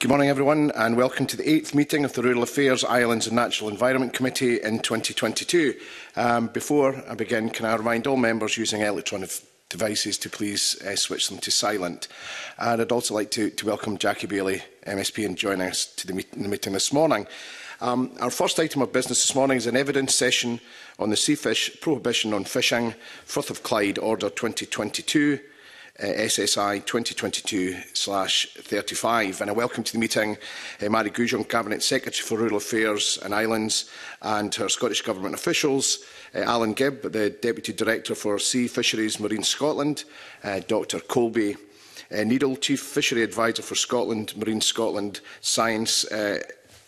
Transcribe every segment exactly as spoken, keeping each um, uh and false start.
Good morning, everyone, and welcome to the eighth meeting of the Rural Affairs, Islands and Natural Environment Committee in twenty twenty-two. Um, before I begin, can I remind all members using electronic devices to please uh, switch them to silent. And I'd also like to, to welcome Jackie Bailey, M S P, in joining us to the, meet the meeting this morning. Um, our first item of business this morning is an evidence session on the Sea Fish Prohibition on Fishing, Firth of Clyde Order twenty twenty-two. Uh, S S I twenty twenty-two thirty-five, and I welcome to the meeting uh, Mary Goujon, Cabinet Secretary for Rural Affairs and Islands, and her Scottish Government officials, uh, Alan Gibb, the Deputy Director for Sea Fisheries Marine Scotland, uh, Doctor Colby uh, Needle, Chief Fishery Advisor for Scotland, Marine Scotland Science, uh,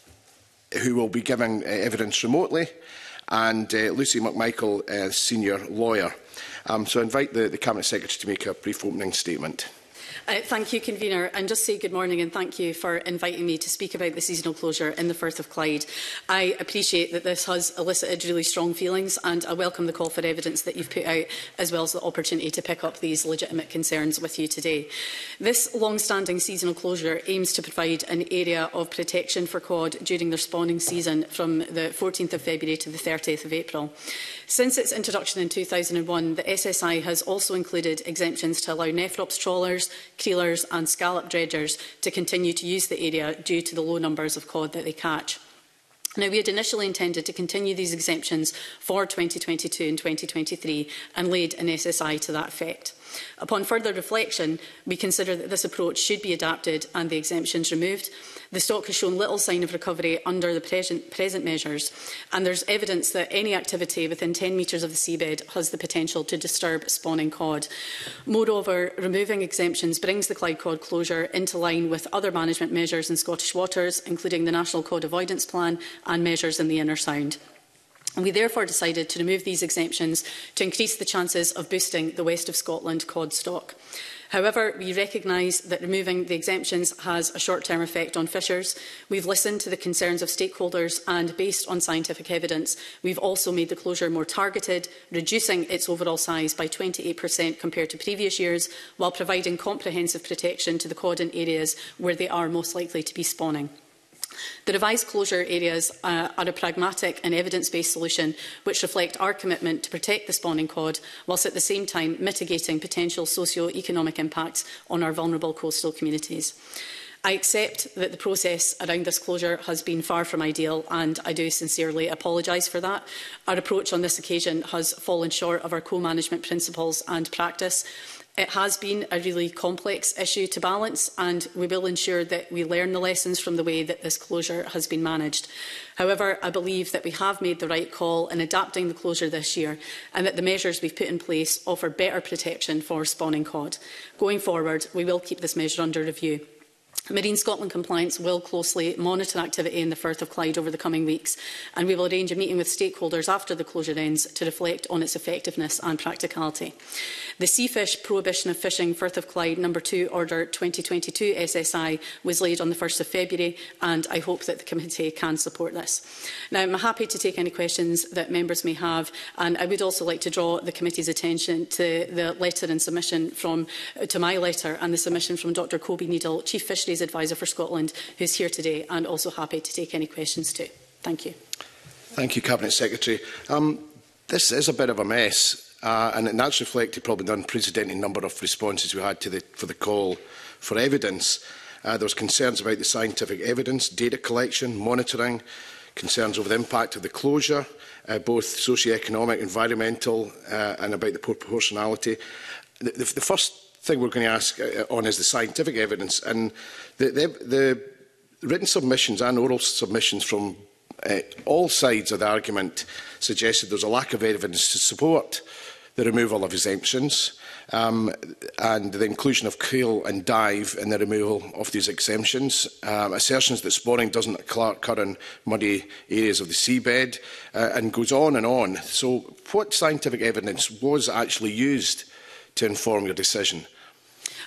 who will be giving uh, evidence remotely, and uh, Lucy McMichael, uh, Senior Lawyer. Um, so I invite the, the Cabinet Secretary to make a brief opening statement. Uh, thank you, Convener, and just say good morning and thank you for inviting me to speak about the seasonal closure in the Firth of Clyde. I appreciate that this has elicited really strong feelings, and I welcome the call for evidence that you've put out, as well as the opportunity to pick up these legitimate concerns with you today. This long-standing seasonal closure aims to provide an area of protection for cod during their spawning season from the fourteenth of February to the thirtieth of April. Since its introduction in two thousand one, the S S I has also included exemptions to allow nephrops trawlers, creelers and scallop dredgers to continue to use the area due to the low numbers of cod that they catch. Now, we had initially intended to continue these exemptions for twenty twenty-two and twenty twenty-three and laid an S S I to that effect. Upon further reflection, we consider that this approach should be adapted and the exemptions removed. The stock has shown little sign of recovery under the present, present measures, and there is evidence that any activity within ten metres of the seabed has the potential to disturb spawning cod. Moreover, removing exemptions brings the Clyde cod closure into line with other management measures in Scottish waters, including the National Cod Avoidance Plan and measures in the Inner Sound. And we therefore decided to remove these exemptions to increase the chances of boosting the West of Scotland cod stock. However, we recognise that removing the exemptions has a short-term effect on fishers. We've listened to the concerns of stakeholders and, based on scientific evidence, we've also made the closure more targeted, reducing its overall size by twenty-eight percent compared to previous years, while providing comprehensive protection to the cod in areas where they are most likely to be spawning. The revised closure areas uh, are a pragmatic and evidence-based solution which reflect our commitment to protect the spawning cod, whilst at the same time mitigating potential socio-economic impacts on our vulnerable coastal communities. I accept that the process around this closure has been far from ideal, and I do sincerely apologise for that. Our approach on this occasion has fallen short of our co-management principles and practice. It has been a really complex issue to balance, and we will ensure that we learn the lessons from the way that this closure has been managed. However, I believe that we have made the right call in adapting the closure this year, and that the measures we've put in place offer better protection for spawning cod. Going forward, we will keep this measure under review. Marine Scotland Compliance will closely monitor activity in the Firth of Clyde over the coming weeks, and we will arrange a meeting with stakeholders after the closure ends to reflect on its effectiveness and practicality. The Sea Fish Prohibition of Fishing Firth of Clyde Number two Order twenty twenty-two S S I was laid on the first of February, and I hope that the committee can support this. Now, I'm happy to take any questions that members may have, and I would also like to draw the committee's attention to the letter and submission from, to my letter and the submission from Doctor Colby Needle, Chief Fisheries Advisor for Scotland, who is here today, and also happy to take any questions too. Thank you. Thank you, Cabinet Secretary. Um, this is a bit of a mess, uh, and that's reflected probably the unprecedented number of responses we had to the, for the call for evidence. Uh, there was concerns about the scientific evidence, data collection, monitoring, concerns over the impact of the closure, uh, both socio-economic, environmental, uh, and about the proportionality. The, the, the first thing we're going to ask uh, on is the scientific evidence, and the, the, the written submissions and oral submissions from uh, all sides of the argument suggested there's a lack of evidence to support the removal of exemptions um, and the inclusion of creel and dive in the removal of these exemptions, um, assertions that spawning doesn't occur in muddy areas of the seabed, uh, and goes on and on. So what scientific evidence was actually used to inform your decision?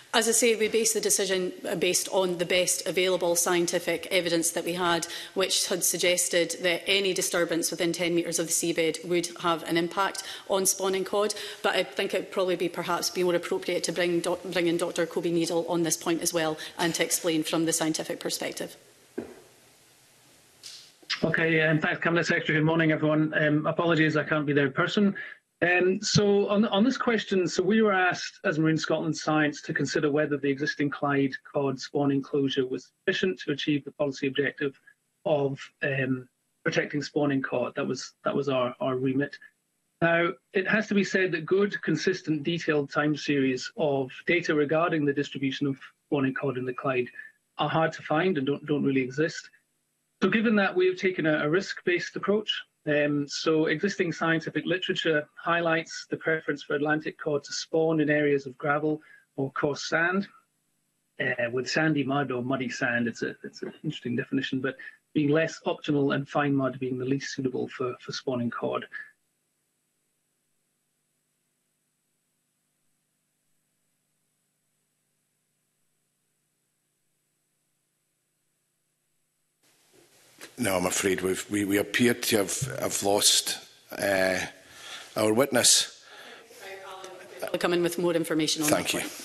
As I say, we based the decision based on the best available scientific evidence that we had, which had suggested that any disturbance within ten metres of the seabed would have an impact on spawning cod. But I think it would probably be perhaps be more appropriate to bring, do bring in Doctor Kobe Needle on this point as well, and to explain from the scientific perspective. Okay, um, thanks, Cabinet Secretary. Good morning, everyone. Um, apologies, I can't be there in person. Um, so on, on this question, so we were asked as Marine Scotland Science to consider whether the existing Clyde cod spawning closure was sufficient to achieve the policy objective of um, protecting spawning cod. That was that was our, our remit. Now, it has to be said that good, consistent, detailed time series of data regarding the distribution of spawning cod in the Clyde are hard to find and don't, don't really exist. So given that, we have taken a, a risk-based approach. Um, so existing scientific literature highlights the preference for Atlantic cod to spawn in areas of gravel or coarse sand. Uh, with sandy mud or muddy sand, it's, a, it's an interesting definition, but being less optimal and fine mud being the least suitable for, for spawning cod. No, I'm afraid we've, we, we appear to have, have lost uh, our witness. I'll come in with more information on Thank that you. point.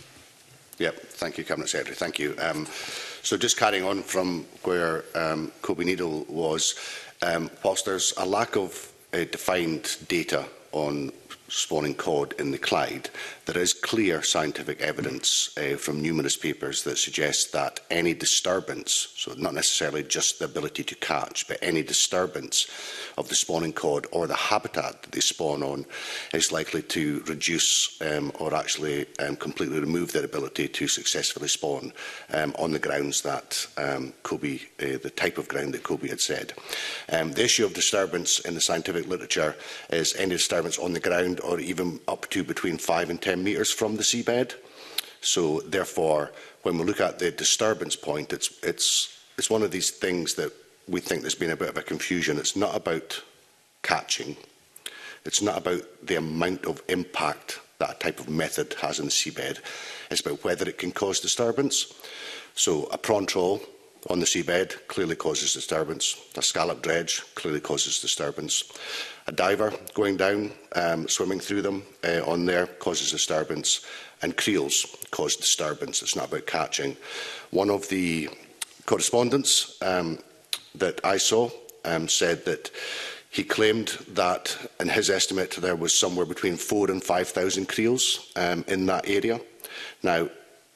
Yep, thank you, Cabinet Secretary. Thank you. Um, so just carrying on from where um, Kobe Needle was, um, whilst there's a lack of uh, defined data on spawning cod in the Clyde, there is clear scientific evidence uh, from numerous papers that suggests that any disturbance, so not necessarily just the ability to catch, but any disturbance of the spawning cod or the habitat that they spawn on is likely to reduce um, or actually um, completely remove their ability to successfully spawn um, on the grounds that um, Kobe, uh, the type of ground that Kobe had said. Um, the issue of disturbance in the scientific literature is any disturbance on the ground or even up to between five and ten metres from the seabed. So therefore, when we look at the disturbance point, it's, it's, it's one of these things that we think there's been a bit of a confusion. It's not about catching. It's not about the amount of impact that a type of method has in the seabed. It's about whether it can cause disturbance. So a prawn trawl on the seabed clearly causes disturbance. A scallop dredge clearly causes disturbance. A diver going down, um, swimming through them uh, on there causes disturbance. And creels cause disturbance. It's not about catching. One of the correspondents um, that I saw um, said that he claimed that, in his estimate, there was somewhere between four and five thousand creels um, in that area. Now,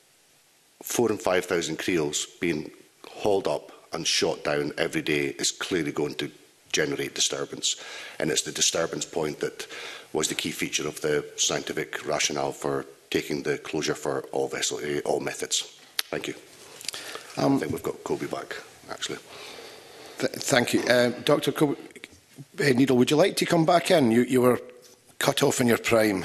four and five thousand creels being hauled up and shot down every day is clearly going to generate disturbance, and it's the disturbance point that was the key feature of the scientific rationale for taking the closure for all vessel, uh, all methods. Thank you. Um, I think we've got Kobe back, actually. Th thank you, uh, Doctor Kobe uh, Needle. Would you like to come back in? You, you were cut off in your prime.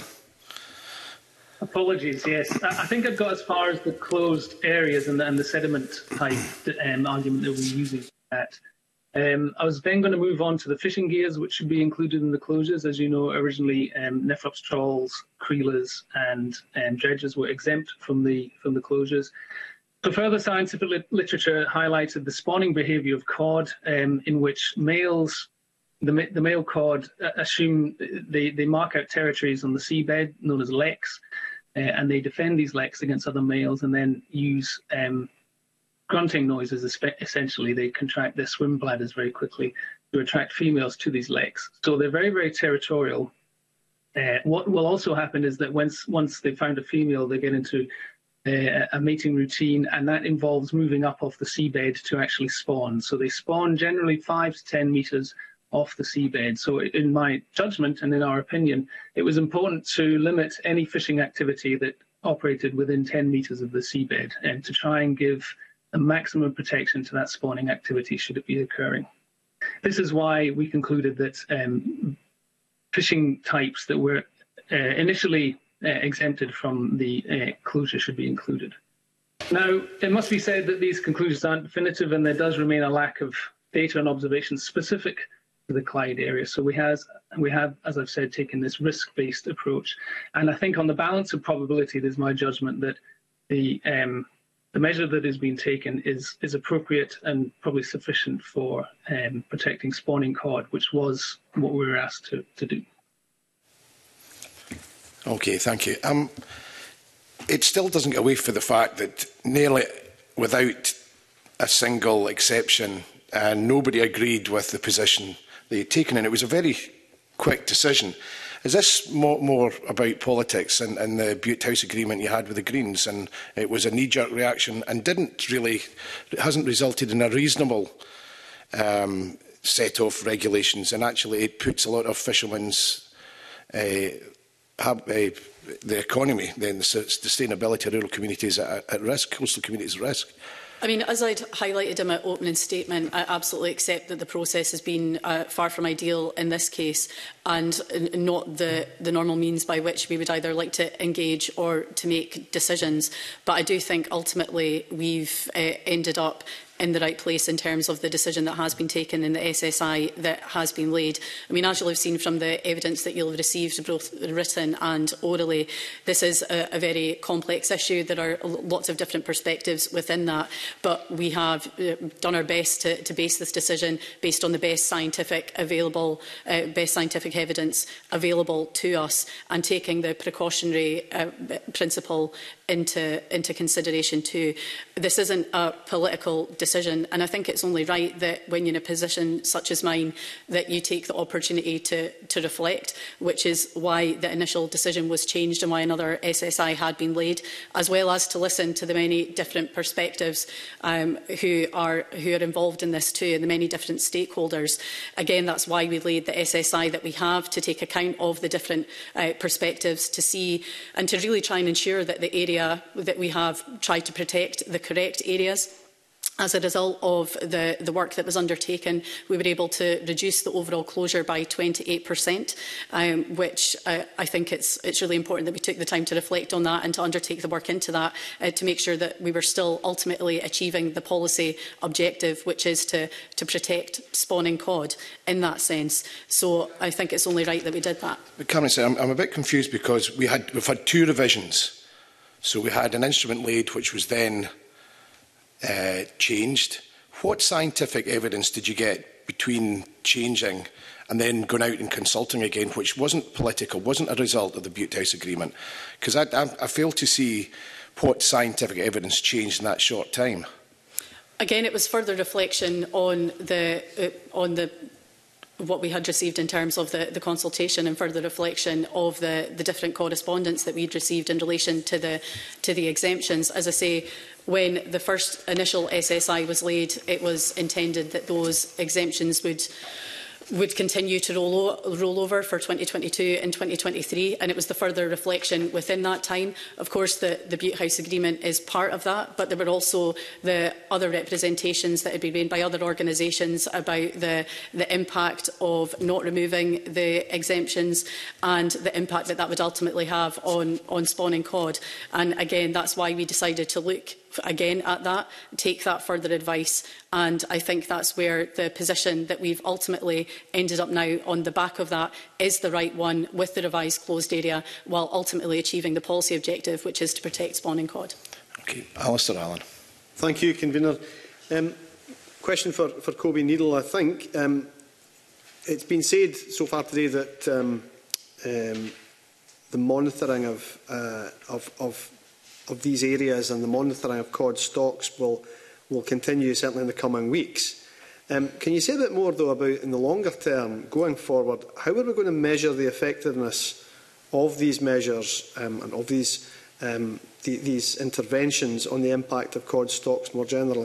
Apologies, yes. I think I've got as far as the closed areas and the, and the sediment type um, argument that we're using for that. Um, I was then going to move on to the fishing gears, which should be included in the closures. As you know, originally um, Nephrops trawls, creelers and um, dredges were exempt from the, from the closures. So further scientific li literature highlighted the spawning behaviour of cod, um, in which males, the, the male cod uh, assume they, they mark out territories on the seabed known as leks, uh, and they defend these leks against other males and then use um, grunting noises. Essentially, they contract their swim bladders very quickly to attract females to these leks. So they're very, very territorial. Uh, what will also happen is that once, once they've found a female, they get into Uh, a mating routine, and that involves moving up off the seabed to actually spawn. So they spawn generally five to ten metres off the seabed. So in my judgment and in our opinion, it was important to limit any fishing activity that operated within ten metres of the seabed and to try and give a maximum protection to that spawning activity should it be occurring. This is why we concluded that um, fishing types that were uh, initially Uh, exempted from the uh, closure should be included. Now, it must be said that these conclusions aren't definitive, and there does remain a lack of data and observations specific to the Clyde area. So we, has, we have, as I've said, taken this risk-based approach. And I think on the balance of probability, there's my judgment that the um, the measure that is being taken is is appropriate and probably sufficient for um, protecting spawning cod, which was what we were asked to, to do. Okay, thank you. Um, it still doesn't get away from the fact that nearly without a single exception, uh, nobody agreed with the position they had taken, and it was a very quick decision. Is this more, more about politics and, and the Butte House agreement you had with the Greens, and it was a knee-jerk reaction and didn't really, it hasn't resulted in a reasonable um, set of regulations, and actually it puts a lot of fishermen's uh, have, uh, the economy, then the sustainability of rural communities at, at risk, coastal communities at risk? I mean, as I'd highlighted in my opening statement, I absolutely accept that the process has been uh, far from ideal in this case, and not the, the normal means by which we would either like to engage or to make decisions. But I do think ultimately we've uh, ended up in the right place in terms of the decision that has been taken in the S S I that has been laid. I mean, as you'll have seen from the evidence that you'll have received, both written and orally, this is a, a very complex issue. There are lots of different perspectives within that, but we have uh, done our best to, to base this decision based on the best scientific available, uh, best scientific evidence available to us, and taking the precautionary uh, principle into, into consideration too. This isn't a political decision, and I think it's only right that when you're in a position such as mine, that you take the opportunity to, to reflect, which is why the initial decision was changed and why another S S I had been laid, as well as to listen to the many different perspectives um, who, are, who are involved in this too, and the many different stakeholders. Again, that's why we laid the S S I that we have, to take account of the different uh, perspectives, to see and to really try and ensure that the area that we have tried to protect the correct areas. As a result of the, the work that was undertaken, we were able to reduce the overall closure by twenty-eight percent, um, which uh, I think it's, it's really important that we took the time to reflect on that and to undertake the work into that, uh, to make sure that we were still ultimately achieving the policy objective, which is to, to protect spawning cod in that sense. So I think it's only right that we did that. But Cabinet, I'm, I'm a bit confused because we had, we've had two revisions. So we had an instrument laid which was then uh, changed. What scientific evidence did you get between changing and then going out and consulting again, which wasn't political, wasn't a result of the Butte House agreement? Because I, I, I fail to see what scientific evidence changed in that short time. Again, it was further reflection on the uh, on the what we had received in terms of the, the consultation, and further reflection of the, the different correspondence that we'd received in relation to the, to the exemptions. As I say, when the first initial S S I was laid, it was intended that those exemptions would would continue to roll, roll over for twenty twenty-two and twenty twenty-three, and it was the further reflection within that time. Of course, the, the Butte House Agreement is part of that, but there were also the other representations that had been made by other organisations about the, the impact of not removing the exemptions and the impact that that would ultimately have on, on spawning cod. And again, that's why we decided to look again at that, take that further advice, and I think that's where the position that we've ultimately ended up now on the back of that is the right one, with the revised closed area, while ultimately achieving the policy objective, which is to protect spawning cod. Okay, Alistair Allen. Thank you, Convener. Um, question for, for Kobe Needle, I think. Um, it's been said so far today that um, um, the monitoring of, uh, of, of of these areas and the monitoring of cod stocks will, will continue certainly in the coming weeks. Um, can you say a bit more, though, about in the longer term, going forward, how are we going to measure the effectiveness of these measures um, and of these, um, the, these interventions on the impact of cod stocks more generally?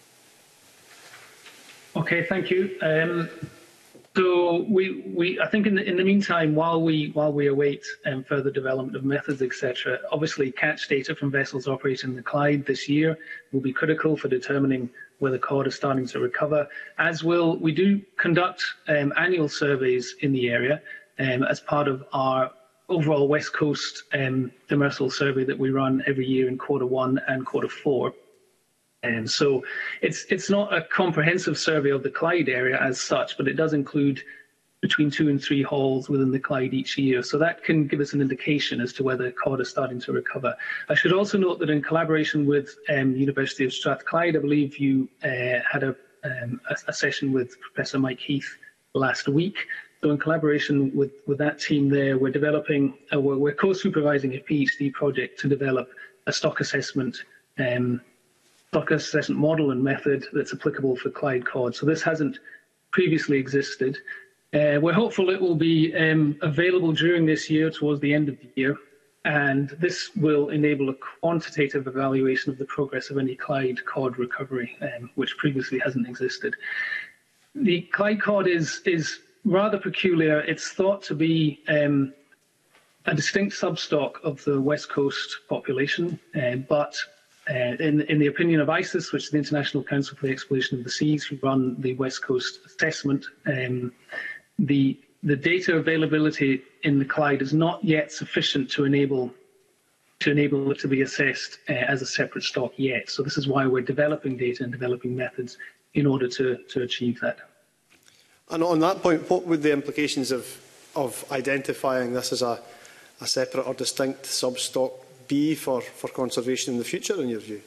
Okay, thank you. Um, So we, we, I think in the, in the meantime, while we, while we await um, further development of methods, et cetera, obviously catch data from vessels operating in the Clyde this year will be critical for determining whether cod is starting to recover, as will, we do conduct um, annual surveys in the area um, as part of our overall West Coast um, demersal survey that we run every year in quarter one and quarter four. And so it's it's not a comprehensive survey of the Clyde area as such, but it does include between two and three hauls within the Clyde each year. So that can give us an indication as to whether cod is starting to recover. I should also note that in collaboration with um, University of Strathclyde, I believe you uh, had a, um, a, a session with Professor Mike Heath last week. So in collaboration with, with that team there, we're developing, uh, we're, we're co-supervising a PhD project to develop a stock assessment um, stock assessment model and method that's applicable for Clyde cod. So this hasn't previously existed. Uh, we're hopeful it will be um, available during this year, towards the end of the year, and this will enable a quantitative evaluation of the progress of any Clyde cod recovery, um, which previously hasn't existed. The Clyde cod is, is rather peculiar. It's thought to be um, a distinct substock of the West Coast population, uh, but uh, in, in the opinion of ICES, which is the International Council for the Exploration of the Seas, who run the West Coast assessment, um, The, the data availability in the Clyde is not yet sufficient to enable to enable it to be assessed uh, as a separate stock yet. So this is why we're developing data and developing methods in order to, to achieve that. And on that point, what would the implications of, of identifying this as a, a separate or distinct substock be for, for conservation in the future, in your view?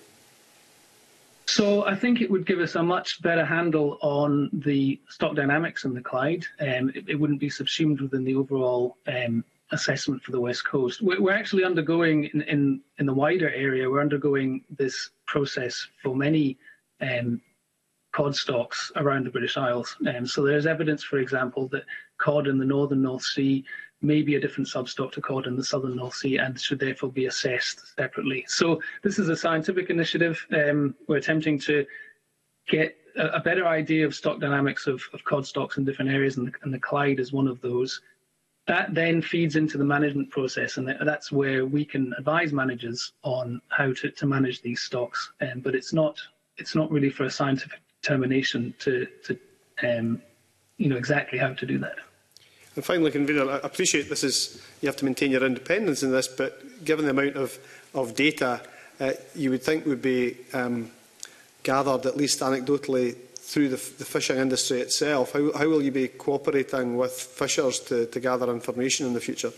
So I think it would give us a much better handle on the stock dynamics in the Clyde. Um, it, it wouldn't be subsumed within the overall um, assessment for the West Coast. We're, we're actually undergoing, in, in, in the wider area, we're undergoing this process for many um, cod stocks around the British Isles. Um, so there's evidence, for example, that cod in the northern North Sea may be a different substock to cod in the southern North Sea and should therefore be assessed separately. So this is a scientific initiative. Um, we're attempting to get a, a better idea of stock dynamics of, of cod stocks in different areas, and the, and the Clyde is one of those. That then feeds into the management process, and that's where we can advise managers on how to, to manage these stocks. Um, but it's not it's not really for a scientific determination to, to um, you know, exactly how to do that. And finally, Convener, I appreciate this is, you have to maintain your independence in this, but given the amount of, of data uh, you would think would be um, gathered, at least anecdotally, through the, the fishing industry itself, how, how will you be cooperating with fishers to, to gather information in the future?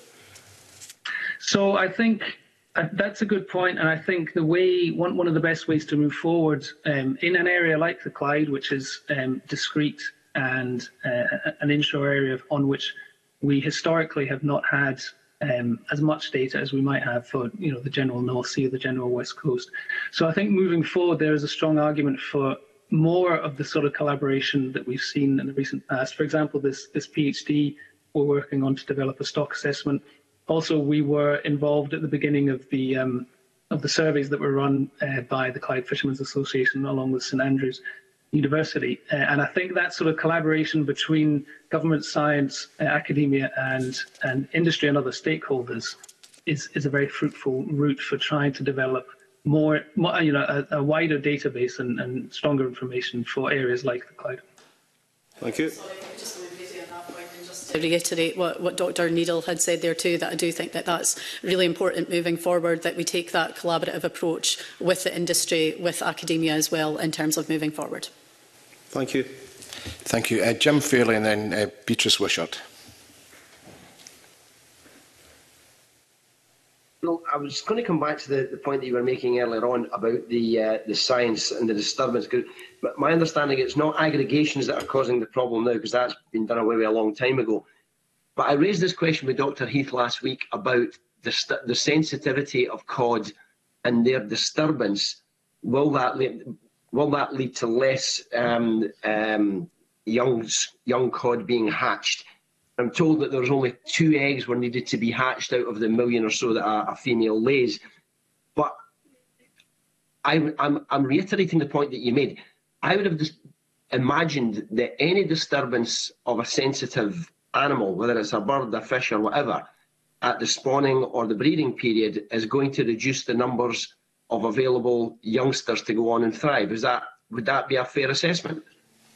So I think uh, that's a good point, and I think the way one, one of the best ways to move forward um, in an area like the Clyde, which is um, discrete and uh, an inshore area on which we historically have not had um, as much data as we might have for, you know, the general North Sea or the general West Coast. So I think moving forward, there is a strong argument for more of the sort of collaboration that we've seen in the recent past. For example, this, this PhD we're working on to develop a stock assessment. Also, we were involved at the beginning of the um, of the surveys that were run uh, by the Clyde Fishermen's Association along with St Andrews University. Uh, and I think that sort of collaboration between government, science, uh, academia and, and industry and other stakeholders is, is a very fruitful route for trying to develop more, more you know, a, a wider database and, and stronger information for areas like the Clyde. Thank you. Sorry, just to reiterate what, what Doctor Needle had said there too, that I do think that that's really important moving forward, that we take that collaborative approach with the industry, with academia as well, in terms of moving forward. Thank you. Thank you. Uh, Jim Fairley and then uh, Beatrice Wishart. No, I was going to come back to the, the point that you were making earlier on about the uh, the science and the disturbance. But my understanding is it's not aggregations that are causing the problem now, because that's been done away with a long time ago. But I raised this question with Doctor Heath last week about the, the sensitivity of cod and their disturbance. Will that lead, will that lead to less um, um, young young cod being hatched? I'm told that there's only two eggs were needed to be hatched out of the million or so that a, a female lays. But I, I'm, I'm reiterating the point that you made. I would have just imagined that any disturbance of a sensitive animal, whether it's a bird, a fish or whatever, at the spawning or the breeding period is going to reduce the numbers of available youngsters to go on and thrive. Is that, would that be a fair assessment?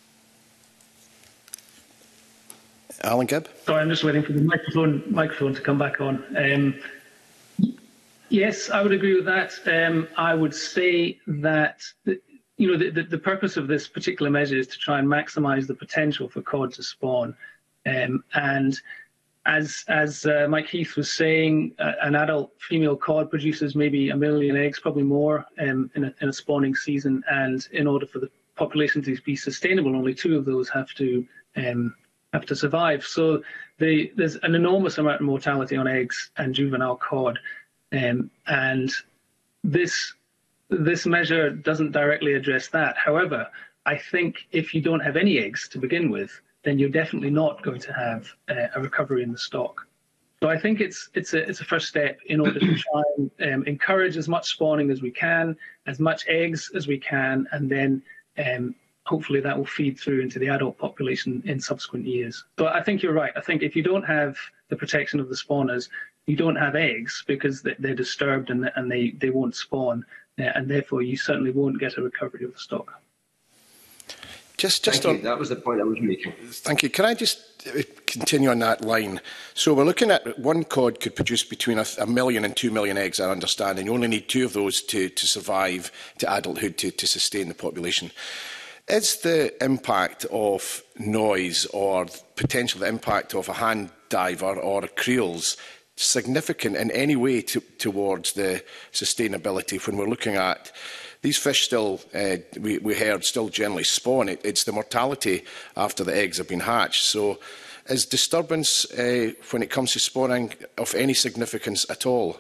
Alan Gibb. Sorry, I'm just waiting for the microphone microphone to come back on. Um, yes, I would agree with that. Um, I would say that the, you know the, the, the purpose of this particular measure is to try and maximise the potential for cod to spawn. Um, and as as uh, Mike Heath was saying, uh, an adult female cod produces maybe a million eggs, probably more, um, in, a, in a spawning season. And in order for the population to be sustainable, only two of those have to um, have to survive. So they, there's an enormous amount of mortality on eggs and juvenile cod, um, and this this measure doesn't directly address that. However, I think if you don't have any eggs to begin with, then you're definitely not going to have uh, a recovery in the stock. So I think it's it's a it's a first step in order to try and um, encourage as much spawning as we can, as much eggs as we can, and then um, hopefully that will feed through into the adult population in subsequent years. So I think you're right. I think if you don't have the protection of the spawners, you don't have eggs because they're disturbed and and they they won't spawn, uh, and therefore you certainly won't get a recovery of the stock. Just, just Thank on, you. That was the point I was making. Thank you. Can I just continue on that line? So we're looking at one cod could produce between a, a million and two million eggs, I understand, and you only need two of those to, to survive to adulthood to, to sustain the population. Is the impact of noise or potential impact of a hand diver or creels significant in any way to, towards the sustainability when we're looking at these fish still, uh, we, we heard, still generally spawn? It, it's the mortality after the eggs have been hatched. So is disturbance uh, when it comes to spawning of any significance at all?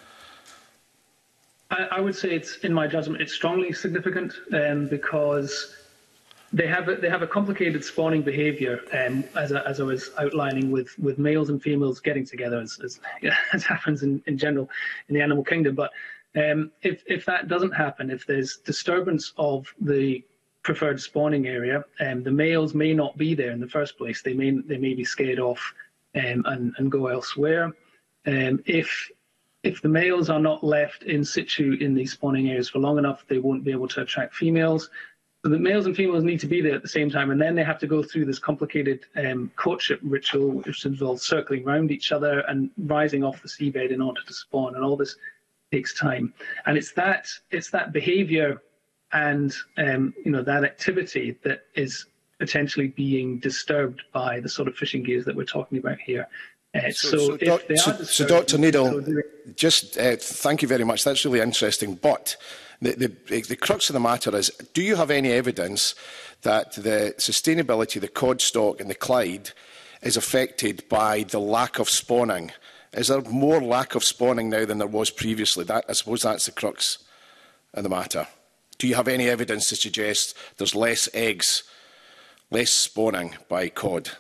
I, I would say it's, in my judgment, it's strongly significant um, because they have a, they have a complicated spawning behaviour, um, as, I, as I was outlining, with, with males and females getting together, as, as, as happens in, in general in the animal kingdom. But Um, if, if that doesn't happen, if there's disturbance of the preferred spawning area, um, the males may not be there in the first place. They may they may be scared off um, and, and go elsewhere. Um, if if the males are not left in situ in these spawning areas for long enough, they won't be able to attract females. So the males and females need to be there at the same time, and then they have to go through this complicated um, courtship ritual, which involves circling around each other and rising off the seabed in order to spawn, and all this takes time. And it's that it's that behaviour and um, you know, that activity that is potentially being disturbed by the sort of fishing gears that we're talking about here. Uh, so, so, so, if doc, they are so, so Doctor Needle, so just uh, thank you very much. That's really interesting. But the, the, the crux of the matter is, do you have any evidence that the sustainability, the cod stock in the Clyde is affected by the lack of spawning? Is there more lack of spawning now than there was previously? That, I suppose that's the crux of the matter. Do you have any evidence to suggest there's less eggs, less spawning by cod?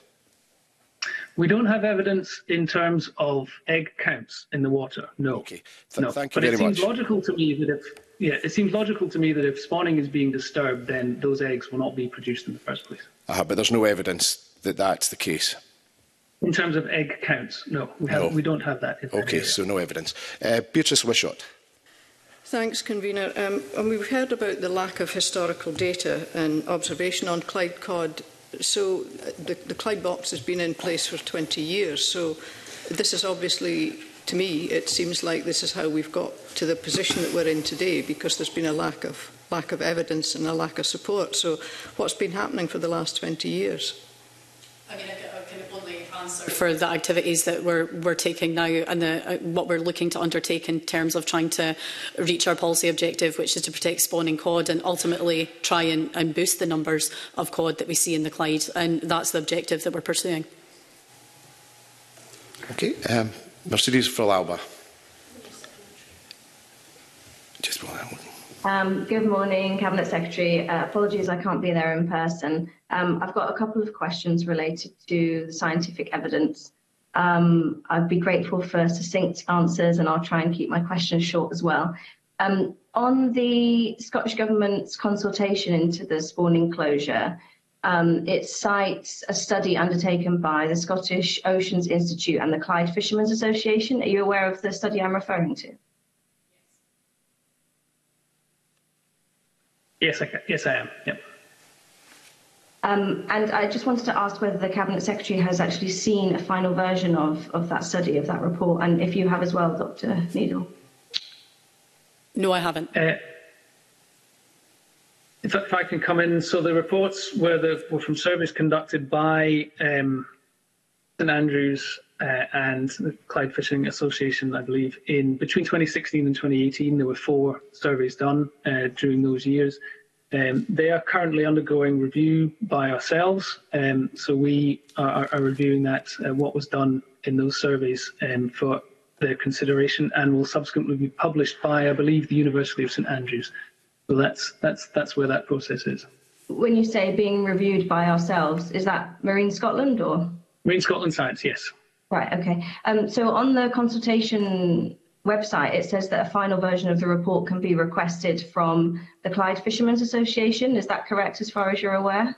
We don't have evidence in terms of egg counts in the water, no. Okay, Th no. thank you but very it seems much. logical to me that if yeah, it seems logical to me that if spawning is being disturbed, then those eggs will not be produced in the first place. Uh, but there's no evidence that that's the case. In terms of egg counts, no, we, have, no. we don't have that. Okay, so no evidence. Uh, Beatrice Wishart. Thanks, Convener. Um, and we've heard about the lack of historical data and observation on Clyde cod. So the, the Clyde box has been in place for twenty years. So this is obviously, to me, it seems like this is how we've got to the position that we're in today, because there's been a lack of, lack of evidence and a lack of support. So what's been happening for the last twenty years? I mean, I can only answer for the activities that we're, we're taking now and the, uh, what we're looking to undertake in terms of trying to reach our policy objective, which is to protect spawning cod and ultimately try and, and boost the numbers of cod that we see in the Clyde. And that's the objective that we're pursuing. Okay, um, Mercedes Fralauba. Just one. Um, good morning, Cabinet Secretary. Uh, apologies, I can't be there in person. Um, I've got a couple of questions related to the scientific evidence. Um, I'd be grateful for succinct answers, and I'll try and keep my questions short as well. Um, on the Scottish Government's consultation into the spawning closure, um, it cites a study undertaken by the Scottish Oceans Institute and the Clyde Fishermen's Association. Are you aware of the study I'm referring to? Yes, I can. Yes, I am. Yep. Um, and I just wanted to ask whether the Cabinet Secretary has actually seen a final version of, of that study, of that report, and if you have as well, Doctor Needle. No, I haven't. Uh, if, if I can come in, so the reports were, the, were from surveys conducted by um, St Andrews uh, and the Clyde Fishing Association, I believe, in between twenty sixteen and twenty eighteen, there were four surveys done uh, during those years. Um, they are currently undergoing review by ourselves, um, so we are, are reviewing that, uh, what was done in those surveys um, for their consideration, and will subsequently be published by, I believe, the University of St Andrews. So that's that's that's where that process is. When you say being reviewed by ourselves, is that Marine Scotland or? Marine Scotland Science, yes. Right, okay. Um, so on the consultation website, it says that a final version of the report can be requested from the Clyde Fishermen's Association. Is that correct as far as you're aware?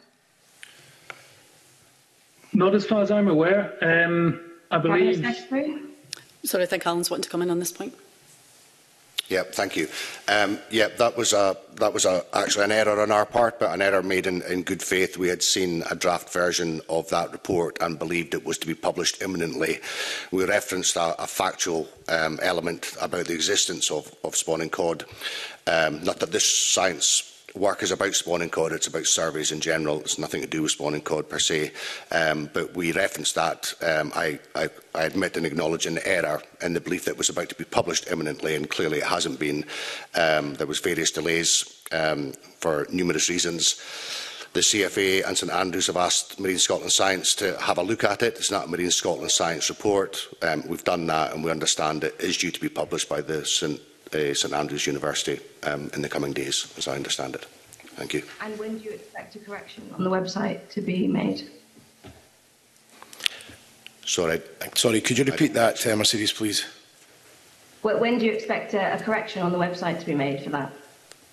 Not as far as I'm aware. Um, I believe... Sorry, I think Alan's wanting to come in on this point. Yeah, thank you. Um, yeah, that was a that was a, actually an error on our part, but an error made in, in good faith. We had seen a draft version of that report and believed it was to be published imminently. We referenced a, a factual um, element about the existence of, of spawning cod. Um, not that this science work is about spawning cod, it's about surveys in general. It's nothing to do with spawning cod per se. Um, but we referenced that. Um, I, I, I admit and acknowledge an error in the belief that it was about to be published imminently, and clearly it hasn't been. Um, there was various delays um, for numerous reasons. The C F A and St Andrews have asked Marine Scotland Science to have a look at it. It's not a Marine Scotland Science report. Um, we've done that, and we understand it is due to be published by the St Uh, St Andrews University um, in the coming days, as I understand it. Thank you. And when do you expect a correction on the website to be made? Sorry, sorry. Could you repeat that, uh, Mercedes, please? When do you expect a, a correction on the website to be made for that?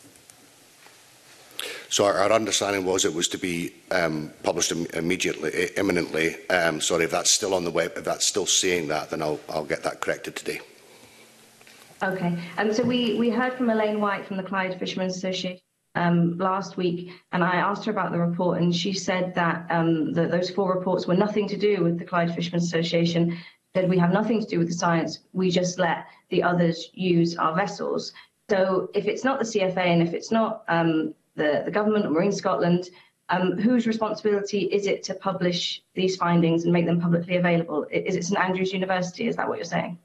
So our, our understanding was it was to be um, published im immediately, uh, imminently. Um, sorry, if that's still on the web, if that's still saying that, then I'll, I'll get that corrected today. Okay, um, so we, we heard from Elaine White from the Clyde Fishermen's Association um, last week, and I asked her about the report, and she said that um, the, those four reports were nothing to do with the Clyde Fishermen's Association, that we have nothing to do with the science, we just let the others use our vessels. So if it's not the C F A and if it's not um, the, the government or Marine Scotland, um, whose responsibility is it to publish these findings and make them publicly available? Is it St Andrews University? Is that what you're saying?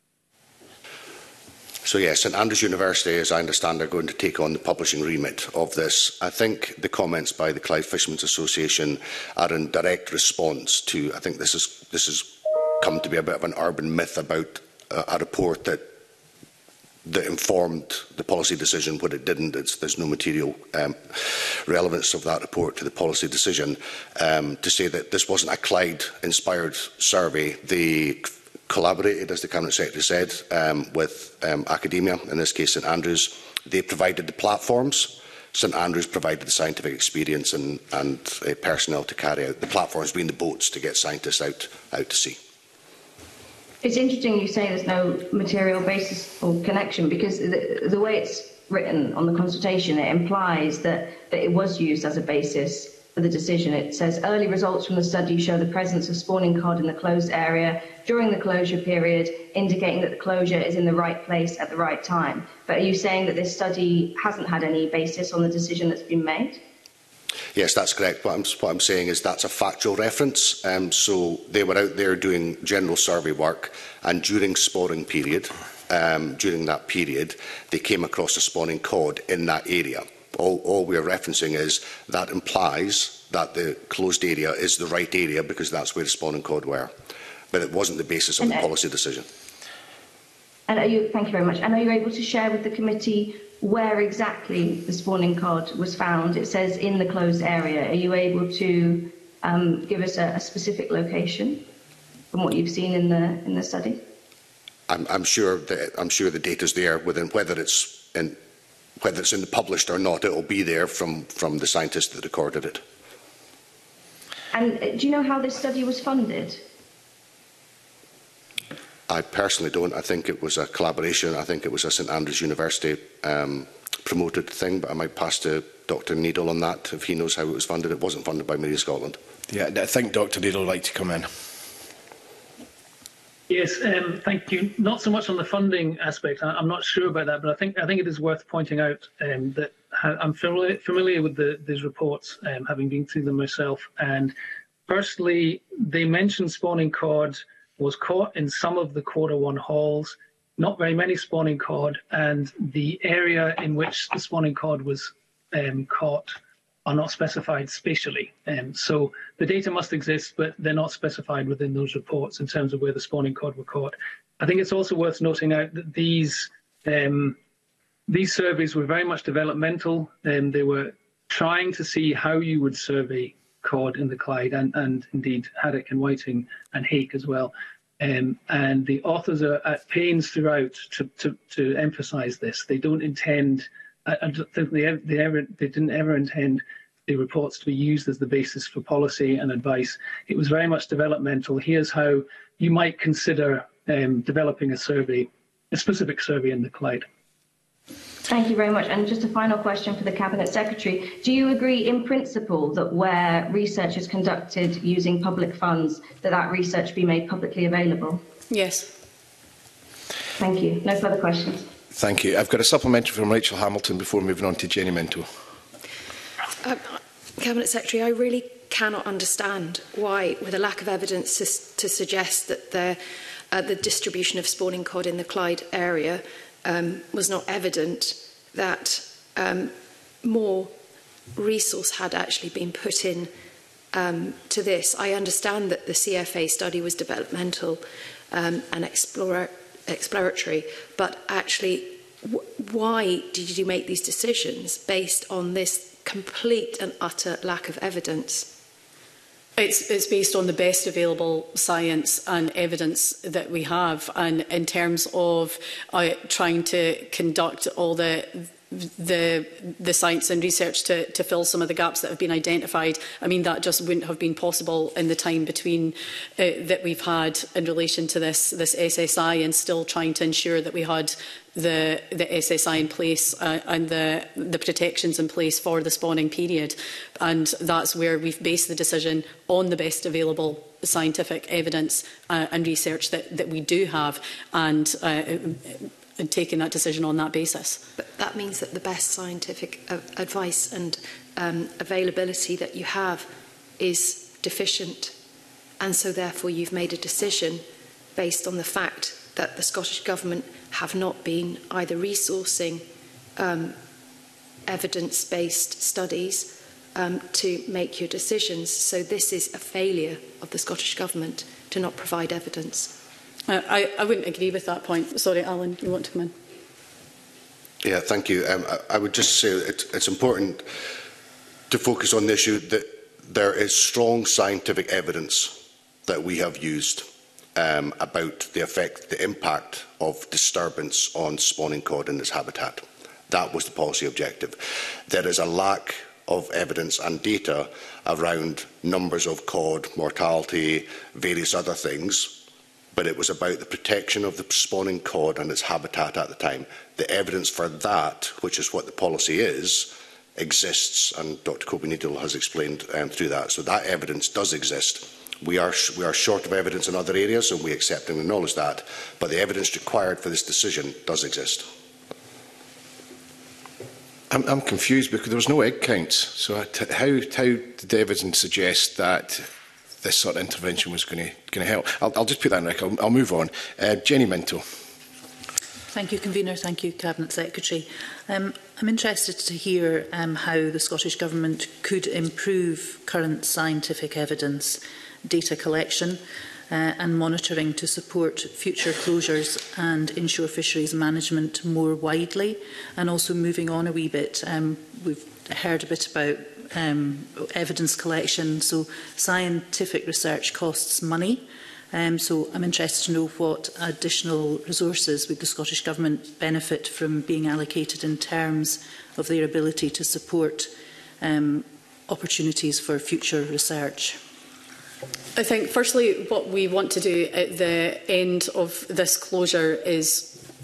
So yes, St Andrews University, as I understand, are going to take on the publishing remit of this. I think the comments by the Clyde Fishermen's Association are in direct response to, I think this is this has come to be a bit of an urban myth about uh, a report that that informed the policy decision when it didn't. It's, there's no material um, relevance of that report to the policy decision. Um, to say that this wasn't a Clyde-inspired survey, they collaborated, as the Cabinet Secretary said, um, with um, academia, in this case St Andrews. They provided the platforms. St Andrews provided the scientific experience and, and uh, personnel to carry out the platforms, being the boats to get scientists out, out to sea. It's interesting you say there's no material basis or connection, because the, the way it's written on the consultation, it implies that, that it was used as a basis for the decision. It says early results from the study show the presence of spawning cod in the closed area during the closure period, indicating that the closure is in the right place at the right time. But are you saying that this study hasn't had any basis on the decision that's been made? Yes, that's correct. What I'm, what I'm saying is that's a factual reference. Um, so they were out there doing general survey work, and during spawning period, um, during that period, they came across a spawning cod in that area. All, all we are referencing is that implies that the closed area is the right area because that's where the spawning cod were. But it wasn't the basis of and the policy decision. And are you, thank you very much. And are you able to share with the committee where exactly the spawning cod was found? It says in the closed area. Are you able to um, give us a, a specific location from what you've seen in the in the study? I'm, I'm sure that I'm sure the data's there. Within whether it's in whether it's in the published or not, it will be there from from the scientists that recorded it. And do you know how this study was funded? I personally don't. I think it was a collaboration. I think it was a St Andrews University um, promoted thing, but I might pass to Doctor Needle on that if he knows how it was funded. It wasn't funded by Marine Scotland. Yeah, I think Doctor Needle would like to come in. Yes, um, thank you. Not so much on the funding aspect. I, I'm not sure about that, but I think I think it is worth pointing out um, that I'm familiar, familiar with the, these reports, um, having been through them myself, and Firstly, they mentioned spawning cod was caught in some of the quarter one hauls, not very many spawning cod, and the area in which the spawning cod was um, caught are not specified spatially. Um, so the data must exist, but they're not specified within those reports in terms of where the spawning cod were caught. I think it's also worth noting out that these um, these surveys were very much developmental, and they were trying to see how you would survey cod in the Clyde, and, and indeed haddock and whiting and hake as well. Um, and the authors are at pains throughout to, to, to emphasise this. They don't intend, I, I don't think they, ever, they, ever, they didn't ever intend the reports to be used as the basis for policy and advice. It was very much developmental. Here's how you might consider um, developing a survey, a specific survey in the Clyde. Thank you very much. And just a final question for the Cabinet Secretary. Do you agree in principle that where research is conducted using public funds, that that research be made publicly available? Yes. Thank you. No further questions. Thank you. I've got a supplementary from Rachel Hamilton before moving on to Jenny Minto. Uh, Cabinet Secretary, I really cannot understand why, with a lack of evidence to, to suggest that the, uh, the distribution of spawning cod in the Clyde area Um, was not evident, that um, more resource had actually been put in um, to this. I understand that the C F A study was developmental um, and explore exploratory, but actually, w why did you make these decisions based on this complete and utter lack of evidence? It's, it's based on the best available science and evidence that we have, and in terms of uh, trying to conduct all the the the science and research to, to fill some of the gaps that have been identified. I mean, that just wouldn't have been possible in the time between uh, that we've had in relation to this this S S I, and still trying to ensure that we had the the S S I in place uh, and the the protections in place for the spawning period. And that's where we've based the decision on the best available scientific evidence uh, and research that that we do have, and uh, and taking that decision on that basis. But that means that the best scientific uh, advice and um, availability that you have is deficient, and so therefore you've made a decision based on the fact that the Scottish Government have not been either resourcing um, evidence-based studies um, to make your decisions. So this is a failure of the Scottish Government to not provide evidence. Uh, I, I wouldn't agree with that point. Sorry, Alan, you want to come in? Yeah, thank you. Um, I, I would just say it, it's important to focus on the issue that there is strong scientific evidence that we have used um, about the effect, the impact of disturbance on spawning cod in its habitat. That was the policy objective. There is a lack of evidence and data around numbers of cod, mortality, various other things, but it was about the protection of the spawning cod and its habitat at the time. The evidence for that, which is what the policy is, exists, and Doctor Cobbie-Needle has explained um, through that. So that evidence does exist. We are, we are short of evidence in other areas, and we accept and acknowledge that, but the evidence required for this decision does exist. I'm, I'm confused because there was no egg counts. So how, how did the evidence suggest that this sort of intervention was going to, going to help? I'll, I'll just put that in record. I'll, I'll move on. Uh, Jenny Minto. Thank you, Convener. Thank you, Cabinet Secretary. Um, I'm interested to hear um, how the Scottish Government could improve current scientific evidence, data collection uh, and monitoring to support future closures and inshore fisheries management more widely. And also moving on a wee bit, um, we've heard a bit about Um, evidence collection. So scientific research costs money. Um, so I'm interested to know what additional resources would the Scottish Government benefit from being allocated in terms of their ability to support um, opportunities for future research. I think, firstly, what we want to do at the end of this closure is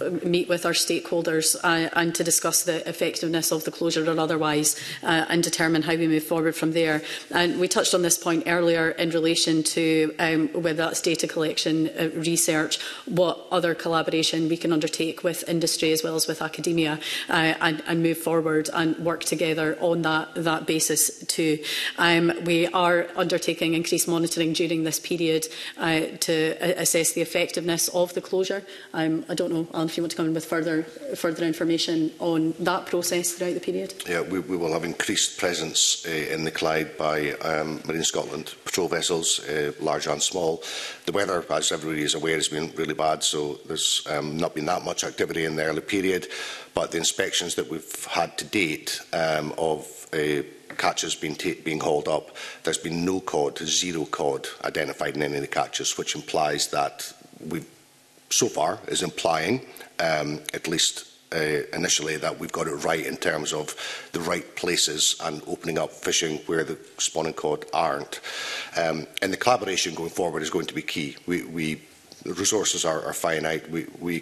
meet with our stakeholders uh, and to discuss the effectiveness of the closure or otherwise uh, and determine how we move forward from there. And we touched on this point earlier in relation to um, whether that's data collection, uh, research, what other collaboration we can undertake with industry as well as with academia uh, and, and move forward and work together on that, that basis too. Um, we are undertaking increased monitoring during this period uh, to uh, assess the effectiveness of the closure. Um, I don't know, Alan, if you want to come in with further, further information on that process throughout the period. Yeah, we, we will have increased presence uh, in the Clyde by um, Marine Scotland patrol vessels, uh, large and small. The weather, as everybody is aware, has been really bad, so there's um, not been that much activity in the early period. But the inspections that we've had to date um, of uh, catches being, being hauled up, there's been no cod, zero cod identified in any of the catches, which implies that we've, so far, is implying, um, at least Uh, initially, that we've got it right in terms of the right places and opening up fishing where the spawning cod aren't. Um, and the collaboration going forward is going to be key. We, we the resources are, are finite. We, we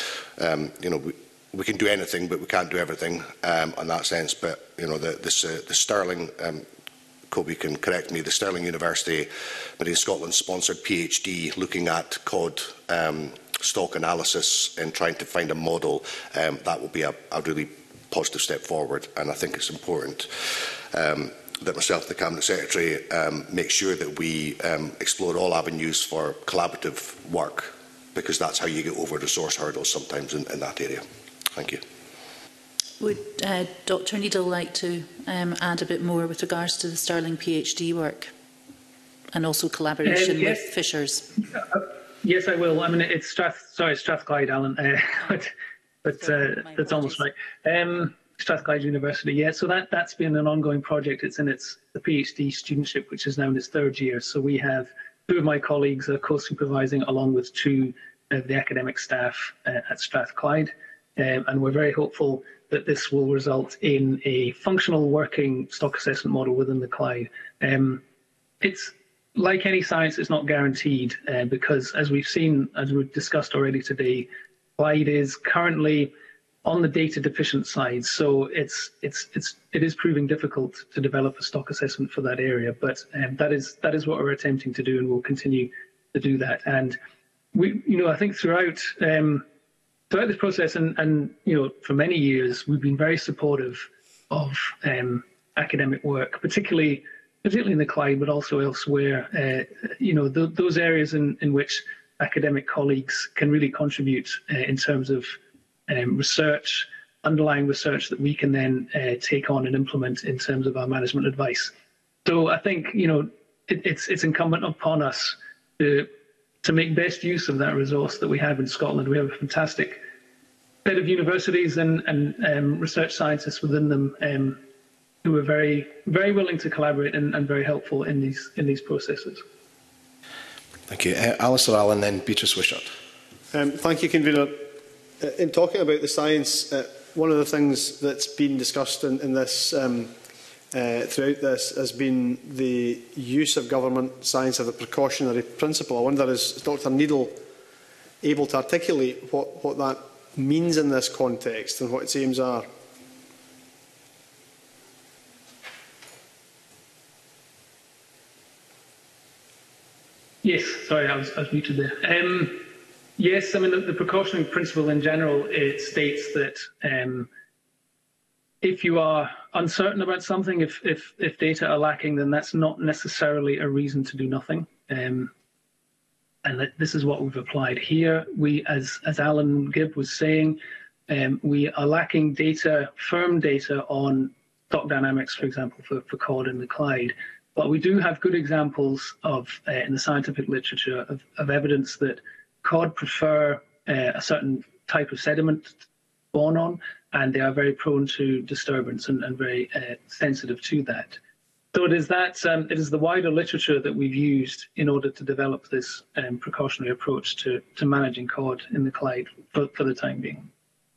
um, you know, we, we can do anything, but we can't do everything um, in that sense. But you know, the, this, uh, the Stirling. Um, Kobe can correct me, the Stirling University Marine Scotland sponsored PhD looking at cod um, stock analysis and trying to find a model, um, that will be a, a really positive step forward. And I think it's important um, that myself, the Cabinet Secretary, um, make sure that we um, explore all avenues for collaborative work, because that's how you get over resource hurdles sometimes in, in that area. Thank you. Would uh, Doctor Needle like to um, add a bit more with regards to the Stirling PhD work and also collaboration um, yes. with fishers? Uh, yes, I will. I mean, it's Strath, sorry, Strathclyde, Alan, uh, but, but uh, that's almost right. Um, Strathclyde University, yeah. So that that's been an ongoing project. It's in its the PhD studentship, which is now in its third year. So we have two of my colleagues are co-supervising, along with two of the academic staff uh, at Strathclyde, um, and we're very hopeful that this will result in a functional working stock assessment model within the Clyde. Um, it's like any science, it's not guaranteed uh, because, as we've seen, as we've discussed already today, Clyde is currently on the data deficient side, so it's it's it's it is proving difficult to develop a stock assessment for that area. But um, that is that is what we're attempting to do, and we'll continue to do that. And we, you know, I think throughout. Um, Throughout this process, and, and you know, for many years, we've been very supportive of um, academic work, particularly, particularly in the Clyde, but also elsewhere. Uh, you know, th those areas in, in which academic colleagues can really contribute uh, in terms of um, research, underlying research that we can then uh, take on and implement in terms of our management advice. So I think, you know, it, it's it's incumbent upon us to. to make best use of that resource that we have in Scotland. We have a fantastic set of universities and, and um, research scientists within them um, who are very, very willing to collaborate and, and very helpful in these in these processes. Thank you. Uh, Alistair Allen, then Beatrice Wishart. Um, thank you, Convener. Uh, in talking about the science, uh, one of the things that's been discussed in, in this um, Uh, throughout this has been the use of government science as a precautionary principle. I wonder, is Doctor Needle able to articulate what, what that means in this context and what its aims are? Yes, sorry, I was, I was muted there. Um, yes, I mean, the, the precautionary principle in general, it states that um, if you are uncertain about something, if, if, if data are lacking, then that's not necessarily a reason to do nothing. Um, and that this is what we've applied here. We, as, as Alan Gibb was saying, um, we are lacking data, firm data on stock dynamics, for example, for, for cod in the Clyde. But we do have good examples of, uh, in the scientific literature, of, of evidence that cod prefer uh, a certain type of sediment to spawn on, and they are very prone to disturbance and, and very uh, sensitive to that. So it is that um, it is the wider literature that we've used in order to develop this um, precautionary approach to, to managing cod in the Clyde for, for the time being.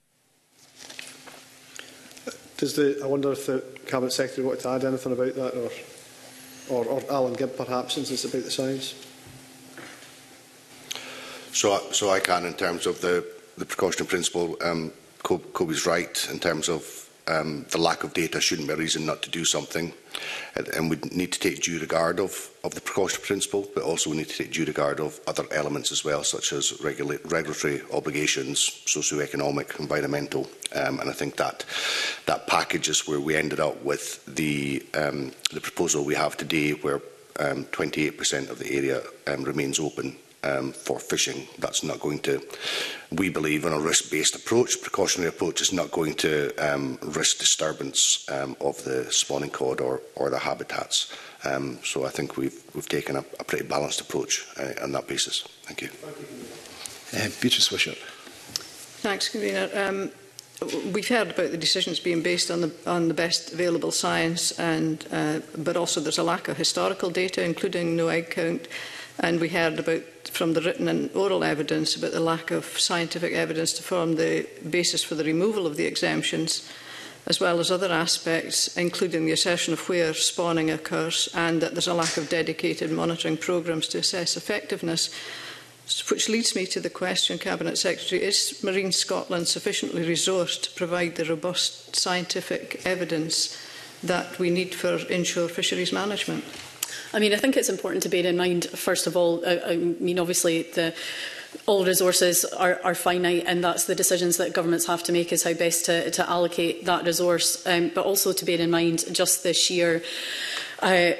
Does the I wonder if the Cabinet Secretary wanted to add anything about that, or or, or Alan Gibb perhaps, since it's about the science? So, so I can, in terms of the the precautionary principle, um, Kobe's right in terms of um, the lack of data shouldn't be a reason not to do something. And, and we need to take due regard of, of the precautionary principle, but also we need to take due regard of other elements as well, such as regula regulatory obligations, socio-economic, environmental. Um, and I think that that package is where we ended up with the, um, the proposal we have today, where twenty-eight percent um, of the area um, remains open Um, for fishing. That's not going to, we believe, on a risk-based approach, precautionary approach, is not going to um, risk disturbance um, of the spawning cod or, or the habitats. Um, so I think we've, we've taken a, a pretty balanced approach uh, on that basis. Thank you. Uh, Beatrice Wishart. Thanks, Convener. Um, we've heard about the decisions being based on the, on the best available science, and, uh, but also there's a lack of historical data, including no egg count. And we heard about, from the written and oral evidence, about the lack of scientific evidence to form the basis for the removal of the exemptions, as well as other aspects, including the assertion of where spawning occurs, and that there's a lack of dedicated monitoring programmes to assess effectiveness. Which leads me to the question, Cabinet Secretary, is Marine Scotland sufficiently resourced to provide the robust scientific evidence that we need for inshore fisheries management? I mean, I think it's important to bear in mind, first of all, uh, I mean, obviously, the, all resources are, are finite, and that's the decisions that governments have to make, is how best to, to allocate that resource, um, but also to bear in mind just the sheer uh,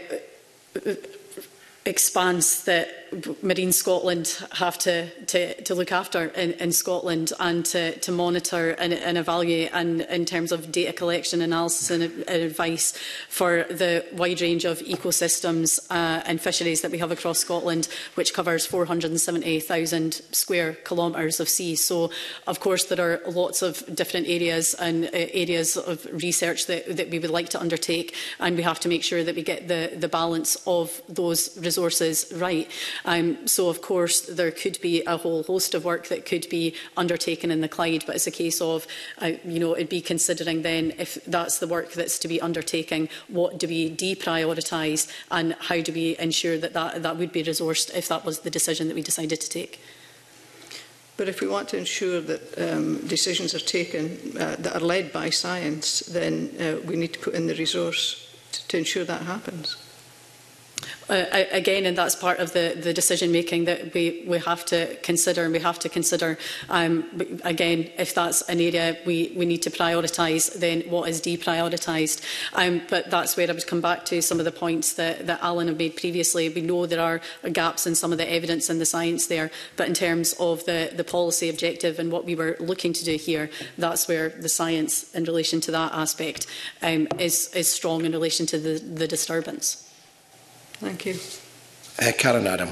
expanse that Marine Scotland have to, to, to look after in, in Scotland, and to, to monitor and, and evaluate, and in terms of data collection, analysis and, and advice for the wide range of ecosystems uh, and fisheries that we have across Scotland, which covers four hundred and seventy thousand square kilometres of sea. So, of course, there are lots of different areas and uh, areas of research that, that we would like to undertake, and we have to make sure that we get the, the balance of those resources right. Um, so, of course, there could be a whole host of work that could be undertaken in the Clyde, but it's a case of, uh, you know, it'd be considering then, if that's the work that's to be undertaking, what do we deprioritise, and how do we ensure that, that that would be resourced if that was the decision that we decided to take. But if we want to ensure that um, decisions are taken uh, that are led by science, then uh, we need to put in the resource to, to ensure that happens. Uh, again, and that's part of the, the decision making that we, we have to consider, and we have to consider, um, again, if that's an area we, we need to prioritise, then what is deprioritised. Um, but that's where I would come back to some of the points that, that Alan have made previously. We know there are gaps in some of the evidence and the science there, but in terms of the, the policy objective and what we were looking to do here, that's where the science in relation to that aspect um, is, is strong in relation to the, the disturbance. Thank you. Uh, Karen Adam.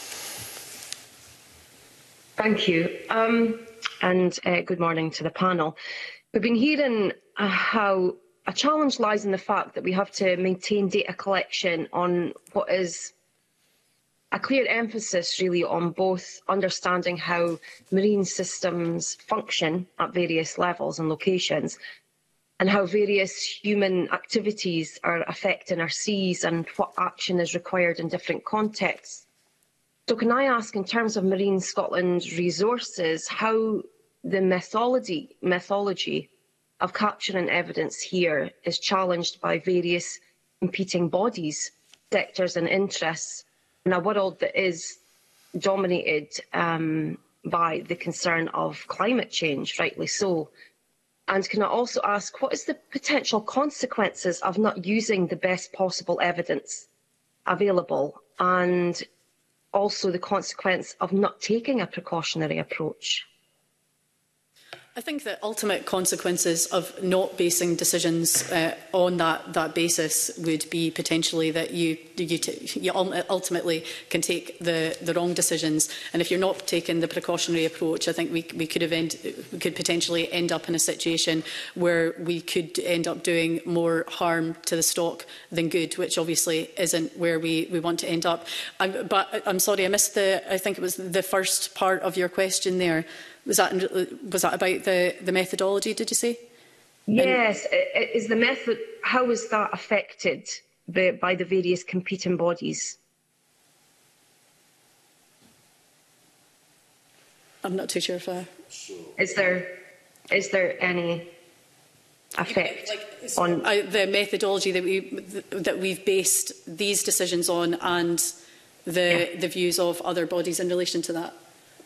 Thank you. Um, and uh, good morning to the panel. We've been hearing uh, how a challenge lies in the fact that we have to maintain data collection on what is a clear emphasis really on both understanding how marine systems function at various levels and locations, and how various human activities are affecting our seas, and what action is required in different contexts. So can I ask, in terms of Marine Scotland's resources, how the methodology, methodology of capturing evidence here is challenged by various competing bodies, sectors and interests, in a world that is dominated um, by the concern of climate change, rightly so? And can I also ask, what is the potential consequences of not using the best possible evidence available, and also the consequence of not taking a precautionary approach? I think the ultimate consequences of not basing decisions uh, on that, that basis would be potentially that you, you, t you ultimately can take the, the wrong decisions. And if you're not taking the precautionary approach, I think we, we, could have end, we could potentially end up in a situation where we could end up doing more harm to the stock than good, which obviously isn't where we, we want to end up. I'm, but I'm sorry, I missed the, I think it was the first part of your question there. Was that, was that about the, the methodology, did you say? Yes. And is the method, how is that affected by, by the various competing bodies? I'm not too sure if I... Is there, is there any effect like, so on I, the methodology that we that we've based these decisions on, and the yeah. the views of other bodies in relation to that?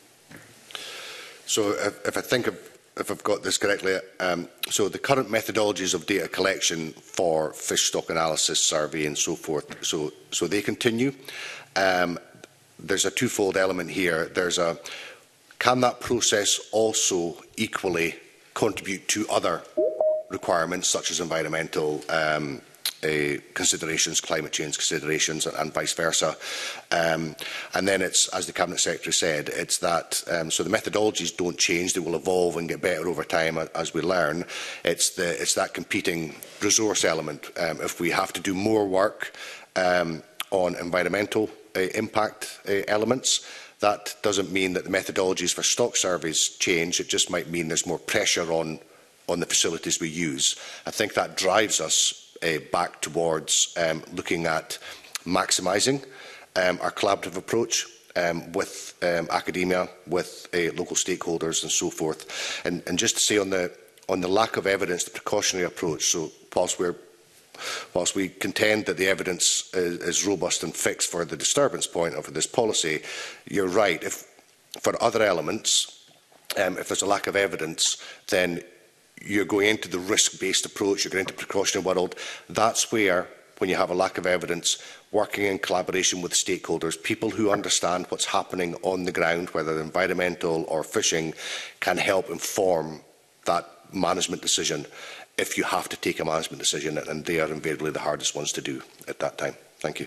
So, if, if I think of, if I've got this correctly, um, so the current methodologies of data collection for fish stock analysis, survey, and so forth, so so they continue. Um, there's a twofold element here. There's a can that process also equally contribute to other requirements such as environmental um, uh, considerations, climate change considerations, and, and vice versa. Um, and then it's, as the Cabinet Secretary said, it's that, um, so the methodologies don't change, they will evolve and get better over time as we learn. It's, the, it's that competing resource element. Um, if we have to do more work um, on environmental uh, impact uh, elements, that doesn't mean that the methodologies for stock surveys change, it just might mean there's more pressure on on the facilities we use. I think that drives us uh, back towards um, looking at maximising um, our collaborative approach um, with um, academia, with uh, local stakeholders and so forth. And, and just to say on the, on the lack of evidence, the precautionary approach, so whilst, we're, whilst we contend that the evidence is, is robust and fixed for the disturbance point of this policy, you're right. If, for other elements, um, if there's a lack of evidence, then you're going into the risk-based approach, you're going into the precautionary world. That's where, when you have a lack of evidence, working in collaboration with stakeholders, people who understand what's happening on the ground, whether environmental or fishing, can help inform that management decision if you have to take a management decision, and they are invariably the hardest ones to do at that time. Thank you.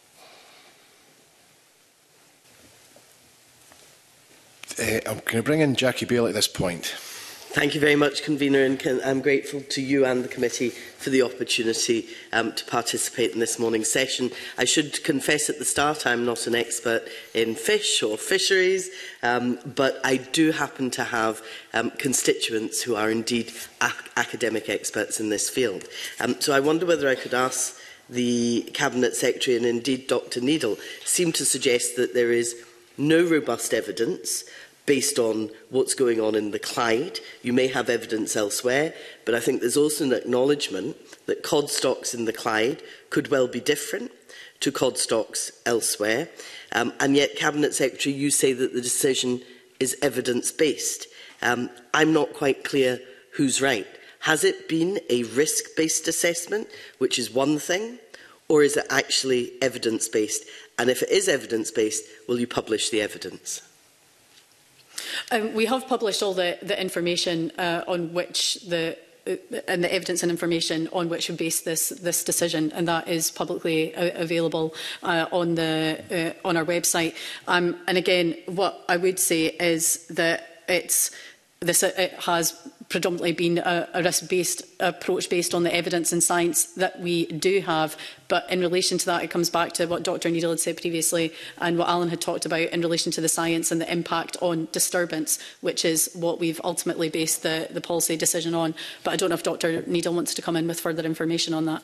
Uh, I'm going to bring in Jackie Bailey at this point. Thank you very much, Convener, and can, I'm grateful to you and the committee for the opportunity um, to participate in this morning's session. I should confess at the start I'm not an expert in fish or fisheries, um, but I do happen to have um, constituents who are indeed ac academic experts in this field. Um, so I wonder whether I could ask the Cabinet Secretary, and indeed Doctor Needle, seem to suggest that there is no robust evidence based on what's going on in the Clyde. You may have evidence elsewhere, but I think there's also an acknowledgement that cod stocks in the Clyde could well be different to cod stocks elsewhere. Um, and yet, Cabinet Secretary, you say that the decision is evidence-based. Um, I'm not quite clear who's right. Has it been a risk-based assessment, which is one thing, or is it actually evidence-based? And if it is evidence-based, will you publish the evidence? Um, we have published all the, the information uh, on which the uh, and the evidence and information on which we base this this decision, and that is publicly uh, available uh, on the uh, on our website. Um, and again, what I would say is that it's this it has predominantly been a, a risk-based approach based on the evidence and science that we do have. But in relation to that, it comes back to what Doctor Needle had said previously and what Alan had talked about in relation to the science and the impact on disturbance, which is what we've ultimately based the, the policy decision on. But I don't know if Doctor Needle wants to come in with further information on that.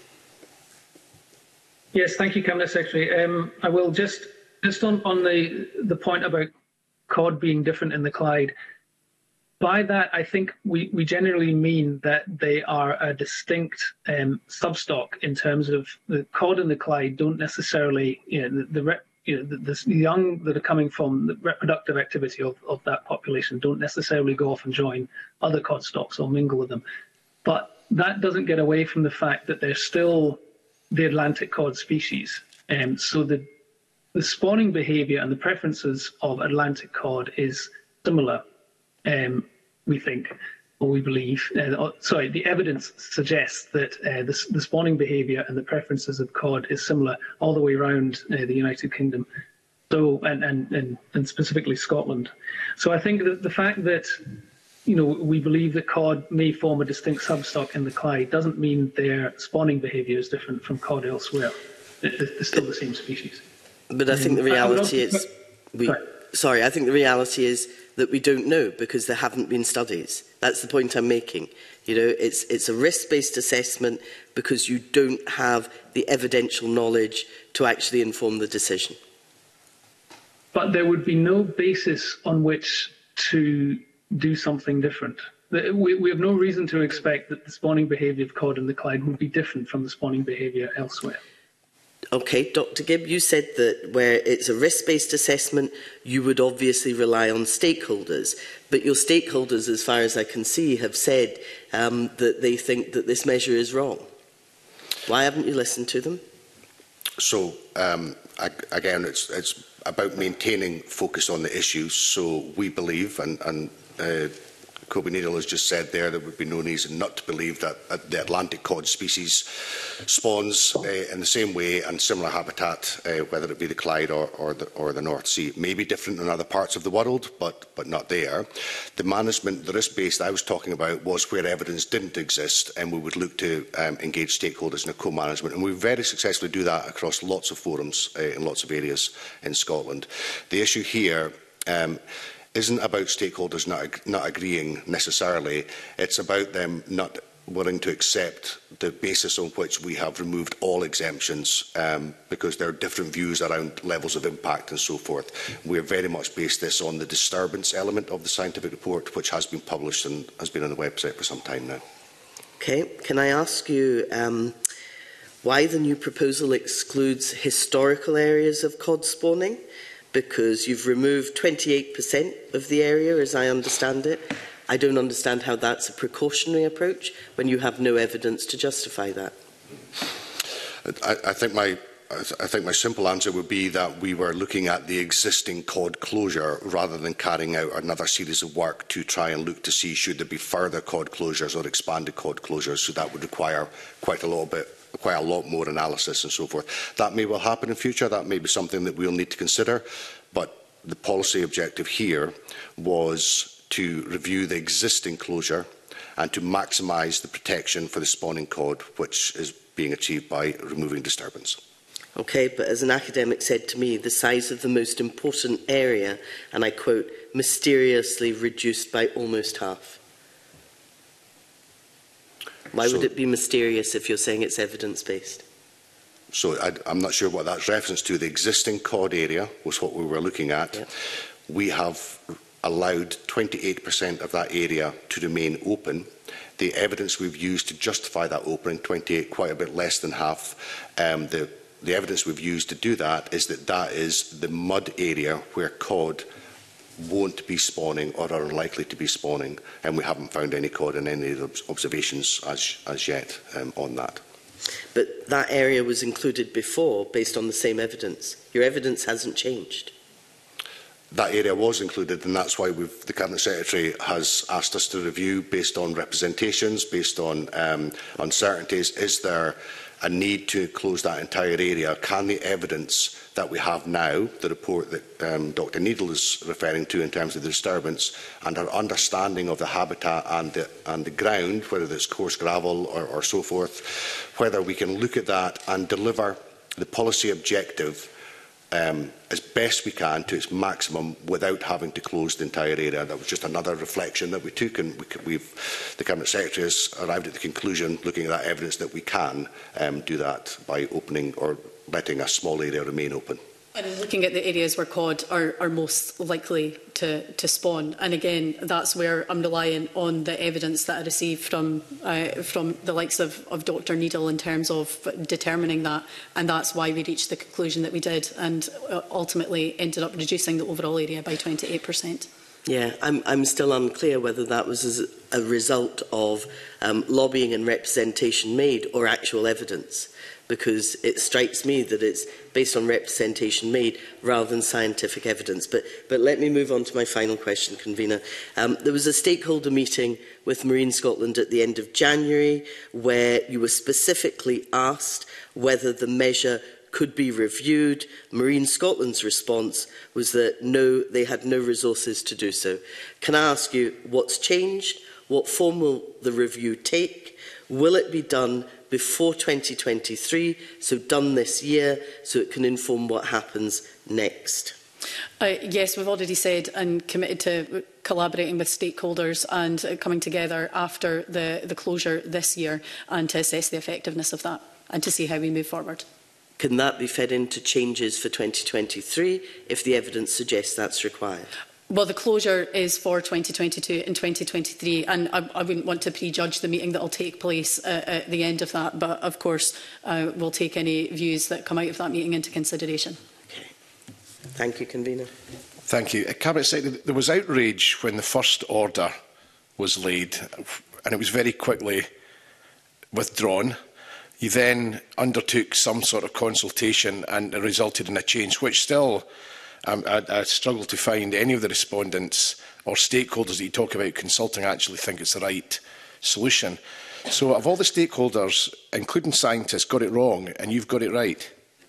Yes, thank you, Cabinet Secretary. Um, I will just, just on, on the, the point about cod being different in the Clyde. By that, I think we, we generally mean that they are a distinct um, substock in terms of the cod and the Clyde don't necessarily, you know, the, the, you know, the, the young that are coming from the reproductive activity of, of that population don't necessarily go off and join other cod stocks or mingle with them. But that doesn't get away from the fact that they're still the Atlantic cod species. Um, so the, the spawning behaviour and the preferences of Atlantic cod is similar. Um, we think, or we believe, uh, sorry, the evidence suggests that uh, the, the spawning behaviour and the preferences of cod is similar all the way around uh, the United Kingdom, so and, and, and, and specifically Scotland. So I think that the fact that, you know, we believe that cod may form a distinct substock in the Clyde doesn't mean their spawning behaviour is different from cod elsewhere. It's still the same species. But I think the reality is, we, sorry, I think the reality is that we don't know because there haven't been studies. That's the point I'm making. You know, it's, it's a risk-based assessment because you don't have the evidential knowledge to actually inform the decision. But there would be no basis on which to do something different. We, we have no reason to expect that the spawning behaviour of cod in the Clyde would be different from the spawning behaviour elsewhere. Okay, Doctor Gibb, you said that where it's a risk-based assessment, you would obviously rely on stakeholders. But your stakeholders, as far as I can see, have said um, that they think that this measure is wrong. Why haven't you listened to them? So, um, again, it's, it's about maintaining focus on the issues. So we believe, and, and uh, Kobe Needle has just said there, there would be no reason not to believe that uh, the Atlantic cod species spawns uh, in the same way and similar habitat, uh, whether it be the Clyde or, or, the, or the North Sea. It may be different in other parts of the world, but, but not there. The management, the risk-based I was talking about was where evidence didn't exist, and we would look to um, engage stakeholders in a co-management. And we very successfully do that across lots of forums uh, in lots of areas in Scotland. The issue here um, isn't about stakeholders not, not agreeing necessarily. It's about them not willing to accept the basis on which we have removed all exemptions, um, because there are different views around levels of impact and so forth. We have very much based this on the disturbance element of the scientific report, which has been published and has been on the website for some time now. Okay, can I ask you um, why the new proposal excludes historical areas of cod spawning? Because you've removed twenty-eight percent of the area, as I understand it. I don't understand how that's a precautionary approach when you have no evidence to justify that. I, I think my I think my simple answer would be that we were looking at the existing cod closure rather than carrying out another series of work to try and look to see should there be further cod closures or expanded cod closures. So that would require quite a little bit. quite a lot more analysis and so forth. That may well happen in future. That may be something that we'll need to consider. But the policy objective here was to review the existing closure and to maximise the protection for the spawning cod, which is being achieved by removing disturbance. Okay, but as an academic said to me, the size of the most important area, and I quote, mysteriously reduced by almost half. Why so, would it be mysterious if you're saying it's evidence-based? So I, I'm not sure what that's reference to. The existing cod area was what we were looking at. Yeah. We have allowed twenty-eight percent of that area to remain open. The evidence we've used to justify that opening, twenty-eight, quite a bit less than half, um, the, the evidence we've used to do that is that that is the mud area where cod won't be spawning or are unlikely to be spawning, and we haven't found any cod in any of the observations as, as yet um, on that. But that area was included before based on the same evidence. Your evidence hasn't changed. That area was included, and that's why we've, the Cabinet Secretary has asked us to review based on representations, based on um, uncertainties. Is there a need to close that entire area? Can the evidence that we have now, the report that um, Doctor Needle is referring to in terms of the disturbance, and our understanding of the habitat and the, and the ground, whether it's coarse gravel or, or so forth, whether we can look at that and deliver the policy objective um, as best we can to its maximum without having to close the entire area. That was just another reflection that we took, and we, we've, the Cabinet Secretary has arrived at the conclusion, looking at that evidence, that we can um, do that by opening or letting a small area remain open. And looking at the areas where cod are, are most likely to, to spawn, and again, that's where I'm relying on the evidence that I received from uh, from the likes of, of Doctor Needle in terms of determining that, and that's why we reached the conclusion that we did, and ultimately ended up reducing the overall area by twenty-eight percent. Yeah, I'm, I'm still unclear whether that was as a result of um, lobbying and representation made or actual evidence, because it strikes me that it's based on representation made rather than scientific evidence. But, but let me move on to my final question, Convener. Um, there was a stakeholder meeting with Marine Scotland at the end of January where you were specifically asked whether the measure could be reviewed. Marine Scotland's response was that no, they had no resources to do so. Can I ask you what's changed? What form will the review take? Will it be done before twenty twenty-three, so done this year, so it can inform what happens next? Uh, yes, we've already said and committed to collaborating with stakeholders and uh, coming together after the, the closure this year, and to assess the effectiveness of that and to see how we move forward. Can that be fed into changes for twenty twenty-three if the evidence suggests that's required? Well, the closure is for twenty twenty-two and twenty twenty-three, and I, I wouldn't want to prejudge the meeting that will take place uh, at the end of that, but of course uh, we'll take any views that come out of that meeting into consideration. Okay. Thank you, Convener. Thank you. Uh, Cabinet Secretary, there was outrage when the first order was laid, and it was very quickly withdrawn. You then undertook some sort of consultation, and it resulted in a change, which still um, I, I struggle to find any of the respondents or stakeholders that you talk about consulting actually think it's the right solution. So, of all the stakeholders, including scientists, got it wrong, and you've got it right?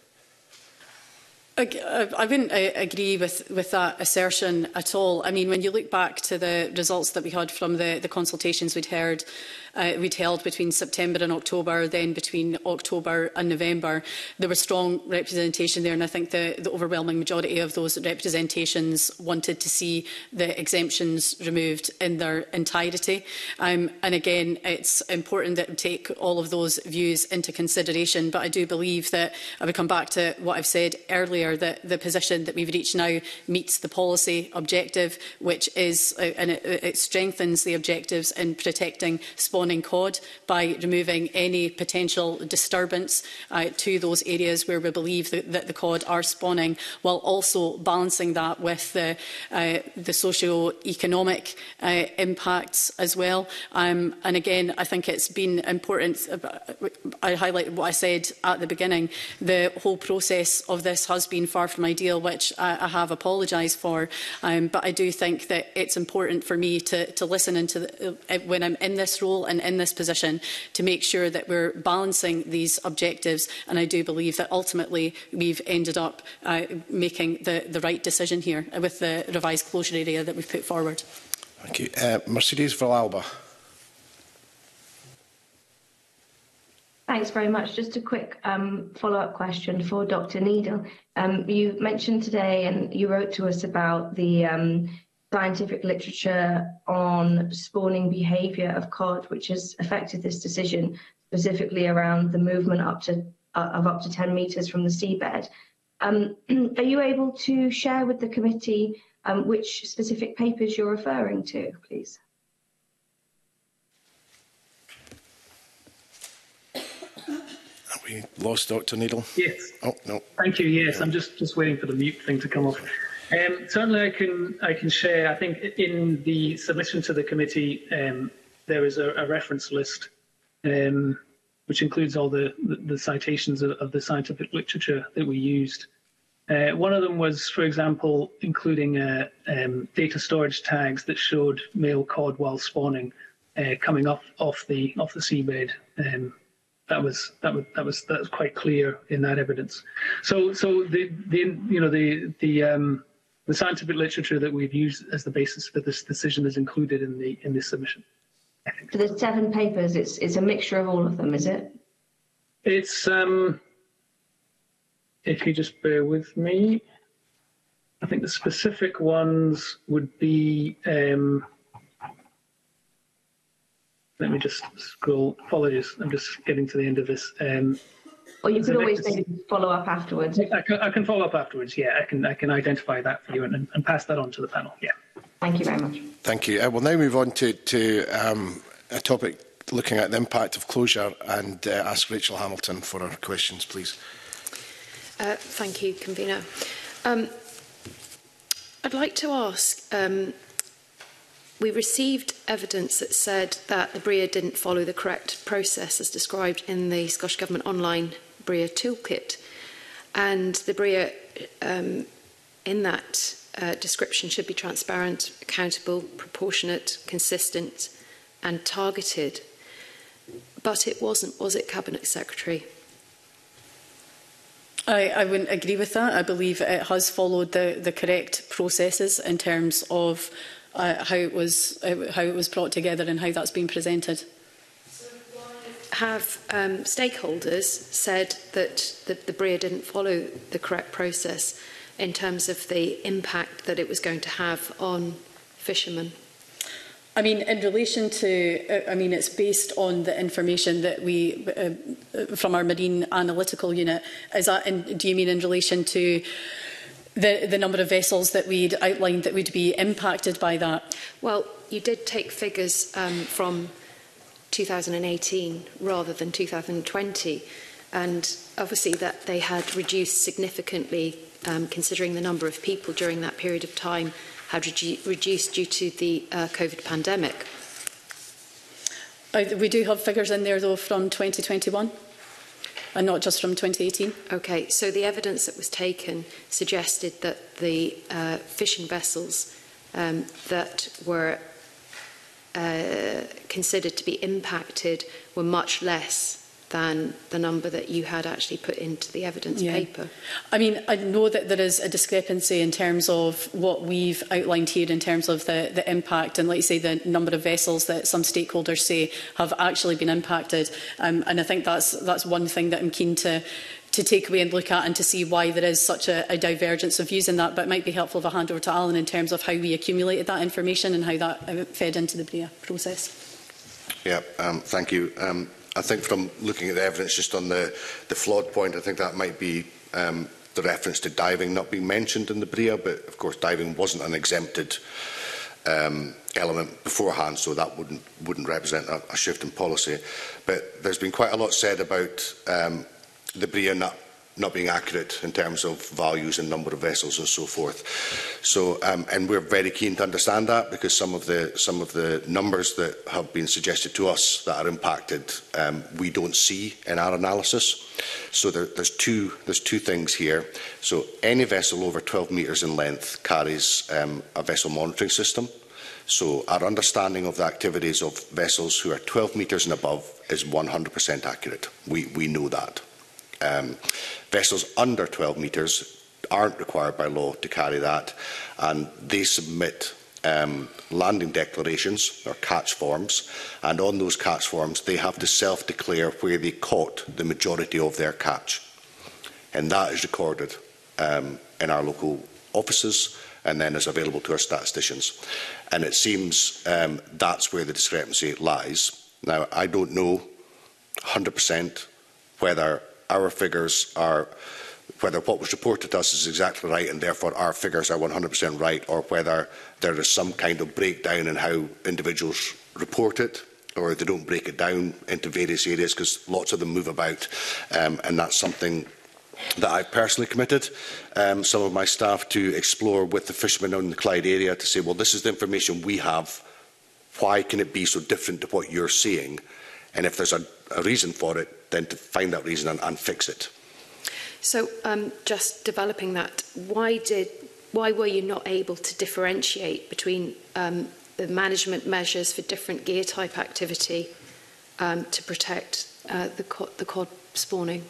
I, I wouldn't uh, agree with, with that assertion at all. I mean, when you look back to the results that we had from the, the consultations we'd heard, uh, we'd held between September and October, then between October and November, there was strong representation there, and I think the, the overwhelming majority of those representations wanted to see the exemptions removed in their entirety. Um, and again, it's important that we take all of those views into consideration, but I do believe that, I would come back to what I've said earlier, that the position that we've reached now meets the policy objective, which is, uh, and it, it strengthens the objectives in protecting spawning cod by removing any potential disturbance uh, to those areas where we believe that, that the cod are spawning, while also balancing that with the, uh, the socio-economic uh, impacts as well. Um, and again, I think it's been important, I highlight what I said at the beginning, the whole process of this has been been far from ideal, which I, I have apologised for. Um, but I do think that it's important for me to, to listen into the, uh, when I'm in this role and in this position, to make sure that we're balancing these objectives. And I do believe that ultimately we've ended up uh, making the, the right decision here with the revised closure area that we've put forward. Thank you. Uh, Mercedes Villalba. Thanks very much. Just a quick um, follow-up question for Doctor Needle. Um, you mentioned today, and you wrote to us about the um, scientific literature on spawning behaviour of cod, which has affected this decision, specifically around the movement up to uh, of up to ten metres from the seabed. Um, are you able to share with the committee um, which specific papers you're referring to, please? We lost Doctor Needle. Yes. Oh no. Thank you. Yes, I'm just just waiting for the mute thing to come off. Um, certainly, I can I can share. I think in the submission to the committee, um, there is a, a reference list, um, which includes all the the, the citations of, of the scientific literature that we used. Uh, one of them was, for example, including uh, um, data storage tags that showed male cod while spawning uh, coming off off the off the seabed. Um, That was that was that was that was quite clear in that evidence. So so the the you know the the um, the scientific literature that we've used as the basis for this decision is included in the in this submission. So there's seven papers. It's it's a mixture of all of them, is it? It's um. If you just bear with me, I think the specific ones would be. Um, Let me just scroll. Apologies, I'm just getting to the end of this. Um, or you could always maybe follow up afterwards. I can, I can follow up afterwards. Yeah, I can. I can identify that for you and, and pass that on to the panel. Yeah. Thank you very much. Thank you. I will now move on to to um, a topic looking at the impact of closure, and uh, ask Rachel Hamilton for her questions, please. Uh, thank you, Convener. Um, I'd like to ask. Um, We received evidence that said that the B R I A didn't follow the correct process as described in the Scottish Government online B R I A toolkit. And the B R I A, um, in that uh, description, should be transparent, accountable, proportionate, consistent and targeted. But it wasn't, was it, Cabinet Secretary? I, I wouldn't agree with that. I believe it has followed the, the correct processes in terms of Uh, how it was uh, how it was brought together and how that's been presented. So have um, stakeholders said that the, the B R I A didn't follow the correct process in terms of the impact that it was going to have on fishermen? I mean, in relation to, uh, I mean, it's based on the information that we, uh, from our Marine Analytical Unit. Is that, in, do you mean in relation to The, the number of vessels that we'd outlined that would be impacted by that? Well, you did take figures um, from two thousand eighteen rather than two thousand twenty, and obviously that they had reduced significantly, um, considering the number of people during that period of time had redu reduced due to the uh, COVID pandemic. Uh, we do have figures in there, though, from twenty twenty-one. And not just from twenty eighteen? Okay, so the evidence that was taken suggested that the uh, fishing vessels um, that were uh, considered to be impacted were much less than the number that you had actually put into the evidence yeah. paper. I mean, I know that there is a discrepancy in terms of what we've outlined here in terms of the, the impact and, like you say, the number of vessels that some stakeholders say have actually been impacted. Um, and I think that's, that's one thing that I'm keen to to take away and look at and to see why there is such a, a divergence of views in that. But it might be helpful if I hand over to Alan in terms of how we accumulated that information and how that fed into the B R I A process. Yeah, um, thank you. Um, I think from looking at the evidence just on the, the flawed point, I think that might be um, the reference to diving not being mentioned in the B R I A, but of course diving wasn't an exempted um, element beforehand, so that wouldn't, wouldn't represent a, a shift in policy. But there's been quite a lot said about um, the B R I A not, not being accurate in terms of values and number of vessels and so forth. So, um, and we're very keen to understand that, because some of the some of the numbers that have been suggested to us that are impacted, um, we don't see in our analysis. So there, there's two there's two things here. So any vessel over twelve metres in length carries um, a vessel monitoring system. So our understanding of the activities of vessels who are twelve metres and above is one hundred percent accurate. We we know that. Um, vessels under twelve metres aren't required by law to carry that, and they submit um, landing declarations or catch forms, and on those catch forms they have to self-declare where they caught the majority of their catch, and that is recorded um, in our local offices and then is available to our statisticians. And it seems um, that's where the discrepancy lies. Now, I don't know one hundred percent whether our figures are, whether what was reported to us is exactly right and therefore our figures are one hundred percent right, or whether there is some kind of breakdown in how individuals report it, or they don't break it down into various areas, because lots of them move about, um, and that's something that I've personally committed um, some of my staff to explore with the fishermen in the Clyde area, to say, well, this is the information we have, why can it be so different to what you're seeing? And if there's a, a reason for it, then to find that reason and, and fix it. So, um, just developing that, why did, why were you not able to differentiate between um, the management measures for different gear type activity um, to protect uh, the, cod, the cod spawning?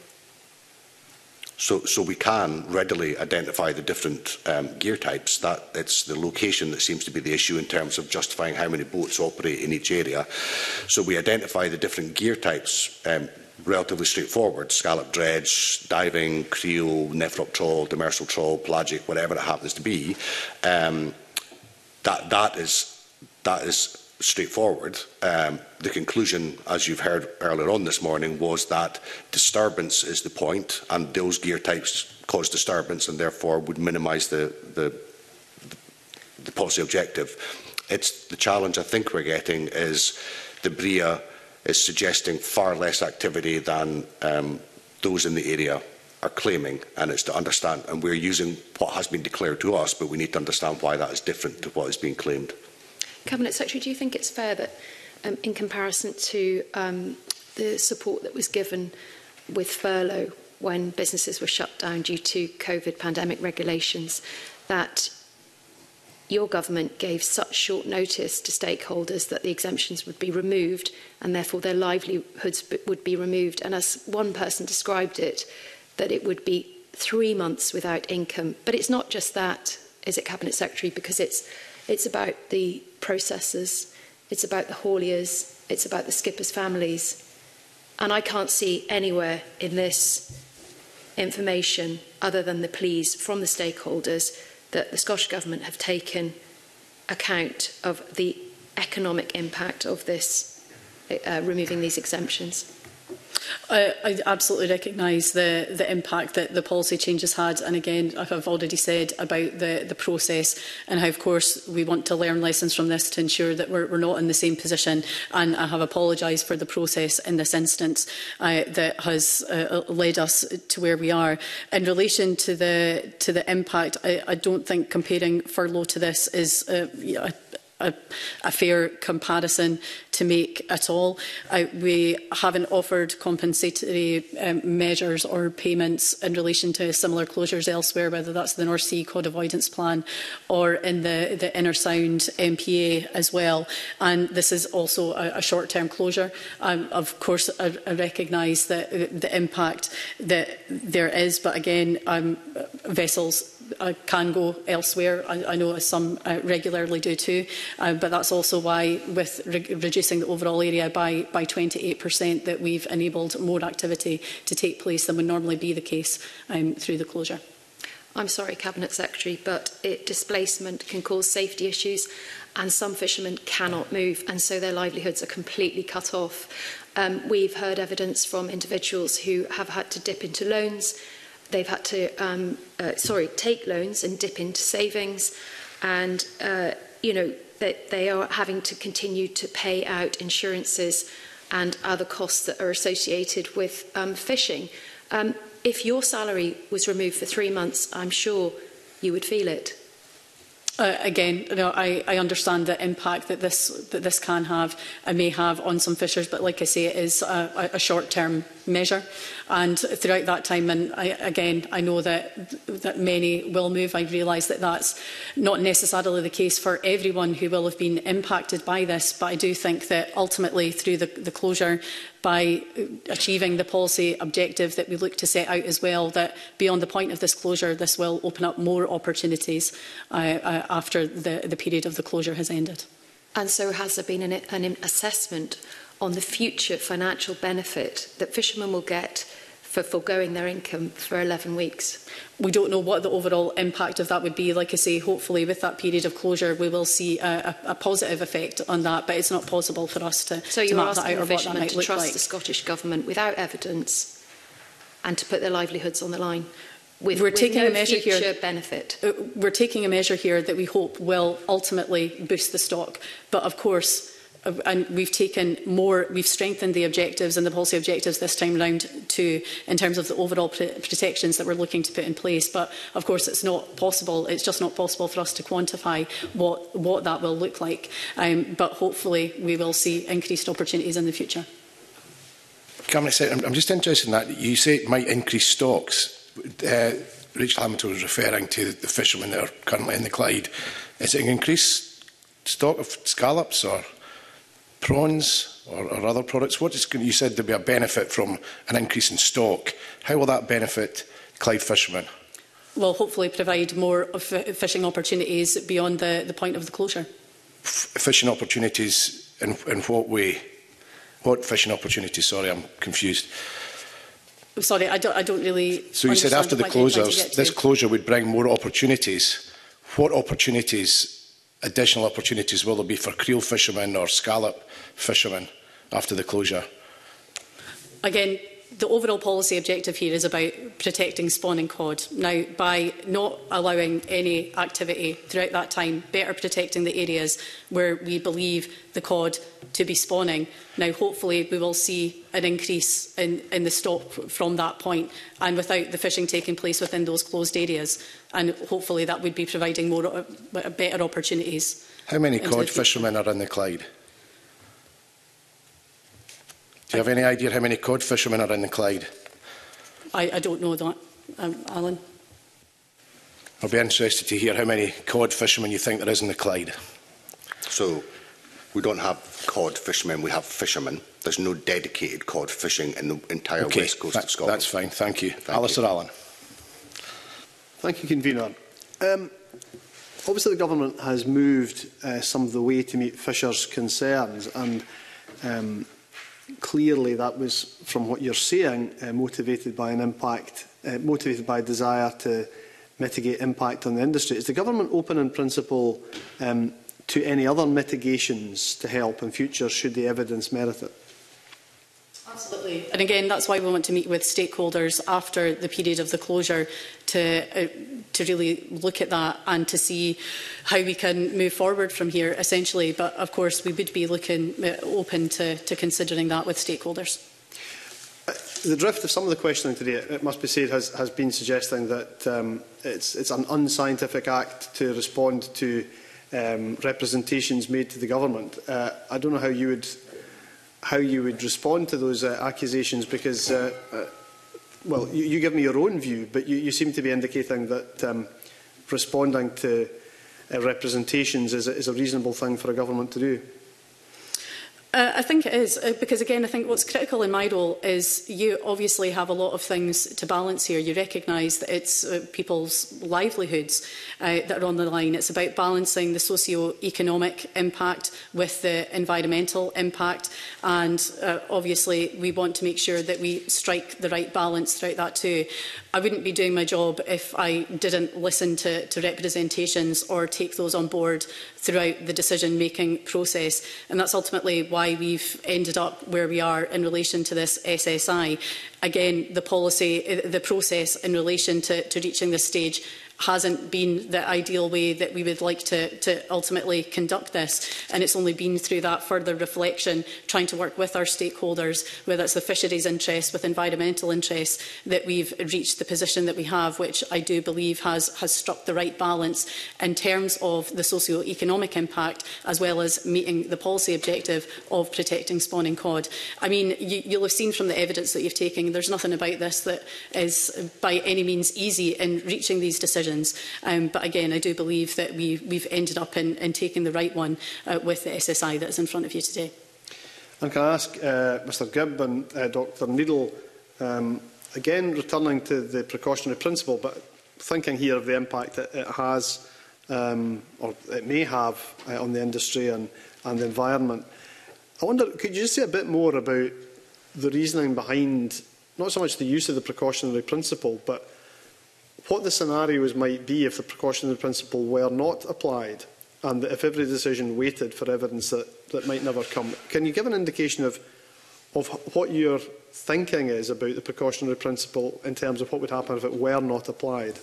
So, so we can readily identify the different um, gear types. That it's the location that seems to be the issue in terms of justifying how many boats operate in each area. So we identify the different gear types um, relatively straightforward: scallop dredge, diving, creel, nephrop trawl, demersal trawl, pelagic, whatever it happens to be. Um, that that is that is straightforward. Um, the conclusion, as you've heard earlier on this morning, was that disturbance is the point, and those gear types cause disturbance and therefore would minimise the, the, the policy objective. It's the challenge I think we're getting is the B R I A is suggesting far less activity than um, those in the area are claiming, and it's to understand, and we're using what has been declared to us, but we need to understand why that is different to what is being claimed. Cabinet Secretary, do you think it's fair that, um, in comparison to um, the support that was given with furlough when businesses were shut down due to COVID pandemic regulations, that your government gave such short notice to stakeholders that the exemptions would be removed and therefore their livelihoods would be removed? And as one person described it, that it would be three months without income. But it's not just that, is it, Cabinet Secretary? Because it's It's about the processors, it's about the hauliers, it's about the skippers' families. And I can't see anywhere in this information, other than the pleas from the stakeholders, that the Scottish Government have taken account of the economic impact of this, uh, removing these exemptions. I, I absolutely recognise the, the impact that the policy changes had, and again, I've already said about the, the process and how, of course, we want to learn lessons from this to ensure that we're, we're not in the same position, and I have apologised for the process in this instance uh, that has uh, led us to where we are. In relation to the, to the impact, I, I don't think comparing furlough to this is uh, you know, a, A, a fair comparison to make at all. Uh, we haven't offered compensatory um, measures or payments in relation to similar closures elsewhere, whether that's the North Sea Cod Avoidance Plan or in the, the Inner Sound M P A as well. And this is also a, a short-term closure. Um, of course, I, I recognise the, the impact that there is, but again, um, vessels Uh, can go elsewhere. I, I know some uh, regularly do too, uh, but that's also why, with re reducing the overall area by, by twenty-eight percent, that we've enabled more activity to take place than would normally be the case um, through the closure. I'm sorry, Cabinet Secretary, but it, displacement can cause safety issues, and some fishermen cannot move, and so their livelihoods are completely cut off. Um, we've heard evidence from individuals who have had to dip into loans. They've had to, um, uh, sorry, take loans and dip into savings, and uh, you know they, they are having to continue to pay out insurances and other costs that are associated with um, fishing. Um, if your salary was removed for three months, I'm sure you would feel it. Uh, again, you know, I, I understand the impact that this that this can have and may have on some fishers, but like I say, it is a, a short-term measure, and throughout that time, and I, again, I know that that many will move. I realise that that's not necessarily the case for everyone who will have been impacted by this, but I do think that ultimately, through the, the closure, by achieving the policy objective that we look to set out as well, that beyond the point of this closure, this will open up more opportunities uh, uh, after the, the period of the closure has ended. And so has there been an, an assessment on the future financial benefit that fishermen will get for foregoing their income for eleven weeks? We don't know what the overall impact of that would be. Like I say, hopefully with that period of closure, we will see a, a, a positive effect on that, but it's not possible for us to, so to you're map that asking out or the what that fishermen might to look trust like. the Scottish Government without evidence and to put their livelihoods on the line? With, we're with taking no a measure future here. benefit. Uh, we're taking a measure here that we hope will ultimately boost the stock. But of course, uh, and we've taken more, we've strengthened the objectives and the policy objectives this time round too, in terms of the overall pr protections that we're looking to put in place. But of course, it's not possible. It's just not possible for us to quantify what what that will look like. Um, but hopefully, we will see increased opportunities in the future. Cabinet Secretary, I'm just interested in that. You say it might increase stocks. Uh, Rachel Hamilton was referring to the fishermen that are currently in the Clyde. Is it an increased stock of scallops or prawns or, or other products? What is, you said there'd be a benefit from an increase in stock. How will that benefit Clyde fishermen? Well, hopefully provide more of fishing opportunities beyond the, the point of the closure. F fishing opportunities in, in what way? What fishing opportunities? Sorry, I'm confused. Sorry, I don't, I don't really. So you said after the closures, this closure would bring more opportunities. What opportunities, additional opportunities, will there be for creel fishermen or scallop fishermen after the closure? Again, the overall policy objective here is about protecting spawning cod. Now, by not allowing any activity throughout that time, better protecting the areas where we believe the cod to be spawning. Now, hopefully, we will see an increase in, in the stock from that point, and without the fishing taking place within those closed areas. And hopefully, that would be providing more uh, better opportunities. How many cod fishermen are in the Clyde? Do you have any idea how many cod fishermen are in the Clyde? I, I don't know that, um, Alan. I'll be interested to hear how many cod fishermen you think there is in the Clyde. So, we don't have cod fishermen, we have fishermen. There's no dedicated cod fishing in the entire okay, west coast that, of Scotland. That's fine, thank you. Thank Alistair you. Allen. Thank you, Convener. Um, obviously, the Government has moved uh, some of the way to meet fishers' concerns, and um, clearly that was, from what you're saying, uh, motivated by an impact, uh, motivated by a desire to mitigate impact on the industry. Is the Government open in principle um, to any other mitigations to help in future should the evidence merit it? Absolutely. And again, that's why we want to meet with stakeholders after the period of the closure to, uh, to really look at that and to see how we can move forward from here, essentially. But of course, we would be looking uh, open to, to considering that with stakeholders. Uh, the drift of some of the questioning today, it must be said, has, has been suggesting that um, it's, it's an unscientific act to respond to um, representations made to the government. Uh, I don't know how you would how you would respond to those uh, accusations, because, uh, uh, well, you, you give me your own view, but you, you seem to be indicating that um, responding to uh, representations is a, is a reasonable thing for a government to do. Uh, I think it is, uh, because again, I think what's critical in my role is you obviously have a lot of things to balance here. You recognise that it's uh, people's livelihoods uh, that are on the line. It's about balancing the socio-economic impact with the environmental impact, and uh, obviously we want to make sure that we strike the right balance throughout that too. I wouldn't be doing my job if I didn't listen to, to representations or take those on board throughout the decision-making process, and that's ultimately why we've ended up where we are in relation to this S S I. Again, the policy, the process in relation to, to reaching this stage hasn't been the ideal way that we would like to, to ultimately conduct this. And it's only been through that further reflection, trying to work with our stakeholders, whether it's the fisheries interests, with environmental interests, that we've reached the position that we have, which I do believe has, has struck the right balance in terms of the socio-economic impact, as well as meeting the policy objective of protecting spawning cod. I mean, you, you'll have seen from the evidence that you've taken, there's nothing about this that is by any means easy in reaching these decisions. Um, but again, I do believe that we, we've ended up in, in taking the right one uh, with the S S I that is in front of you today. And can I ask uh, Mr Gibb and uh, Doctor Needle, um, again returning to the precautionary principle, but thinking here of the impact it, it has, um, or it may have, uh, on the industry and, and the environment. I wonder, could you just say a bit more about the reasoning behind not so much the use of the precautionary principle, but what the scenarios might be if the precautionary principle were not applied, and that if every decision waited for evidence that, that might never come? Can you give an indication of, of what your thinking is about the precautionary principle in terms of what would happen if it were not applied?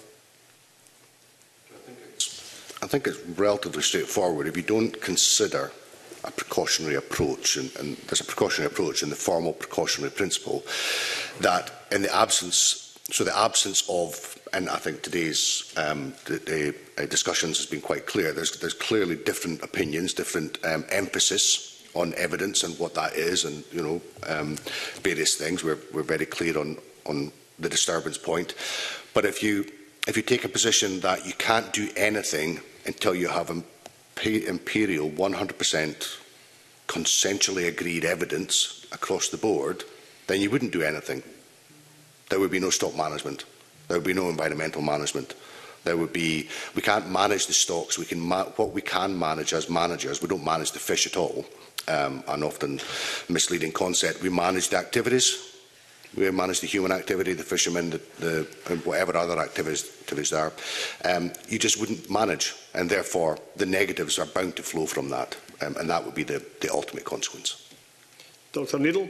I think it's relatively straightforward. If you don't consider a precautionary approach, and, and there's a precautionary approach in the formal precautionary principle, that in the absence, so the absence of, and I think today's um, the, the uh, discussions has been quite clear, there's, there's clearly different opinions, different um, emphasis on evidence and what that is, and you know um, various things. We're, we're very clear on, on the disturbance point. But if you, if you take a position that you can't do anything until you have imperial one hundred percent consensually agreed evidence across the board, then you wouldn't do anything. There would be no stock management. There would be no environmental management. There would be, we can't manage the stocks. We can ma what we can manage as managers, we don't manage the fish at all. Um, an often misleading concept. We manage the activities. We manage the human activity, the fishermen, the, the and whatever other activities, activities there are. Um, you just wouldn't manage, and therefore the negatives are bound to flow from that, um, and that would be the, the ultimate consequence. Doctor Needle.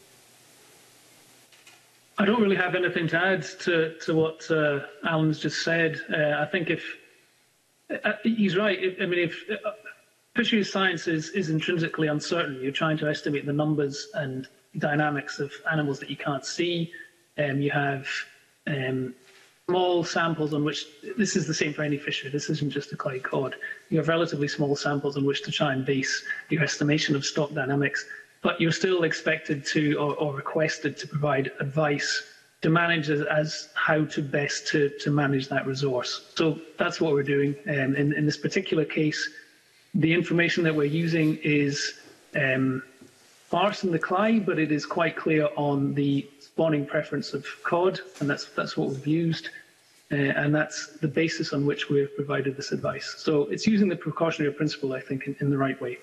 I don't really have anything to add to, to what uh, Alan's just said. Uh, I think if uh, he's right. If, I mean, if uh, fisheries science is, is intrinsically uncertain, you're trying to estimate the numbers and dynamics of animals that you can't see. Um, you have um, small samples on which, this is the same for any fishery, this isn't just a Clyde cod. You have relatively small samples on which to try and base your estimation of stock dynamics, but you're still expected to, or, or requested to provide advice to manage as, as how to best to, to manage that resource. So that's what we're doing. Um, in, in this particular case, the information that we're using is um, sparse in the Clyde, but it is quite clear on the spawning preference of cod, and that's that's what we've used, uh, and that's the basis on which we've provided this advice. So it's using the precautionary principle, I think, in, in the right way.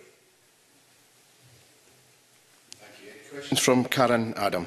Thank you. Questions from Karen Adam.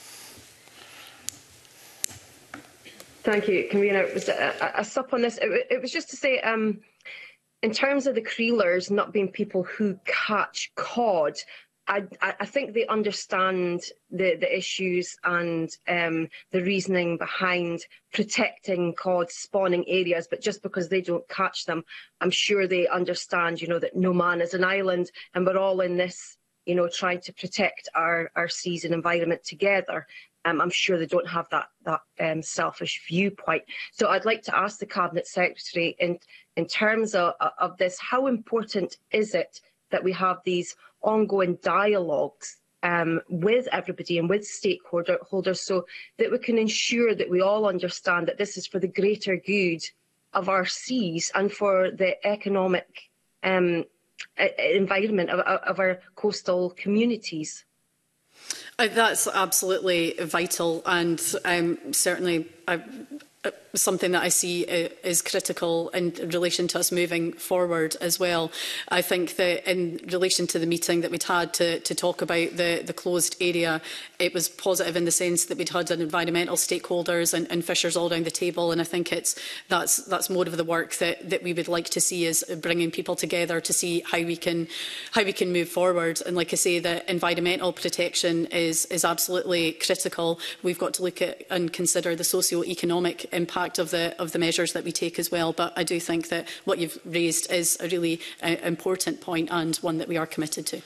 Thank you, Convener. It was a, a sup on this. It, it was just to say, um, in terms of the creelers not being people who catch cod, I, I think they understand the, the issues and um, the reasoning behind protecting cod spawning areas, but just because they don't catch them, I'm sure they understand, you know, that no man is an island, and we're all in this, you know, trying to protect our, our seas and environment together. Um, I'm sure they don't have that, that um, selfish viewpoint. So I'd like to ask the Cabinet Secretary, in, in terms of, of this, how important is it that we have these ongoing dialogues um, with everybody and with stakeholders, so that we can ensure that we all understand that this is for the greater good of our seas and for the economic um, environment of, of our coastal communities? Uh, that's absolutely vital, and um, certainly uh, something that I see uh, is critical in relation to us moving forward as well. I think that in relation to the meeting that we'd had to, to talk about the, the closed area, it was positive in the sense that we'd had an environmental stakeholders and, and fishers all around the table, and I think it's that's that's more of the work that, that we would like to see, is bringing people together to see how we can how we can move forward. And like I say, the environmental protection is is absolutely critical. We've got to look at and consider the socio-economic impact of the of the measures that we take as well. But I do think that what you've raised is a really uh, important point, and one that we are committed to.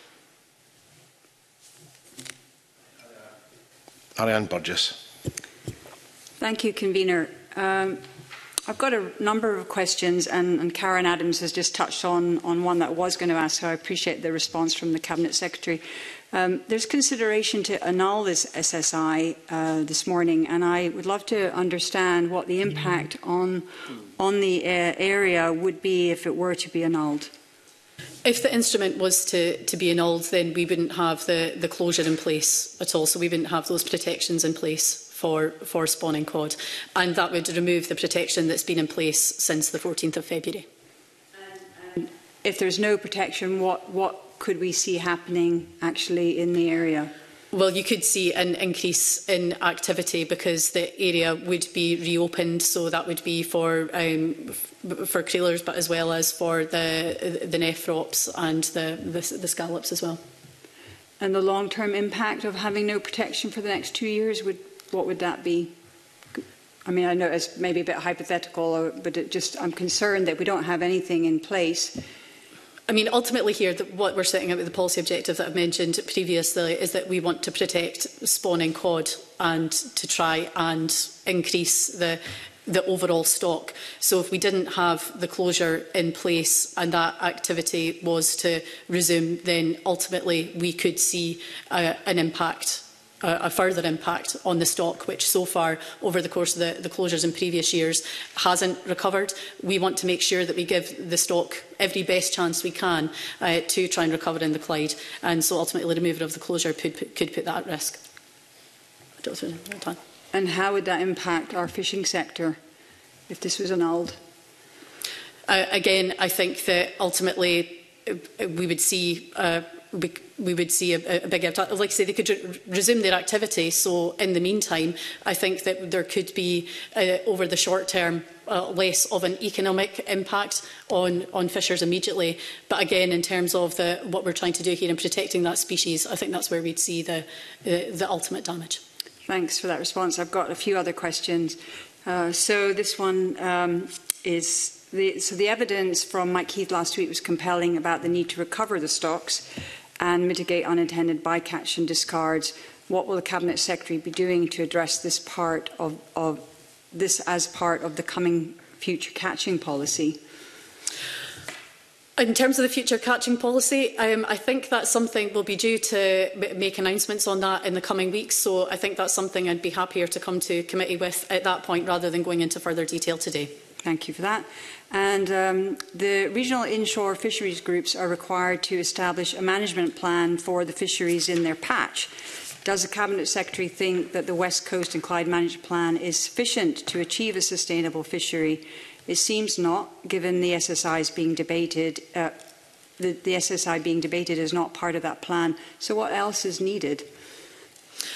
Ariane Burgess. Thank you, Convener. Um, I've got a number of questions, and, and Karen Adams has just touched on, on one that I was going to ask, so I appreciate the response from the Cabinet Secretary. Um, there's consideration to annul this S S I uh, this morning, and I would love to understand what the impact on, on the uh, area would be if it were to be annulled. If the instrument was to, to be annulled, then we wouldn't have the, the closure in place at all, so we wouldn't have those protections in place for, for spawning cod, and that would remove the protection that's been in place since the fourteenth of February. And if there's no protection, what, what could we see happening actually in the area? Well, you could see an increase in activity because the area would be reopened, so that would be for um, for creelers, but as well as for the the nephrops and the, the the scallops as well. And the long-term impact of having no protection for the next two years, would what would that be? I mean, I know it's maybe a bit hypothetical, but it just I'm concerned that we don't have anything in place. I mean, ultimately here, the, what we're setting out with the policy objective that I've mentioned previously is that we want to protect spawning cod and to try and increase the the overall stock. So if we didn't have the closure in place and that activity was to resume, then ultimately we could see uh, an impact, uh, a further impact on the stock, which so far over the course of the, the closures in previous years hasn't recovered. We want to make sure that we give the stock every best chance we can uh, to try and recover in the Clyde, and so ultimately the removal of the closure could put, could put that at risk. I don't know if I'm done. And how would that impact our fishing sector if this was annulled? Uh, again, I think that ultimately uh, we would see uh, we, we would see a, a big impact. Like I say, they could re resume their activity. So in the meantime, I think that there could be uh, over the short term uh, less of an economic impact on on fishers immediately. But again, in terms of the what we're trying to do here in protecting that species, I think that's where we'd see the the, the ultimate damage. Thanks for that response. I've got a few other questions. Uh, so this one um, is, the, so the evidence from Mike Heath last week was compelling about the need to recover the stocks and mitigate unintended bycatch and discards. What will the Cabinet Secretary be doing to address this part of, of this as part of the coming future catching policy? In terms of the future catching policy, um, I think that's something we'll be due to make announcements on that in the coming weeks. So I think that's something I'd be happier to come to committee with at that point rather than going into further detail today. Thank you for that. And um, the regional inshore fisheries groups are required to establish a management plan for the fisheries in their patch. Does the Cabinet Secretary think that the West Coast and Clyde Management Plan is sufficient to achieve a sustainable fishery? It seems not, given the S S I is being debated. Uh, the, the S S I being debated is not part of that plan. So what else is needed?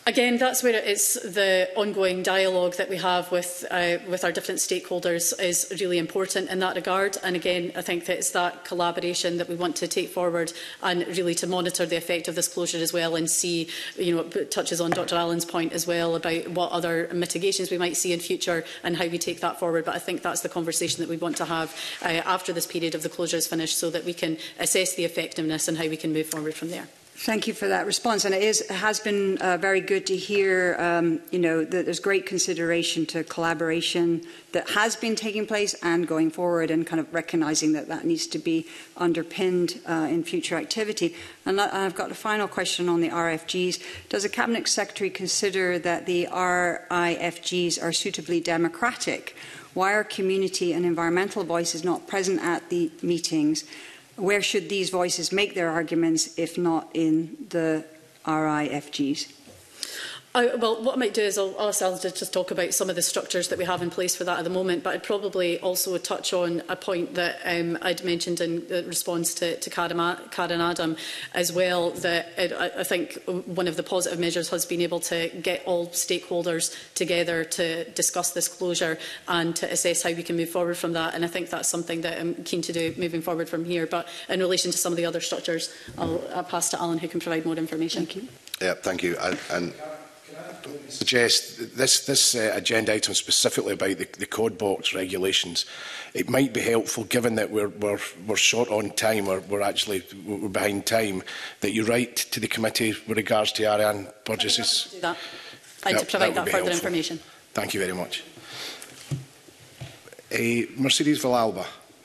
Again, that's where it's the ongoing dialogue that we have with uh, with our different stakeholders is really important in that regard. And again, I think that it's that collaboration that we want to take forward and really to monitor the effect of this closure as well and see, you know, it touches on Doctor Allen's point as well about what other mitigations we might see in future and how we take that forward. But I think that's the conversation that we want to have uh, after this period of the closure is finished so that we can assess the effectiveness and how we can move forward from there. Thank you for that response. And it, is, it has been uh, very good to hear, um, you know, that there's great consideration to collaboration that has been taking place and going forward, and kind of recognising that that needs to be underpinned uh, in future activity. And I've got a final question on the R F Gs. Does the Cabinet Secretary consider that the R I F Gs are suitably democratic? Why are community and environmental voices not present at the meetings? Where should these voices make their arguments, if not in the R I F Gs? I, well, what I might do is I'll ask Alan to just talk about some of the structures that we have in place for that at the moment, but I'd probably also touch on a point that um, I'd mentioned in response to, to Karen Adam as well, that it, I think one of the positive measures has been able to get all stakeholders together to discuss this closure and to assess how we can move forward from that. And I think that's something that I'm keen to do moving forward from here. But in relation to some of the other structures, I'll, I'll pass to Alan, who can provide more information. Thank you. Yeah, thank you. And, and suggest this, this uh, agenda item specifically about the, the code box regulations, it might be helpful, given that we're, we're, we're short on time, or we're actually we're behind time, that you write to the committee with regards to Ariane Burgess's. Do that. And to provide that, that further helpful. information. Thank you very much. Uh, Mercedes Villalba.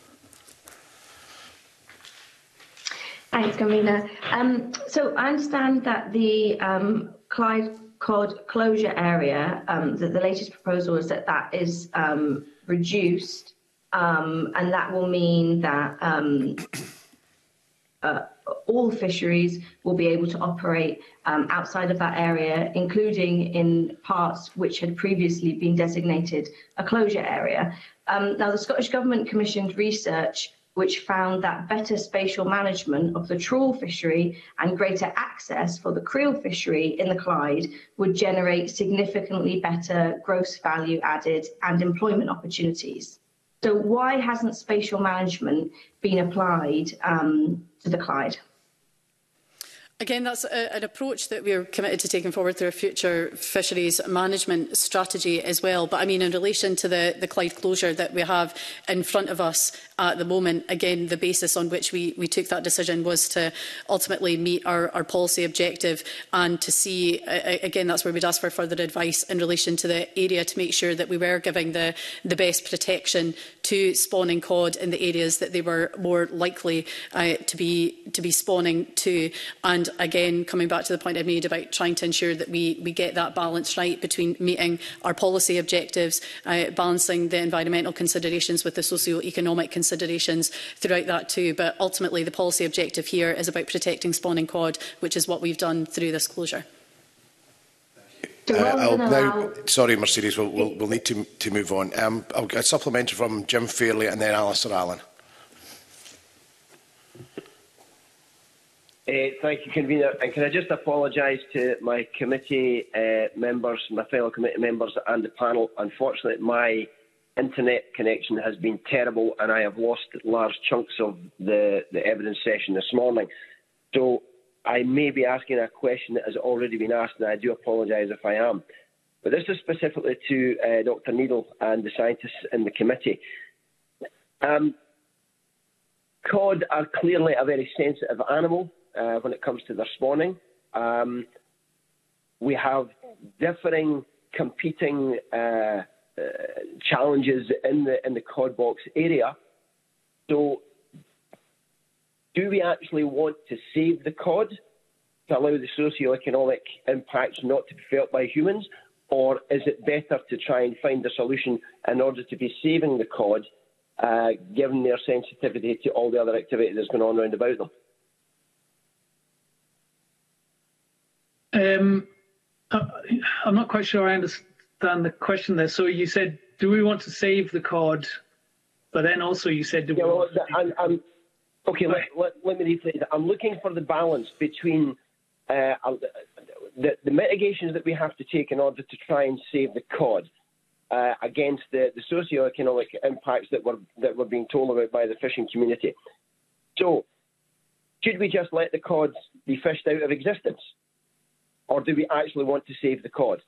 Thanks, Convener. Um, so I understand that the um, Clyde Cod closure area, um, that the latest proposal is that that is um, reduced, um, and that will mean that um, uh, all fisheries will be able to operate um, outside of that area, including in parts which had previously been designated a closure area. Um, now, the Scottish Government commissioned research which found that better spatial management of the trawl fishery and greater access for the creel fishery in the Clyde would generate significantly better gross value added and employment opportunities. So why hasn't spatial management been applied um, to the Clyde? Again, that's a, an approach that we're committed to taking forward through a future fisheries management strategy as well. But I mean, in relation to the, the Clyde closure that we have in front of us at the moment, again, the basis on which we, we took that decision was to ultimately meet our, our policy objective and to see, uh, again, that's where we'd ask for further advice in relation to the area to make sure that we were giving the, the best protection to spawning cod in the areas that they were more likely uh, to be to be spawning to. And again, coming back to the point I made about trying to ensure that we, we get that balance right between meeting our policy objectives, uh, balancing the environmental considerations with the socio-economic considerations throughout that too. But ultimately, the policy objective here is about protecting spawning cod, which is what we've done through this closure. Uh, I'll now, sorry, Mercedes, we'll, we'll, we'll need to, to move on. Um, I'll get a supplementary from Jim Fairley and then Alistair Allen. Uh, thank you, Convener. And can I just apologise to my committee uh, members, my fellow committee members and the panel. Unfortunately, my internet connection has been terrible and I have lost large chunks of the, the evidence session this morning. So I may be asking a question that has already been asked, and I do apologise if I am. But this is specifically to uh, Doctor Needle and the scientists in the committee. Um, cod are clearly a very sensitive animal uh, when it comes to their spawning. Um, we have differing, competing uh, uh, challenges in the in the cod box area. So, do we actually want to save the cod to allow the socio-economic impacts not to be felt by humans, or is it better to try and find a solution in order to be saving the cod, uh, given their sensitivity to all the other activity that's going on around about them? Um, I'm not quite sure I understand the question there. So you said, do we want to save the cod? But then also you said, do we yeah, well, want to I'm, I'm, okay, let, let, let me rephrase it. I'm looking for the balance between uh, the, the mitigations that we have to take in order to try and save the cod uh, against the, the socio-economic impacts that we're, that we're being told about by the fishing community. So, should we just let the cod be fished out of existence? Or do we actually want to save the cod?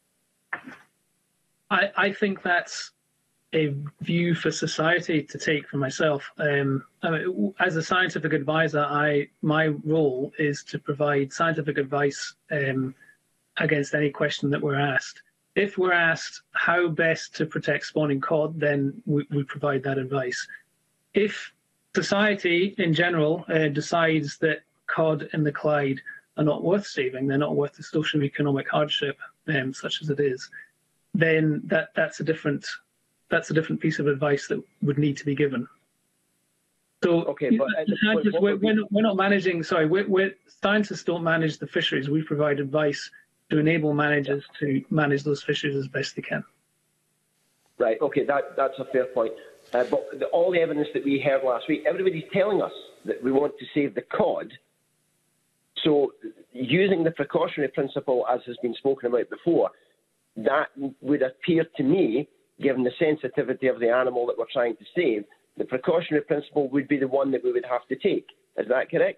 I, I think that's a view for society to take for myself. Um, I mean, as a scientific advisor, I my role is to provide scientific advice um, against any question that we're asked. If we're asked how best to protect spawning cod, then we, we provide that advice. If society in general uh, decides that cod in the Clyde are not worth saving, they're not worth the socio-economic hardship, um, such as it is, then that, that's a different that's a different piece of advice that would need to be given. So, okay, but uh, scientists, we're, we're, not, we're not managing. Sorry, we're, we're, scientists don't manage the fisheries. We provide advice to enable managers to manage those fisheries as best they can. Right. Okay, that that's a fair point. Uh, but the, all the evidence that we heard last week, everybody's telling us that we want to save the cod. So, using the precautionary principle, as has been spoken about before, that would appear to me, given the sensitivity of the animal that we're trying to save, the precautionary principle would be the one that we would have to take. Is that correct?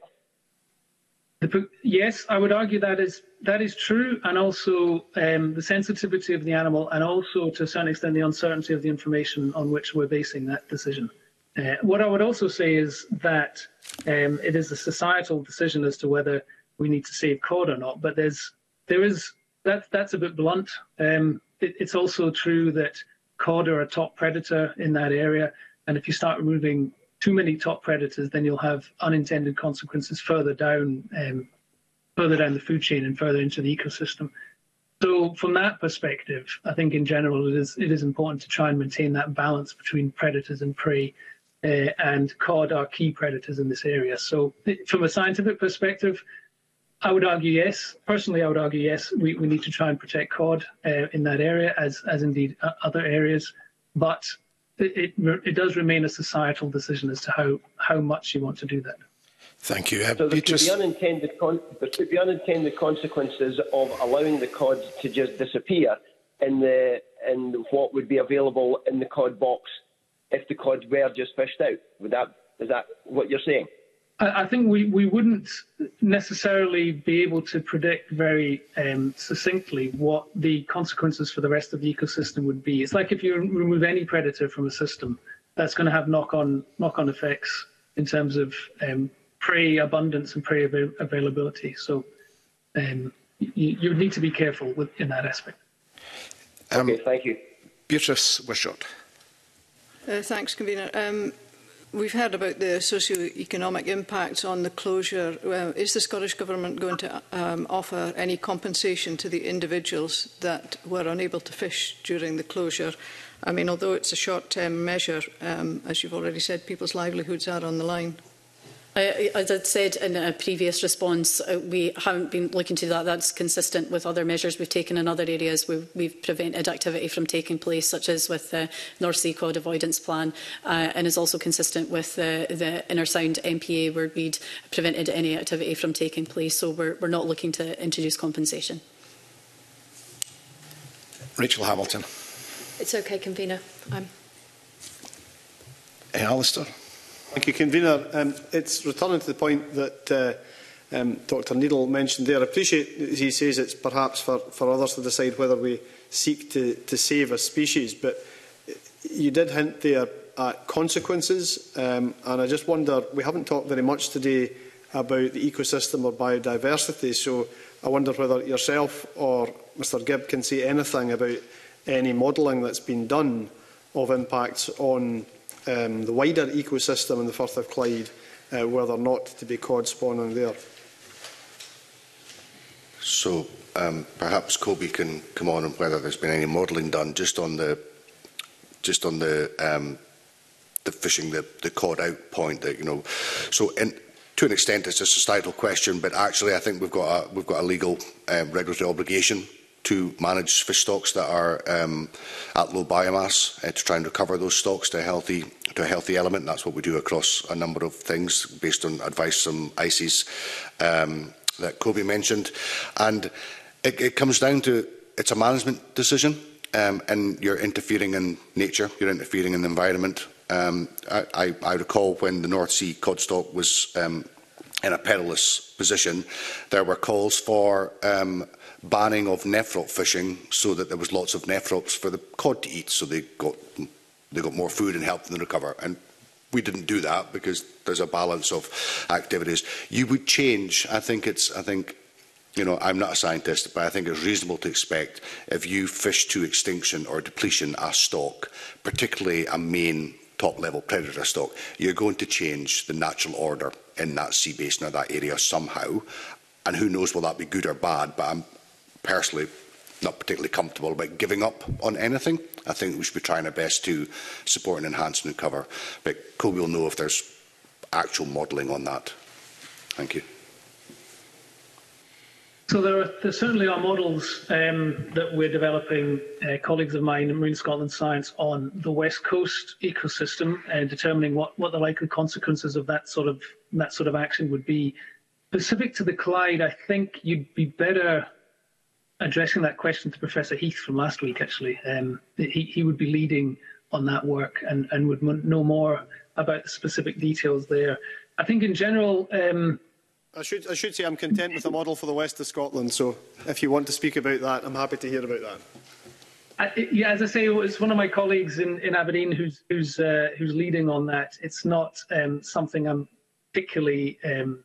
The, yes, I would argue that is that is true, and also um, the sensitivity of the animal, and also to a certain extent the uncertainty of the information on which we're basing that decision. Uh, what I would also say is that um, it is a societal decision as to whether we need to save cod or not. But there's there is that that's a bit blunt. Um, it, it's also true that cod are a top predator in that area, and if you start removing too many top predators, then you'll have unintended consequences further down, um, further down the food chain and further into the ecosystem. So, from that perspective, I think in general it is it is important to try and maintain that balance between predators and prey, uh, and cod are key predators in this area. So, from a scientific perspective, I would argue yes. Personally, I would argue yes. We we need to try and protect cod uh, in that area, as as indeed other areas, but It, it, it does remain a societal decision as to how, how much you want to do that. Thank you. Uh, so there could, be unintended con there could be unintended consequences of allowing the cod to just disappear in, the, in what would be available in the cod box if the cod were just fished out. Would that, is that what you're saying? I, I think we, we wouldn't necessarily be able to predict very um, succinctly what the consequences for the rest of the ecosystem would be. It's like if you remove any predator from a system, that's going to have knock-on knock-on effects in terms of um, prey abundance and prey avail availability. So um, you, you would need to be careful with, in that aspect. Um, okay, thank you. Beatrice Wishart. Uh, thanks, Convener. Um, We've heard about the socio-economic impacts on the closure. Uh, is the Scottish Government going to um, offer any compensation to the individuals that were unable to fish during the closure? I mean, although it's a short-term measure, um, as you've already said, people's livelihoods are on the line. Uh, as I said in a previous response, uh, we haven't been looking to that. That's consistent with other measures we've taken in other areas. We've, we've prevented activity from taking place, such as with the North Sea Cod Avoidance Plan, uh, and is also consistent with uh, the Inner Sound M P A, where we'd prevented any activity from taking place. So we're, we're not looking to introduce compensation. Rachel Hamilton. It's okay, Convener. I'm... Hey, Alistair. Thank you, Convener. Um, it's returning to the point that uh, um, Doctor Needle mentioned there. I appreciate that he says it's perhaps for, for others to decide whether we seek to, to save a species, but you did hint there at consequences, um, and I just wonder, we haven't talked very much today about the ecosystem or biodiversity, so I wonder whether yourself or Mr Gibb can say anything about any modelling that's been done of impacts on Um, the wider ecosystem in the Firth of Clyde, uh, whether or not to be cod spawning there. So um, perhaps Kobe can come on on whether there's been any modelling done just on the just on the um, the fishing the, the cod out point. That you know, so in, to an extent it's a societal question, but actually I think we've got a, we've got a legal um, regulatory obligation to manage fish stocks that are um, at low biomass, uh, to try and recover those stocks to a healthy to a healthy element. That's what we do across a number of things based on advice from I C E S um, that Kobe mentioned. And It, it comes down to, it's a management decision, um, and you're interfering in nature, you're interfering in the environment. Um, I, I, I recall when the North Sea cod stock was um, in a perilous position, there were calls for um, banning of nephrop fishing so that there was lots of nephrops for the cod to eat, so they got, they got more food and helped them recover. And we didn't do that because there's a balance of activities. You would change, I think it's, I think, you know, I'm not a scientist, but I think it's reasonable to expect if you fish to extinction or depletion a stock, particularly a main top-level predator stock, you're going to change the natural order in that sea basin or that area somehow. And who knows, will that be good or bad, but I'm personally not particularly comfortable about giving up on anything. I think we should be trying our best to support and enhance and recover. But Kobe will know if there's actual modelling on that. Thank you. So there, are, there certainly are models um, that we're developing, uh, colleagues of mine in Marine Scotland Science, on the West Coast ecosystem and determining what, what the likely consequences of that sort of that sort of action would be. Specific to the Clyde, I think you'd be better addressing that question to Professor Heath from last week, actually. Um, he, he would be leading on that work and, and would know more about the specific details there. I think in general... Um, I should, I should say I'm content with the model for the west of Scotland, so if you want to speak about that, I'm happy to hear about that. I, yeah, as I say, it's one of my colleagues in, in Aberdeen who's, who's, uh, who's leading on that. It's not um, something I'm particularly... Um,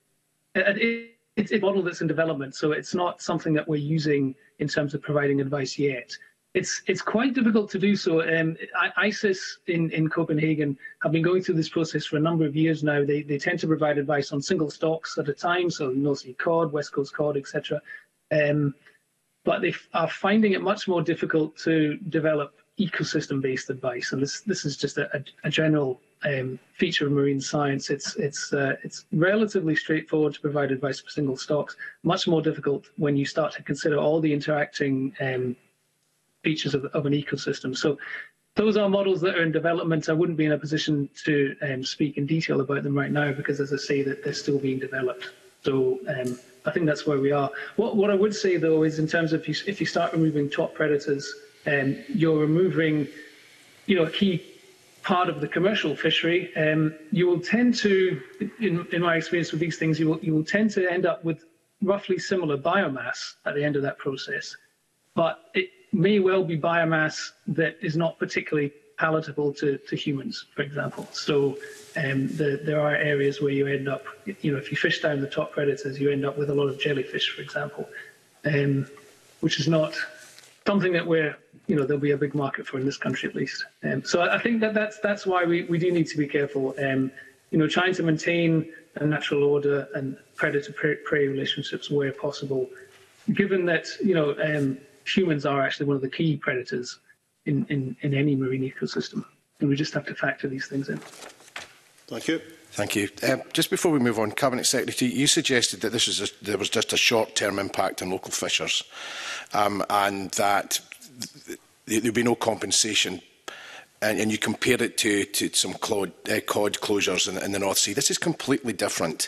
it, it's a model that's in development, so it's not something that we're using in terms of providing advice yet. It's it's quite difficult to do so. Um, ICES in, in Copenhagen have been going through this process for a number of years now. They, they tend to provide advice on single stocks at a time, so North Sea cod, West Coast cod, et cetera. Um, but they are finding it much more difficult to develop ecosystem-based advice, and this this is just a, a, a general um, feature of marine science. It's it's uh, it's relatively straightforward to provide advice for single stocks. Much more difficult when you start to consider all the interacting um, features of, of an ecosystem. So those are models that are in development. I wouldn't be in a position to um, speak in detail about them right now because, as I say, that they're still being developed. So um, I think that's where we are. What, what I would say, though, is in terms of if you, if you start removing top predators, um, you're removing, you know, a key part of the commercial fishery. Um, you will tend to, in, in my experience with these things, you will, you will tend to end up with roughly similar biomass at the end of that process. But it may well be biomass that is not particularly palatable to, to humans, for example. So um, the, there are areas where you end up, you know, if you fish down the top predators, you end up with a lot of jellyfish, for example, um, which is not something that we're, you know, there'll be a big market for in this country at least. Um, so I think that that's, that's why we, we do need to be careful, um, you know, trying to maintain a natural order and predator-prey relationships where possible, given that, you know, um, humans are actually one of the key predators in, in, in any marine ecosystem, and we just have to factor these things in. Thank you. Thank you. Um, just before we move on, Cabinet Secretary, you suggested that this was a, there was just a short-term impact on local fishers, um, and that there would be no compensation, and, and you compared it to, to some cod, uh, cod closures in, in the North Sea. This is completely different.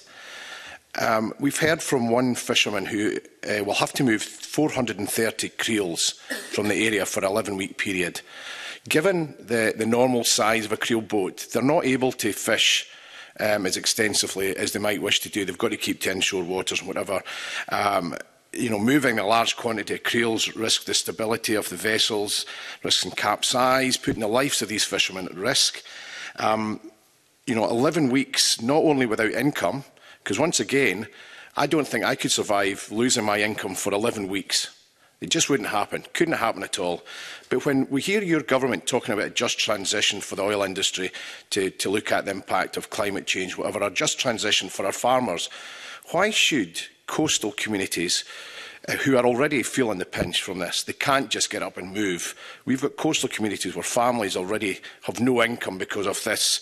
Um, we've heard from one fisherman who uh, will have to move four hundred and thirty creels from the area for an eleven-week period. Given the, the normal size of a creel boat, they're not able to fish um, as extensively as they might wish to do. They've got to keep to inshore waters and whatever. Um, you know, moving a large quantity of creels risks the stability of the vessels, risking capsize, putting the lives of these fishermen at risk. Um, you know, eleven weeks, not only without income, because once again, I don't think I could survive losing my income for eleven weeks. It just wouldn't happen. Couldn't happen at all. But when we hear your government talking about a just transition for the oil industry to, to look at the impact of climate change, whatever, a just transition for our farmers, why should coastal communities uh, who are already feeling the pinch from this, they can't just get up and move. We've got coastal communities where families already have no income because of this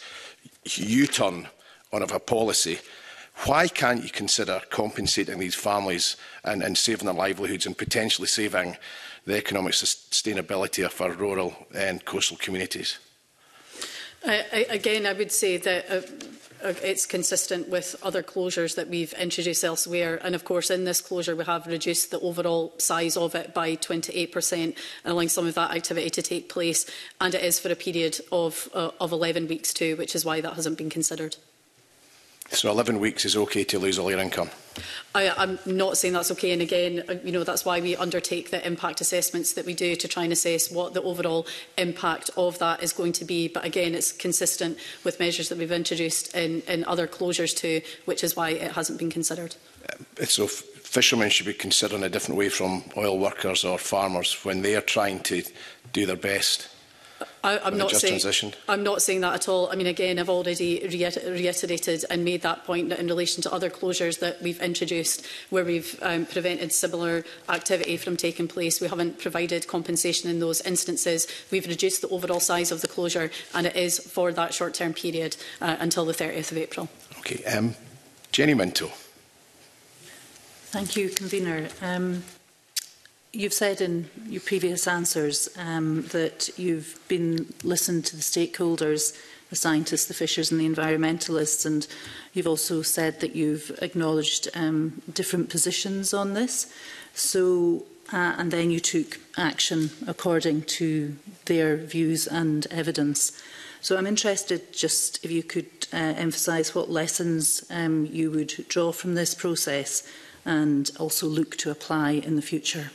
U-turn on of a policy. Why can't you consider compensating these families and, and saving their livelihoods and potentially saving the economic sustainability of our rural and coastal communities? I, I, again, I would say that uh, it's consistent with other closures that we've introduced elsewhere. And of course, in this closure, we have reduced the overall size of it by twenty-eight percent, allowing some of that activity to take place. And it is for a period of, uh, of eleven weeks too, which is why that hasn't been considered. So eleven weeks is okay to lose all your income? I, I'm not saying that's okay. And again, you know, that's why we undertake the impact assessments that we do to try and assess what the overall impact of that is going to be. But again, it's consistent with measures that we've introduced in, in other closures too, which is why it hasn't been considered. Uh, so fishermen should be considered in a different way from oil workers or farmers when they are trying to do their best. I, I'm, not saying, transitioned? I'm not saying that at all. I mean, again, I've already reiter reiterated and made that point that in relation to other closures that we've introduced where we've um, prevented similar activity from taking place. We haven't provided compensation in those instances. We've reduced the overall size of the closure, and it is for that short-term period uh, until the thirtieth of April. Okay. Um, Jenny Minto. Thank you, Convener. Um, You've said in your previous answers um, that you've been listened to the stakeholders, the scientists, the fishers and the environmentalists, and you've also said that you've acknowledged um, different positions on this. So, uh, and then you took action according to their views and evidence. So I'm interested just if you could uh, emphasise what lessons um, you would draw from this process and also look to apply in the future.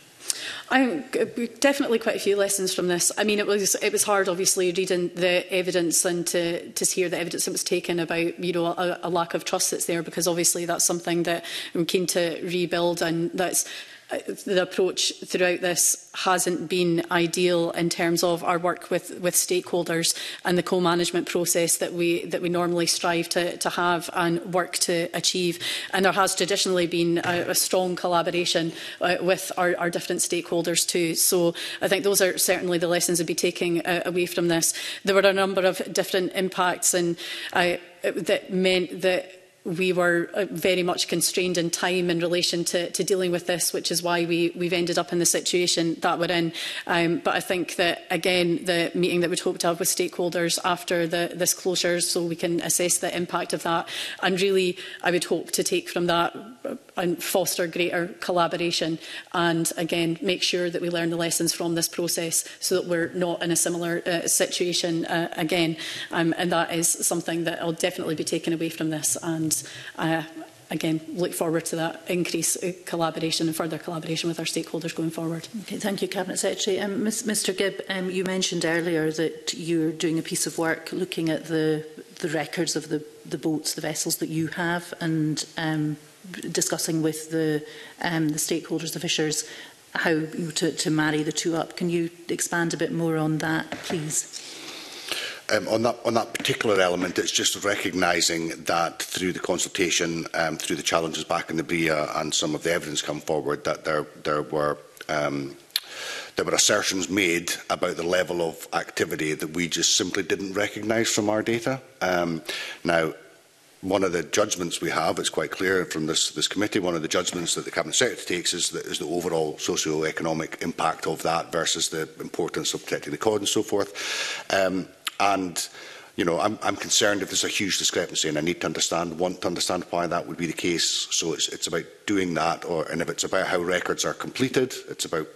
I think definitely quite a few lessons from this. I mean, it was it was hard, obviously, reading the evidence and to to hear the evidence that was taken about, you know, a, a lack of trust that's there, because obviously that's something that I'm keen to rebuild, and that's. The approach throughout this hasn't been ideal in terms of our work with, with stakeholders and the co-management process that we that we normally strive to, to have and work to achieve. And there has traditionally been a, a strong collaboration uh, with our, our different stakeholders too. So I think those are certainly the lessons I'd be taking uh, away from this. There were a number of different impacts, and uh, that meant that we were very much constrained in time in relation to, to dealing with this, which is why we, we've ended up in the situation that we're in. Um, but I think that, again, the meeting that we'd hope to have with stakeholders after the, this closure, so we can assess the impact of that. And really, I would hope to take from that and foster greater collaboration and, again, make sure that we learn the lessons from this process so that we're not in a similar uh, situation uh, again. Um, and that is something that I'll definitely be taking away from this. And Uh, again, look forward to that increased uh, collaboration and further collaboration with our stakeholders going forward. Okay, thank you, Cabinet Secretary. Um, Mister Gibb, um, you mentioned earlier that you're doing a piece of work looking at the, the records of the, the boats, the vessels that you have, and um, discussing with the, um, the stakeholders, the fishers, how you to, to marry the two up. Can you expand a bit more on that, please? Um, on, that, on that particular element, it's just recognising that through the consultation, um, through the challenges back in the B R I A and some of the evidence come forward, that there, there, were, um, there were assertions made about the level of activity that we just simply didn't recognise from our data. Um, now, one of the judgments we have, it's quite clear from this, this committee, one of the judgments that the Cabinet Secretary takes is the, is the overall socio-economic impact of that versus the importance of protecting the cod and so forth. Um, And, you know, I'm, I'm concerned if there's a huge discrepancy, and I need to understand, want to understand why that would be the case. So it's, it's about doing that, or, and if it's about how records are completed, it's about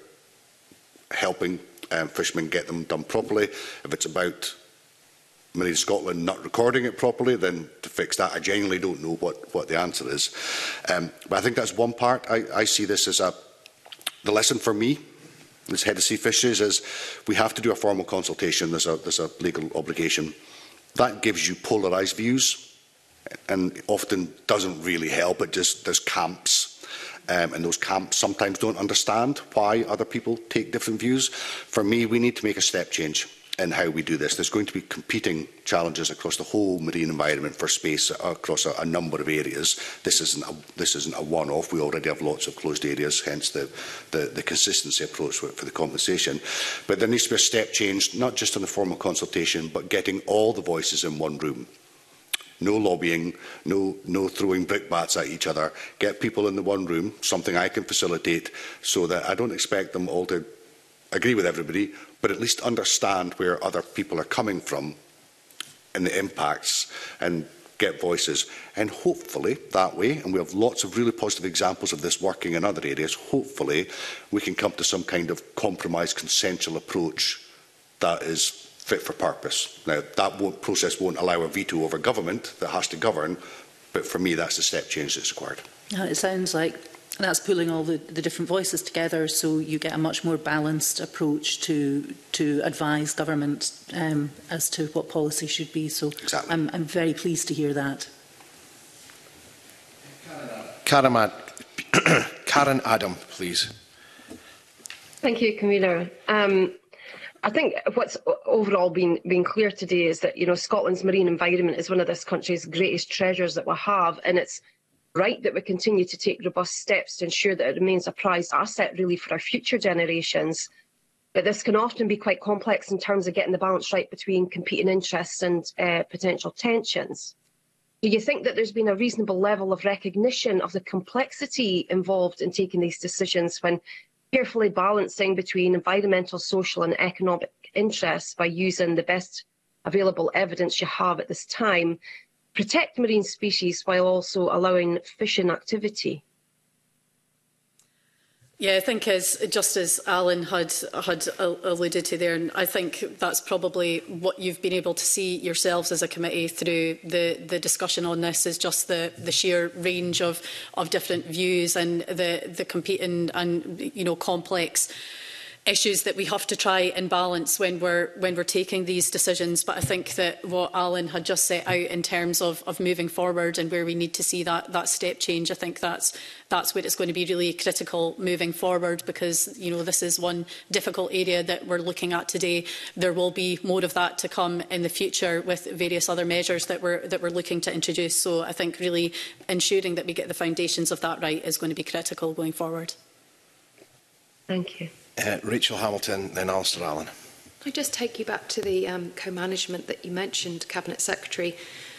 helping um, fishermen get them done properly. If it's about Marine Scotland not recording it properly, then to fix that, I genuinely don't know what, what the answer is. Um, but I think that's one part. I, I see this as a, the lesson for me as Head of Sea Fisheries is we have to do a formal consultation. There's a, there's a legal obligation. That gives you polarised views and often doesn't really help. It just, there's camps, um, and those camps sometimes don't understand why other people take different views. For me, we need to make a step change in how we do this. There's going to be competing challenges across the whole marine environment for space across a, a number of areas. This isn't a, this isn't a one-off. We already have lots of closed areas, hence the, the, the consistency approach for, for the compensation. But there needs to be a step change, not just in the formal consultation, but getting all the voices in one room. No lobbying, no, no throwing brickbats at each other. Get people in the one room, something I can facilitate, so that I don't expect them all to agree with everybody, but at least understand where other people are coming from and the impacts. And get voices. And hopefully that way, and we have lots of really positive examples of this working in other areas, hopefully we can come to some kind of compromise, consensual approach that is fit for purpose. Now, that won't, process won't allow a veto over government that has to govern, but for me that's the step change that's required. Uh, it sounds like that's pulling all the, the different voices together, so you get a much more balanced approach to to advise government um, as to what policy should be. So exactly. I'm, I'm very pleased to hear that. Karen, Ad Karen Adam, please. Thank you, Convener. Um, I think what's overall been, been clear today is that, you know, Scotland's marine environment is one of this country's greatest treasures that we have, and it's right that we continue to take robust steps to ensure that it remains a prized asset really for our future generations. But this can often be quite complex in terms of getting the balance right between competing interests and uh, potential tensions. Do you think that there's been a reasonable level of recognition of the complexity involved in taking these decisions when carefully balancing between environmental, social and economic interests by using the best available evidence you have at this time, protect marine species while also allowing fishing activity? Yeah, I think as just as Alan had had alluded to there, and I think that's probably what you've been able to see yourselves as a committee through the the discussion on this, is just the the sheer range of of different views and the the competing and you know complex issues that we have to try and balance when we're when we're taking these decisions. But I think that what Alan had just set out in terms of, of moving forward and where we need to see that that step change, I think that's that's where it's going to be really critical moving forward, because you know this is one difficult area that we're looking at today. There will be more of that to come in the future with various other measures that we're that we're looking to introduce. So I think really ensuring that we get the foundations of that right is going to be critical going forward. Thank you. Uh, Rachel Hamilton, then Alistair Allen. I just take you back to the um, co-management that you mentioned, Cabinet Secretary.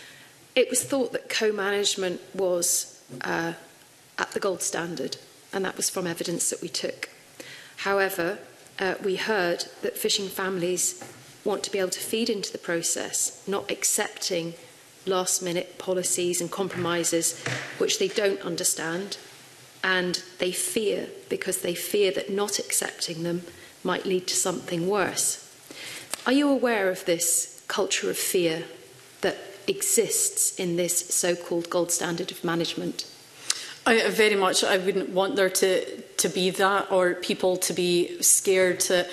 It was thought that co-management was uh, at the gold standard, and that was from evidence that we took. However, uh, we heard that fishing families want to be able to feed into the process, not accepting last-minute policies and compromises which they don't understand. And they fear, because they fear that not accepting them might lead to something worse. Are you aware of this culture of fear that exists in this so-called gold standard of management? I very much, I wouldn't want there to, to be that, or people to be scared to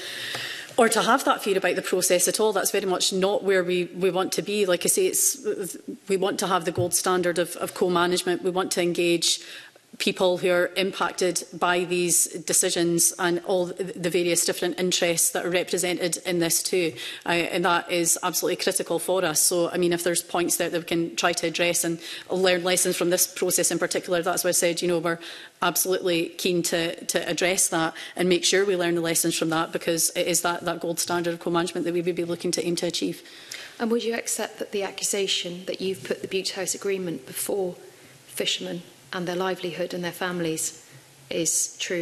or to have that fear about the process at all. That's very much not where we, we want to be. Like I say, it's, we want to have the gold standard of, of co-management. We want to engage people who are impacted by these decisions and all the various different interests that are represented in this too. Uh, and that is absolutely critical for us. So, I mean, if there's points there that we can try to address and learn lessons from this process in particular, that's why I said, you know, we're absolutely keen to, to address that and make sure we learn the lessons from that, because it is that, that gold standard of co-management that we would be looking to aim to achieve. And would you accept that the accusation that you've put the Butte House Agreement before fishermen and their livelihood and their families is true?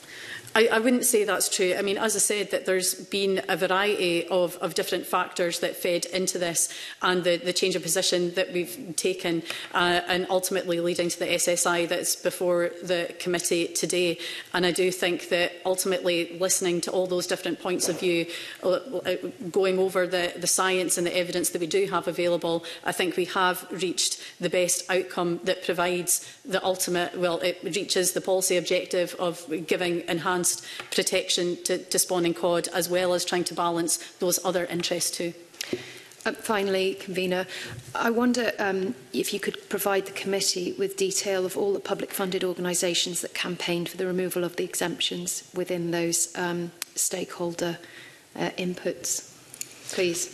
I, I wouldn't say that's true. I mean, as I said, that there's been a variety of, of different factors that fed into this, and the, the change of position that we've taken, uh, and ultimately leading to the S S I that's before the committee today. And I do think that ultimately listening to all those different points of view, uh, going over the, the science and the evidence that we do have available, I think we have reached the best outcome that provides the ultimate, well, it reaches the policy objective of giving enhanced protection to, to spawning cod, as well as trying to balance those other interests too. Uh, finally, Convener, I wonder um, if you could provide the committee with detail of all the public funded organisations that campaigned for the removal of the exemptions within those um, stakeholder uh, inputs, please.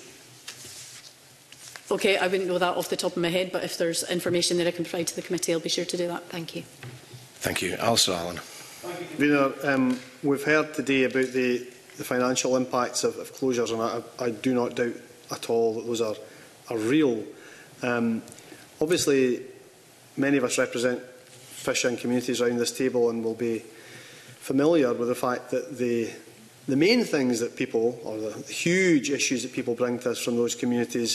Okay, I wouldn't know that off the top of my head, but if there's information that I can provide to the committee, I'll be sure to do that. Thank you. Thank you. Alistair Allen. Convener, um, we've heard today about the, the financial impacts of, of closures, and I, I do not doubt at all that those are, are real. Um, obviously, many of us represent fishing communities around this table and will be familiar with the fact that the, the main things that people, or the huge issues that people bring to us from those communities,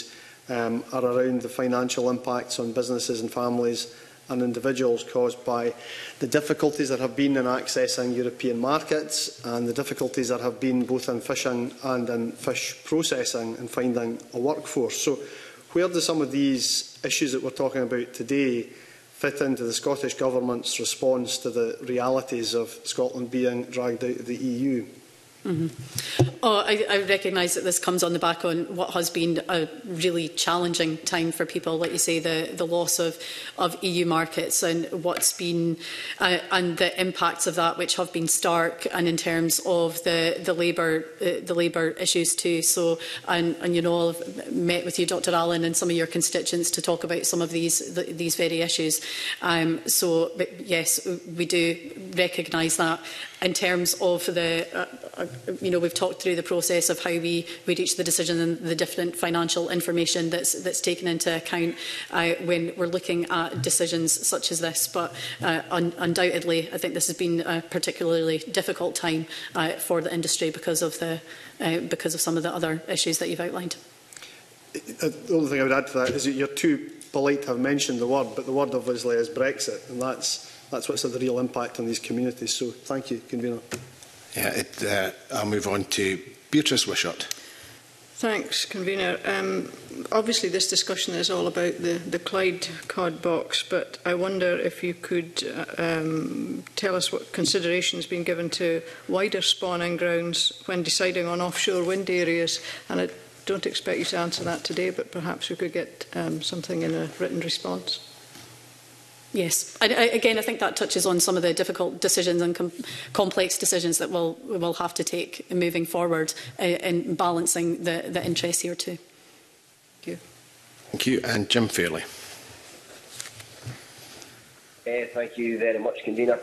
um, are around the financial impacts on businesses and families and individuals caused by the difficulties that have been in accessing European markets and the difficulties that have been both in fishing and in fish processing and finding a workforce. So where do some of these issues that we're talking about today fit into the Scottish Government's response to the realities of Scotland being dragged out of the E U? Mm-hmm. Oh, I, I recognise that this comes on the back on what has been a really challenging time for people, like you say, the, the loss of, of E U markets and what's been uh, and the impacts of that, which have been stark, and in terms of the the labour uh, the labour issues too. So, and, and you know, I've met with you, Doctor Allen, and some of your constituents to talk about some of these the, these very issues. Um, so, but yes, we do recognise that. In terms of the, uh, uh, you know, we've talked through the process of how we, we reach the decision and the different financial information that's, that's taken into account uh, when we're looking at decisions such as this. But uh, un undoubtedly, I think this has been a particularly difficult time uh, for the industry because of, the, uh, because of some of the other issues that you've outlined. The only thing I would add to that is that you're too polite to have mentioned the word, but the word obviously is Brexit, and that's That's what's had the real impact on these communities. So thank you, Convener. Yeah, it, uh, I'll move on to Beatrice Wishart. Thanks, Convener. Um, obviously, this discussion is all about the, the Clyde cod box, but I wonder if you could uh, um, tell us what consideration has been given to wider spawning grounds when deciding on offshore wind areas. And I don't expect you to answer that today, but perhaps we could get um, something in a written response. Yes, I, I, again, I think that touches on some of the difficult decisions and com complex decisions that we'll, we will have to take moving forward uh, in balancing the, the interests here too. Thank you. Thank you. And Jim Fairley. Uh, thank you very much, Convener.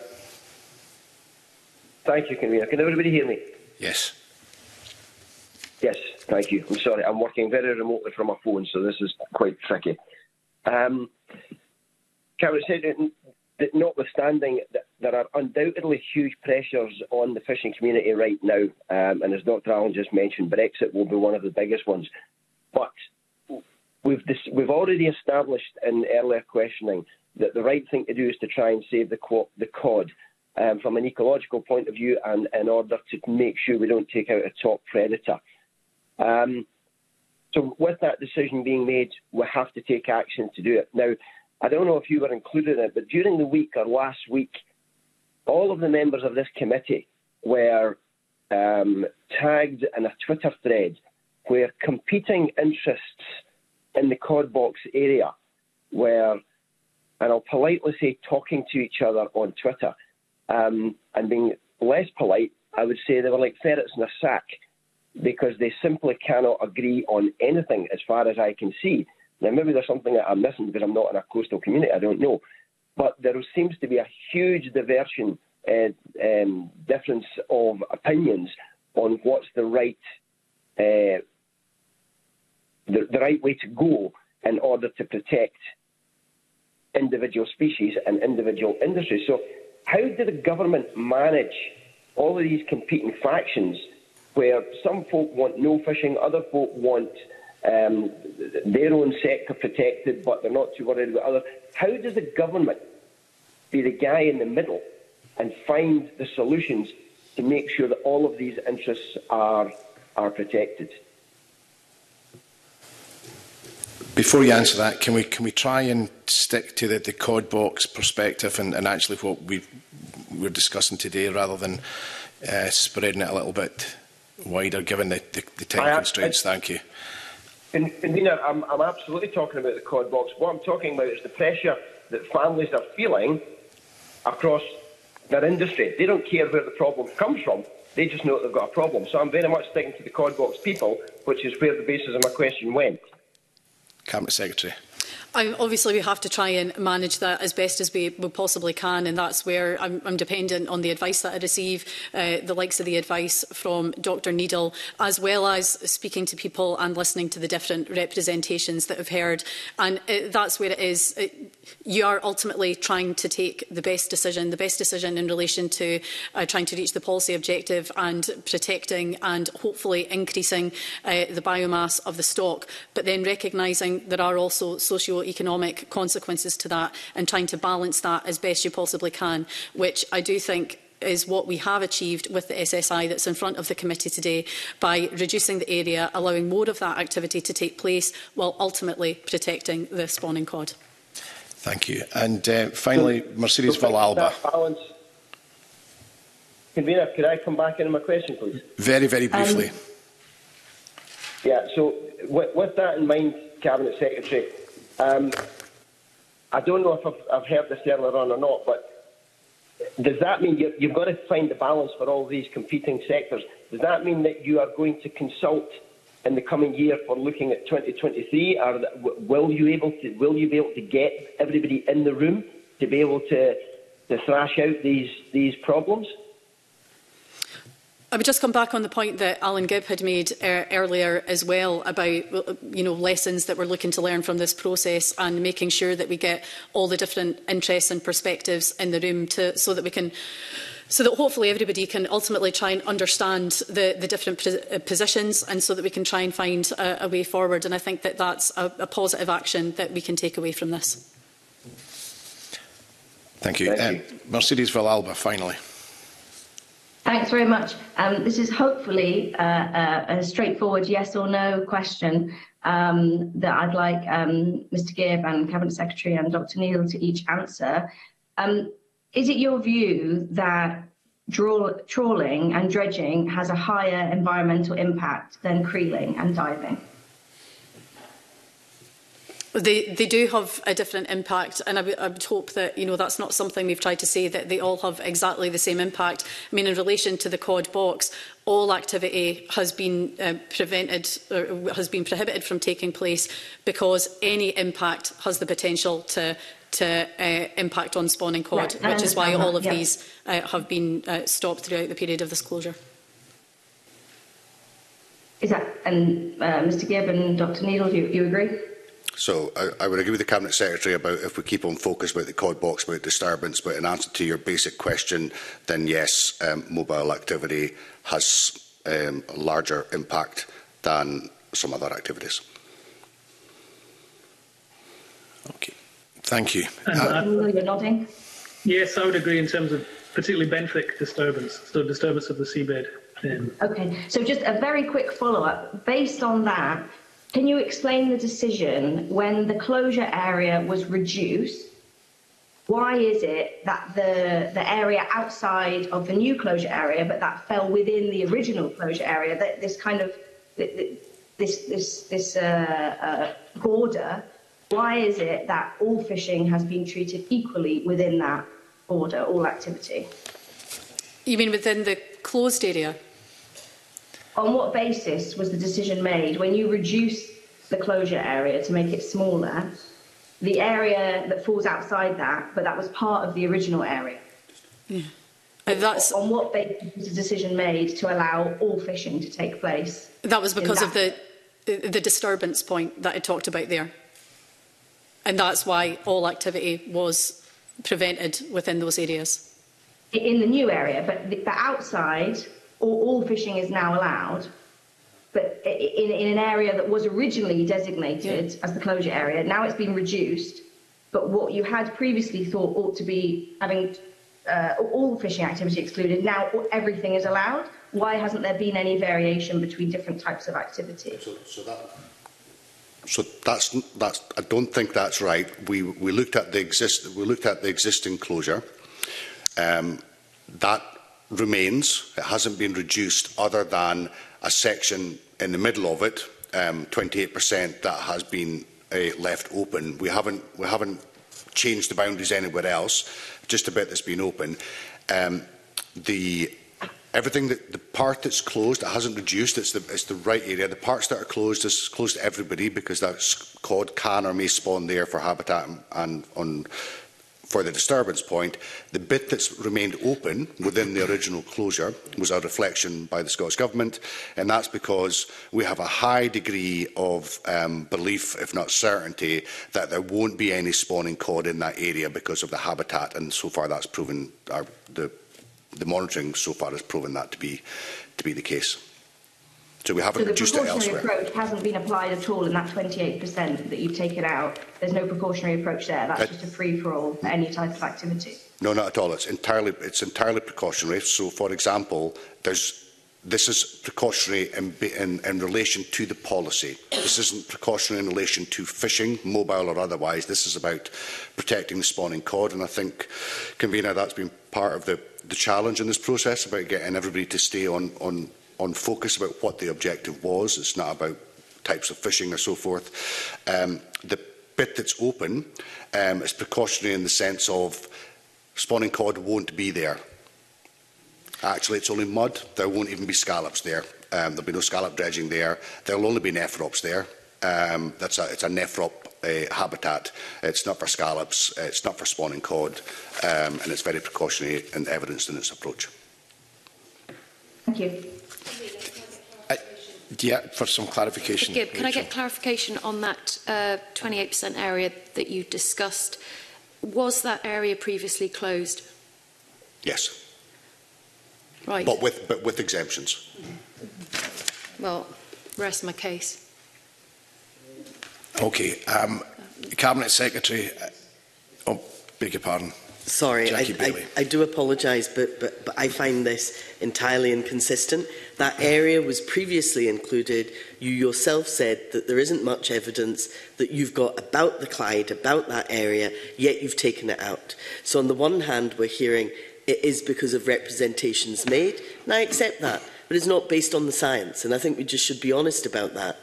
Thank you, Convener. Can everybody hear me? Yes. Yes, thank you. I'm sorry, I'm working very remotely from my phone, so this is quite tricky. Um, Cabinet Secretary, that notwithstanding, that there are undoubtedly huge pressures on the fishing community right now, um, and as Doctor Allen just mentioned, Brexit will be one of the biggest ones. But we've, this, we've already established in earlier questioning that the right thing to do is to try and save the, the cod um, from an ecological point of view, and in order to make sure we don't take out a top predator. Um, so with that decision being made, we have to take action to do it. Now, I don't know if you were included in it, but during the week or last week, all of the members of this committee were um, tagged in a Twitter thread where competing interests in the cod box area were, and I'll politely say, talking to each other on Twitter. Um, and being less polite, I would say they were like ferrets in a sack, because they simply cannot agree on anything as far as I can see. Now, maybe there's something that I'm missing because I'm not in a coastal community, I don't know. But there seems to be a huge diversion, uh, um, difference of opinions on what's the right, uh, the, the right way to go in order to protect individual species and individual industries. So how do the government manage all of these competing factions where some folk want no fishing, other folk want Um, their own sector protected, but they're not too worried about others? How does the government be the guy in the middle and find the solutions to make sure that all of these interests are, are protected? Before you answer that, can we can we try and stick to the, the cod box perspective and, and actually what we we're discussing today, rather than uh, spreading it a little bit wider, given the, the, the time I, constraints? I, Thank you. Convener, I'm, I'm absolutely talking about the cod box. What I'm talking about is the pressure that families are feeling across their industry. They don't care where the problem comes from. They just know that they've got a problem. So I'm very much sticking to the cod box people, which is where the basis of my question went. Cabinet Secretary. I, obviously, we have to try and manage that as best as we, we possibly can, and that's where I'm, I'm dependent on the advice that I receive, uh, the likes of the advice from Doctor Needle, as well as speaking to people and listening to the different representations that I've heard. And uh, that's where it is. It, you are ultimately trying to take the best decision, the best decision in relation to uh, trying to reach the policy objective and protecting and hopefully increasing uh, the biomass of the stock, but then recognising there are also socio-economic consequences to that and trying to balance that as best you possibly can, which I do think is what we have achieved with the S S I that's in front of the committee today by reducing the area, allowing more of that activity to take place while ultimately protecting the spawning cod. Thank you. And uh, finally, so, Mercedes so Villalba. Balance. Convener, could I come back into my question, please? Very, very briefly. Um, yeah, so with, with that in mind, Cabinet Secretary, um, I don't know if I've, I've heard this earlier on or not, but does that mean you, you've got to find the balance for all these competing sectors? Does that mean that you are going to consult in the coming year for looking at twenty twenty-three, or will you able to will you be able to get everybody in the room to be able to to thrash out these these problems? I would just come back on the point that Alan Gibb had made uh, earlier as well about you know lessons that we're looking to learn from this process and making sure that we get all the different interests and perspectives in the room to so that we can. So that hopefully everybody can ultimately try and understand the, the different positions and so that we can try and find a, a way forward. And I think that that's a, a positive action that we can take away from this. Thank you. Thank you. Um, Mercedes Villalba, finally. Thanks very much. Um, this is hopefully uh, a, a straightforward yes or no question um, that I'd like um, Mr Gibb and Cabinet Secretary and Doctor Neil to each answer. Um, Is it your view that draw, trawling and dredging has a higher environmental impact than creeling and diving? They, they do have a different impact, and I, I would hope that you know that's not something we've tried to say, that they all have exactly the same impact. I mean, in relation to the cod box, all activity has been uh, prevented, or has been prohibited from taking place because any impact has the potential to to uh, impact on spawning cod, right. which is why all of yeah. these uh, have been uh, stopped throughout the period of this closure. Is that, and uh, Mr Gibb and Doctor Needle, do you, you agree? So I, I would agree with the Cabinet Secretary about if we keep on focus about the cod box, about disturbance, but in answer to your basic question, then yes, um, mobile activity has um, a larger impact than some other activities. Okay. Thank you. Uh, You're nodding. Yes, I would agree in terms of particularly benthic disturbance, so disturbance of the seabed. Um, okay, so just a very quick follow-up. Based on that, can you explain the decision when the closure area was reduced? Why is it that the, the area outside of the new closure area, but that fell within the original closure area, that this kind of, this, this, this uh, uh, border, why is it that all fishing has been treated equally within that border, all activity? You mean within the closed area? On what basis was the decision made when you reduce the closure area to make it smaller, the area that falls outside that, but that was part of the original area? Yeah. And that's, on what basis was the decision made to allow all fishing to take place? That was because that? of the, the disturbance point that I talked about there. And that's why all activity was prevented within those areas. In the new area, but the, the outside, all, all fishing is now allowed. But in, in an area that was originally designated yeah. as the closure area, now it's been reduced. But what you had previously thought ought to be having uh, all fishing activity excluded, now everything is allowed. Why hasn't there been any variation between different types of activity? So, so that. So that's, that's, I don't think that's right. We, we, looked at the exist, we looked at the existing closure. Um, that remains. It hasn't been reduced other than a section in the middle of it, um, twenty-eight percent, that has been uh, left open. We haven't, we haven't changed the boundaries anywhere else, just a bit that's been open. Um, the Everything that the part that's closed, it hasn't reduced. It's the it's the right area. The parts that are closed is closed to everybody because that cod can or may spawn there for habitat and, and on for the disturbance point. The bit that's remained open within the original closure was a reflection by the Scottish Government, and that's because we have a high degree of um, belief, if not certainty, that there won't be any spawning cod in that area because of the habitat, and so far that's proven, our, the, the monitoring so far has proven that to be, to be the case. So we haven't so reduced it elsewhere. the precautionary approach hasn't been applied at all in that twenty-eight percent that you've taken out. There's no precautionary approach there. That's uh, just a free-for-all for any type of activity. No, not at all. It's entirely, it's entirely precautionary. So, for example, there's, this is precautionary in, in, in relation to the policy. This isn't precautionary in relation to fishing, mobile or otherwise. This is about protecting the spawning cod. And I think, Convener, that's been part of the, the challenge in this process, about getting everybody to stay on, on on focus about what the objective was. It's not about types of fishing or so forth. Um, the bit that's open um, is precautionary in the sense of spawning cod won't be there. Actually, it's only mud. There won't even be scallops there. Um, there'll be no scallop dredging there. There'll only be nephrops there. Um, that's a, it's a nephrop uh, habitat. It's not for scallops. It's not for spawning cod. Um, and it's very precautionary and evidenced in its approach. Thank you. Uh, yeah, for some clarification. Gibb, can I get clarification on that uh, twenty-eight percent area that you discussed? Was that area previously closed? Yes. Right. But with, but with exemptions. Well, rest my case. Okay. Um, Cabinet Secretary. Uh, oh, beg your pardon. Sorry, I, I, I do apologise, but, but, but I find this entirely inconsistent. That area was previously included. You yourself said that there isn't much evidence that you've got about the Clyde, about that area, yet you've taken it out. So on the one hand, we're hearing it is because of representations made, and I accept that, but it's not based on the science, and I think we just should be honest about that.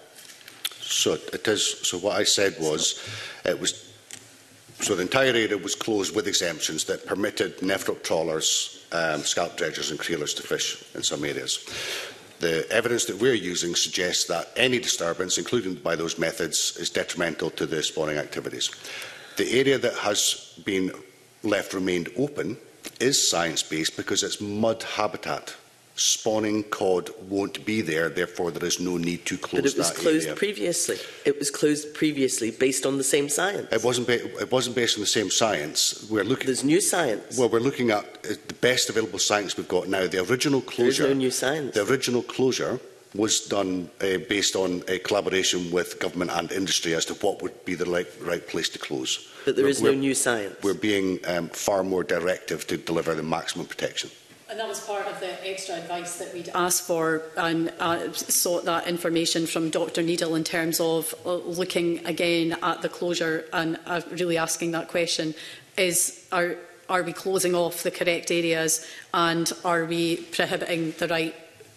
So it is. So what I said was, it was. So the entire area was closed with exemptions that permitted nephrop trawlers, um, scallop dredgers and creelers to fish in some areas. The evidence that we're using suggests that any disturbance, including by those methods, is detrimental to the spawning activities. The area that has been left remained open is science-based because it's mud habitat. Spawning cod won't be there, therefore there is no need to close that area. But it was closed area. previously. It was closed previously based on the same science. It wasn't, it wasn't based on the same science. We're looking, There's new science. Well, we're looking at the best available science we've got now. The original closure. There's no new science. The original closure was done uh, based on a collaboration with government and industry as to what would be the right, right place to close. But there we're, is no new science. We're being um, far more directive to deliver the maximum protection. And that was part of the extra advice that we'd asked for and uh, sought that information from Doctor Needle in terms of uh, looking again at the closure and uh, really asking that question, is are, are we closing off the correct areas and are we prohibiting the right,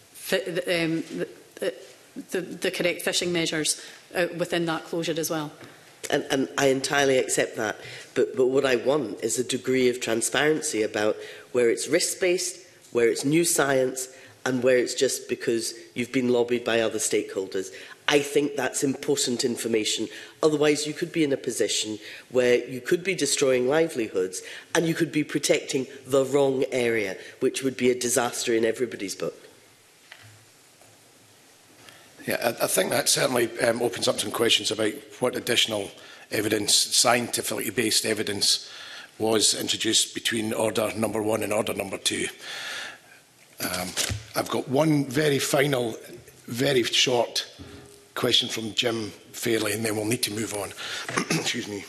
um, the, the, the correct fishing measures uh, within that closure as well? And, and I entirely accept that. But, but what I want is a degree of transparency about where it's risk-based, where it's new science, and where it's just because you've been lobbied by other stakeholders. I think that's important information. Otherwise, you could be in a position where you could be destroying livelihoods and you could be protecting the wrong area, which would be a disaster in everybody's book. Yeah, I, I think that certainly um, opens up some questions about what additional evidence, scientifically based evidence, was introduced between order number one and order number two. Um, I've got one very final, very short question from Jim Fairley, and then we'll need to move on. Excuse me.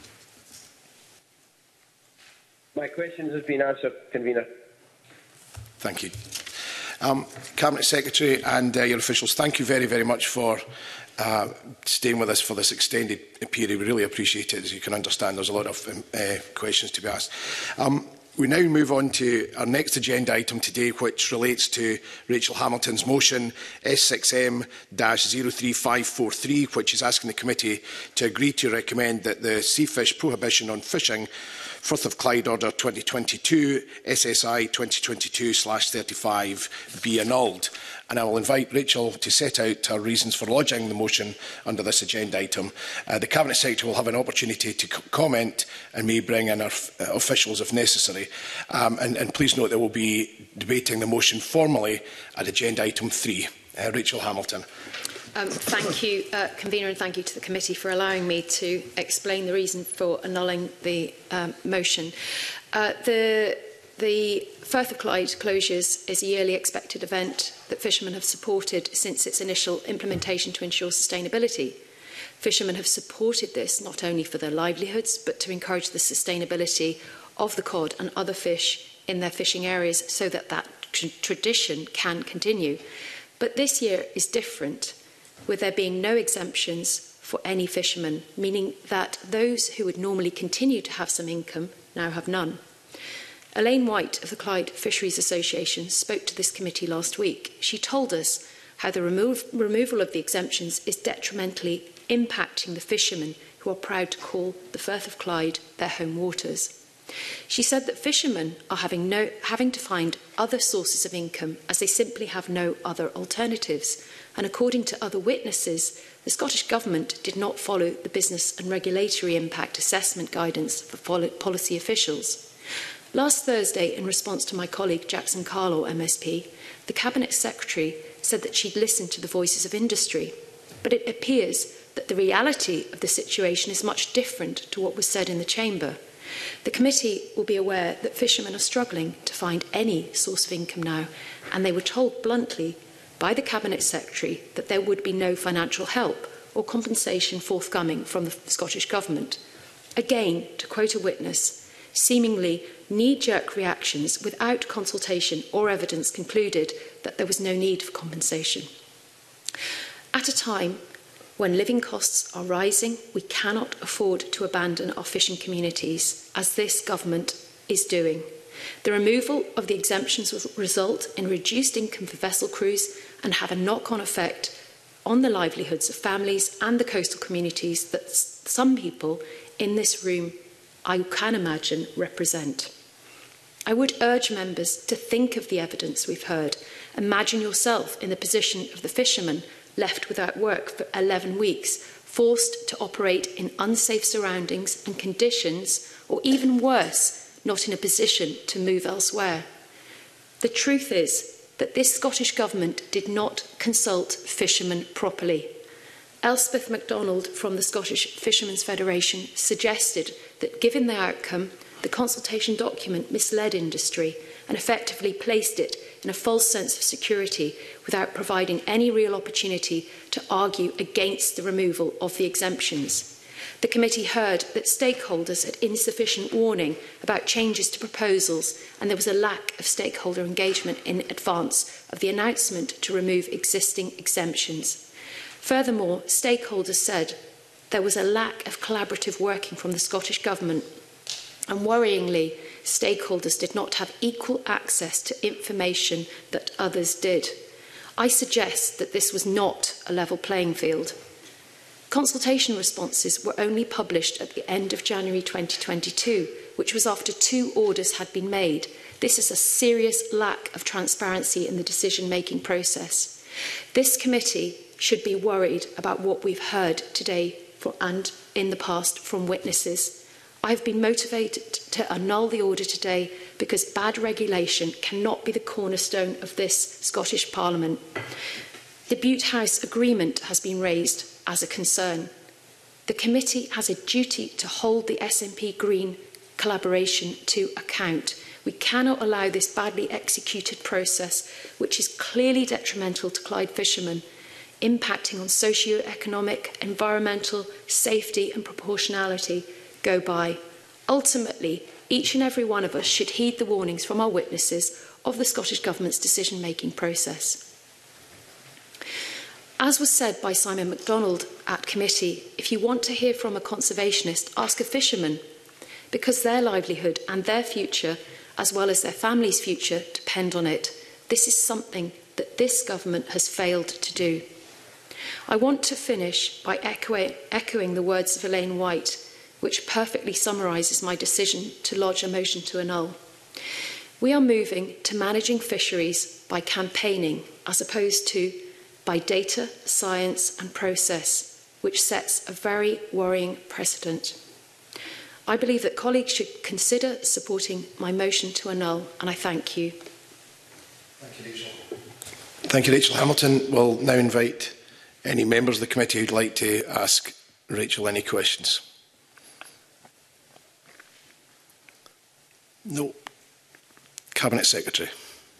My questions have been answered, Convener. Thank you. Um, Cabinet Secretary and uh, your officials, thank you very, very much for uh, staying with us for this extended period. We really appreciate it. As you can understand, there's a lot of um, uh, questions to be asked. Um, We now move on to our next agenda item today, which relates to Rachel Hamilton's motion S six M zero three five four three, which is asking the committee to agree to recommend that the sea fish prohibition on fishing Firth of Clyde Order twenty twenty-two, S S I twenty twenty-two thirty-five be annulled. And I will invite Rachel to set out her reasons for lodging the motion under this agenda item. Uh, the Cabinet Secretary will have an opportunity to comment and may bring in our uh, officials if necessary. Um, and, and please note that we'll be debating the motion formally at agenda item three. Uh, Rachel Hamilton. Um, thank you, uh, Convener, and thank you to the committee for allowing me to explain the reason for annulling the um, motion. Uh, the The Firth of Clyde closures is a yearly expected event that fishermen have supported since its initial implementation to ensure sustainability. Fishermen have supported this not only for their livelihoods, but to encourage the sustainability of the cod and other fish in their fishing areas so that that tr tradition can continue. But this year is different, with there being no exemptions for any fishermen, meaning that those who would normally continue to have some income now have none. Elaine White of the Clyde Fisheries Association spoke to this committee last week. She told us how the remove, removal of the exemptions is detrimentally impacting the fishermen who are proud to call the Firth of Clyde their home waters. She said that fishermen are having, no, having to find other sources of income as they simply have no other alternatives. And according to other witnesses, the Scottish Government did not follow the business and regulatory impact assessment guidance for policy officials. Last Thursday, in response to my colleague Jackson Carlaw, M S P, the Cabinet Secretary said that she'd listened to the voices of industry. But it appears that the reality of the situation is much different to what was said in the Chamber. The committee will be aware that fishermen are struggling to find any source of income now, and they were told bluntly by the Cabinet Secretary that there would be no financial help or compensation forthcoming from the Scottish Government. Again, to quote a witness, seemingly knee-jerk reactions without consultation or evidence concluded that there was no need for compensation. At a time when living costs are rising, we cannot afford to abandon our fishing communities, as this government is doing. The removal of the exemptions will result in reduced income for vessel crews and have a knock-on effect on the livelihoods of families and the coastal communities that some people in this room, I can imagine, represent. I would urge members to think of the evidence we've heard. Imagine yourself in the position of the fisherman left without work for eleven weeks, forced to operate in unsafe surroundings and conditions, or even worse, not in a position to move elsewhere. The truth is that this Scottish Government did not consult fishermen properly. Elspeth MacDonald from the Scottish Fishermen's Federation suggested that given the outcome, the consultation document misled industry and effectively placed it in a false sense of security without providing any real opportunity to argue against the removal of the exemptions. The committee heard that stakeholders had insufficient warning about changes to proposals, and there was a lack of stakeholder engagement in advance of the announcement to remove existing exemptions. Furthermore, stakeholders said there was a lack of collaborative working from the Scottish Government, and worryingly, stakeholders did not have equal access to information that others did. I suggest that this was not a level playing field. Consultation responses were only published at the end of January twenty twenty-two, which was after two orders had been made. This is a serious lack of transparency in the decision-making process. This committee should be worried about what we've heard today for, and in the past from witnesses. I have been motivated to annul the order today because bad regulation cannot be the cornerstone of this Scottish Parliament. The Butte House Agreement has been raised as a concern. The committee has a duty to hold the S N P Green collaboration to account. We cannot allow this badly executed process, which is clearly detrimental to Clyde fishermen, impacting on socio-economic, environmental, safety and proportionality, go by. Ultimately, each and every one of us should heed the warnings from our witnesses of the Scottish Government's decision-making process. As was said by Simon MacDonald at committee, if you want to hear from a conservationist, ask a fisherman, because their livelihood and their future, as well as their family's future, depend on it. This is something that this government has failed to do. I want to finish by echoing, echoing the words of Elaine White, which perfectly summarises my decision to lodge a motion to annul. We are moving to managing fisheries by campaigning as opposed to by data, science and process, which sets a very worrying precedent. I believe that colleagues should consider supporting my motion to annul, and I thank you. Thank you, Rachel. Thank you, Rachel Hamilton. We'll now invite any members of the committee who'd like to ask Rachel any questions. No. Cabinet Secretary.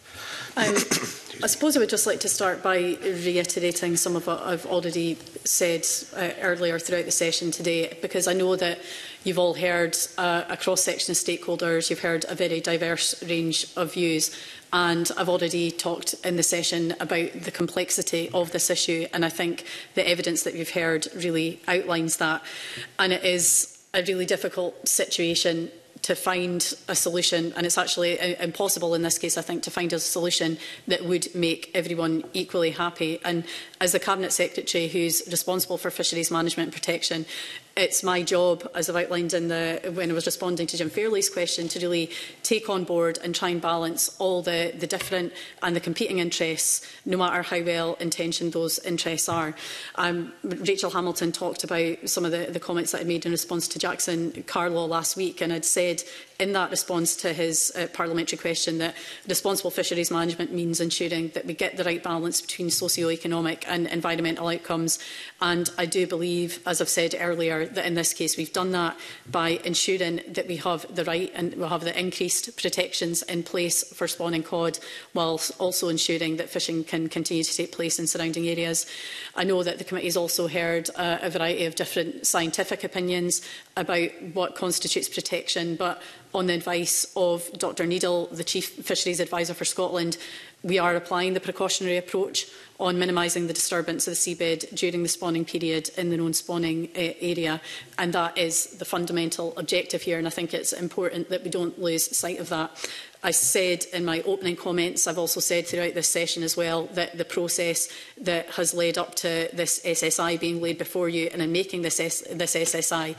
Um, I suppose I would just like to start by reiterating some of what I've already said uh, earlier throughout the session today, because I know that you've all heard uh, a cross-section of stakeholders, you've heard a very diverse range of views, and I've already talked in the session about the complexity of this issue, and I think the evidence that you've heard really outlines that. And it is a really difficult situation to find a solution, and it's actually impossible in this case, I think, to find a solution that would make everyone equally happy. And as the Cabinet Secretary who's responsible for fisheries management and protection, it's my job, as I've outlined in the, when I was responding to Jim Fairley's question, to really take on board and try and balance all the, the different and the competing interests, no matter how well intentioned those interests are. Um, Rachel Hamilton talked about some of the, the comments that I made in response to Jackson Carlaw last week, and I'd said in that response to his uh, parliamentary question that responsible fisheries management means ensuring that we get the right balance between socio-economic and environmental outcomes. And I do believe, as I've said earlier, that in this case we've done that by ensuring that we have the right and we'll have the increased protections in place for spawning cod, whilst also ensuring that fishing can continue to take place in surrounding areas. I know that the committee has also heard uh, a variety of different scientific opinions about what constitutes protection, but on the advice of Doctor Needle, the Chief Fisheries Advisor for Scotland, we are applying the precautionary approach on minimising the disturbance of the seabed during the spawning period in the known spawning uh, area, and that is the fundamental objective here, and I think it's important that we don't lose sight of that. I said in my opening comments, I've also said throughout this session as well, that the process that has led up to this S S I being laid before you and in making this, S this S S I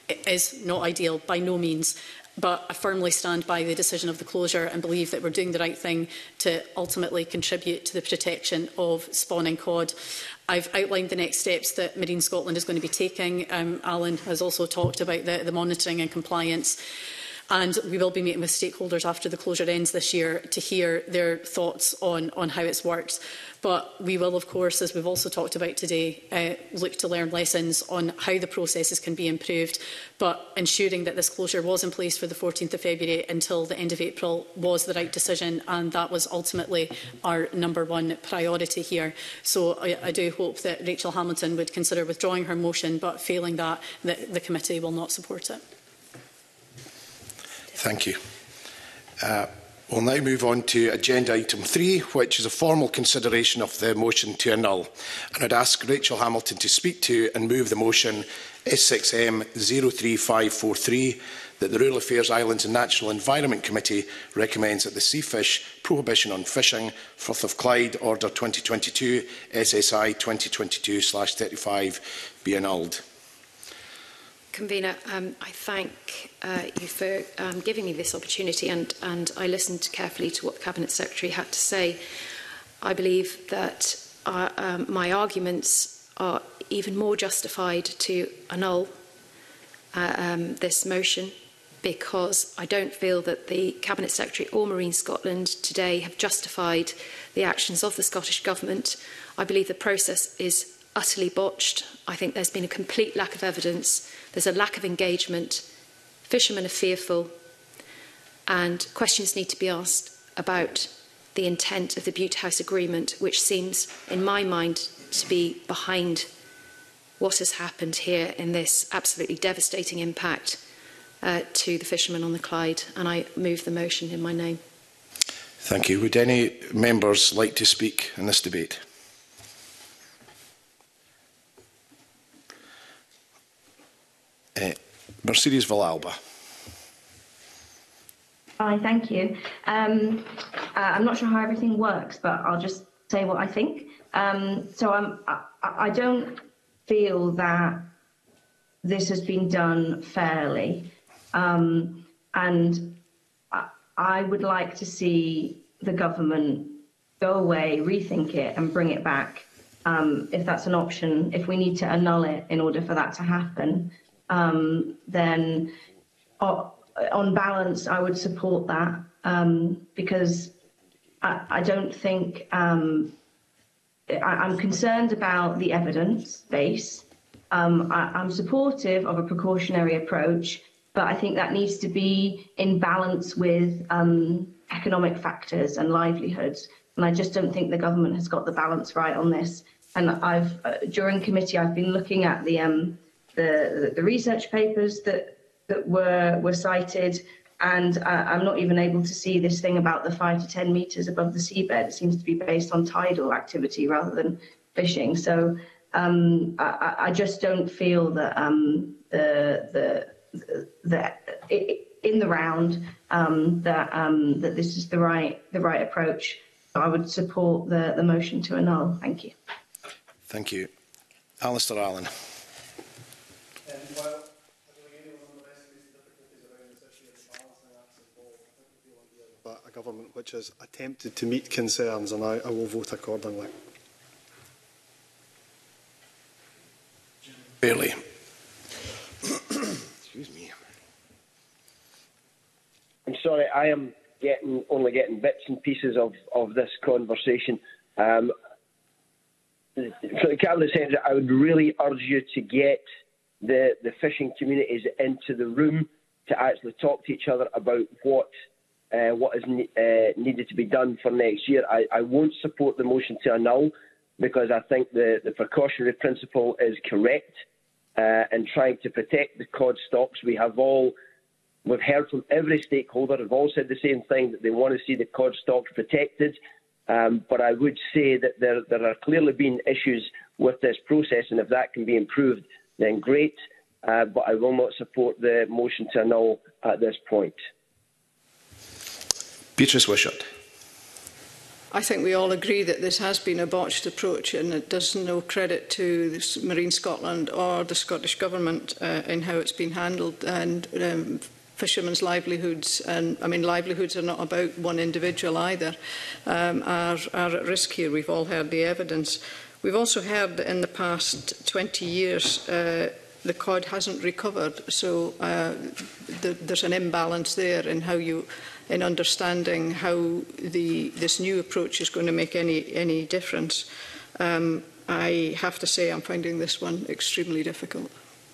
is not ideal, by no means. But I firmly stand by the decision of the closure and believe that we're doing the right thing to ultimately contribute to the protection of spawning cod. I've outlined the next steps that Marine Scotland is going to be taking. Um, Alan has also talked about the, the monitoring and compliance. And we will be meeting with stakeholders after the closure ends this year to hear their thoughts on, on how it's worked. But we will, of course, as we've also talked about today, uh, look to learn lessons on how the processes can be improved. But ensuring that this closure was in place for the fourteenth of February until the end of April was the right decision, and that was ultimately our number one priority here. So I, I do hope that Rachel Hamilton would consider withdrawing her motion, but failing that, the, the committee will not support it. Thank you. Uh, we'll now move on to agenda item three, which is a formal consideration of the motion to annul. And I'd ask Rachel Hamilton to speak to and move the motion S six M zero three five four three that the Rural Affairs, Islands and Natural Environment Committee recommends that the Sea Fish Prohibition on Fishing, Firth of Clyde, Order twenty twenty-two, S S I twenty twenty-two thirty-five be annulled. Convener, um, I thank uh, you for um, giving me this opportunity, and, and I listened carefully to what the Cabinet Secretary had to say. I believe that uh, um, my arguments are even more justified to annul uh, um, this motion, because I don't feel that the Cabinet Secretary or Marine Scotland today have justified the actions of the Scottish Government. I believe the process is utterly botched. I think there's been a complete lack of evidence. There's a lack of engagement. Fishermen are fearful, and questions need to be asked about the intent of the Butte House Agreement, which seems, in my mind, to be behind what has happened here in this absolutely devastating impact uh, to the fishermen on the Clyde. And I move the motion in my name. Thank you. Would any members like to speak in this debate? Uh, Mercedes Villalba. Hi, thank you. Um, uh, I'm not sure how everything works, but I'll just say what I think. Um, so I'm, I, I don't feel that this has been done fairly. Um, and I, I would like to see the government go away, rethink it and bring it back. Um, if that's an option, if we need to annul it in order for that to happen, um, then uh, on balance, I would support that um, because I, I don't think um, I, I'm concerned about the evidence base. Um, I, I'm supportive of a precautionary approach, but I think that needs to be in balance with um, economic factors and livelihoods. And I just don't think the government has got the balance right on this. And I've, uh, during committee, I've been looking at the um, the, the research papers that that were were cited, and uh, I'm not even able to see this thing about the five to ten metres above the seabed. It seems to be based on tidal activity rather than fishing. So um, I, I just don't feel that um, the the the in the round um, that um, that this is the right the right approach. I would support the the motion to annul. Thank you. Thank you. Alistair Allen. A government which has attempted to meet concerns, and I, I will vote accordingly. Bailey. Excuse me. I'm sorry, I am getting only getting bits and pieces of, of this conversation. Um, for the Cabinet Secretary, I would really urge you to get the, the fishing communities into the room to actually talk to each other about what uh, what is ne uh, needed to be done for next year. I, I won't support the motion to annul because I think the, the precautionary principle is correct uh, in trying to protect the cod stocks. We have all We've heard from every stakeholder, have all said the same thing, that they want to see the cod stocks protected. Um, but I would say that there, there are clearly been issues with this process, and if that can be improved, then great. Uh, but I will not support the motion to annul at this point. Beatrice Wishart. I think we all agree that this has been a botched approach, and it does no credit to Marine Scotland or the Scottish Government uh, in how it's been handled. And um, fishermen's livelihoods, and I mean livelihoods are not about one individual either, um, are, are at risk here. We've all heard the evidence. We've also heard that in the past twenty years uh, the cod hasn't recovered, so uh, th there's an imbalance there in how you, in understanding how the this new approach is going to make any any difference. Um, I have to say I'm finding this one extremely difficult.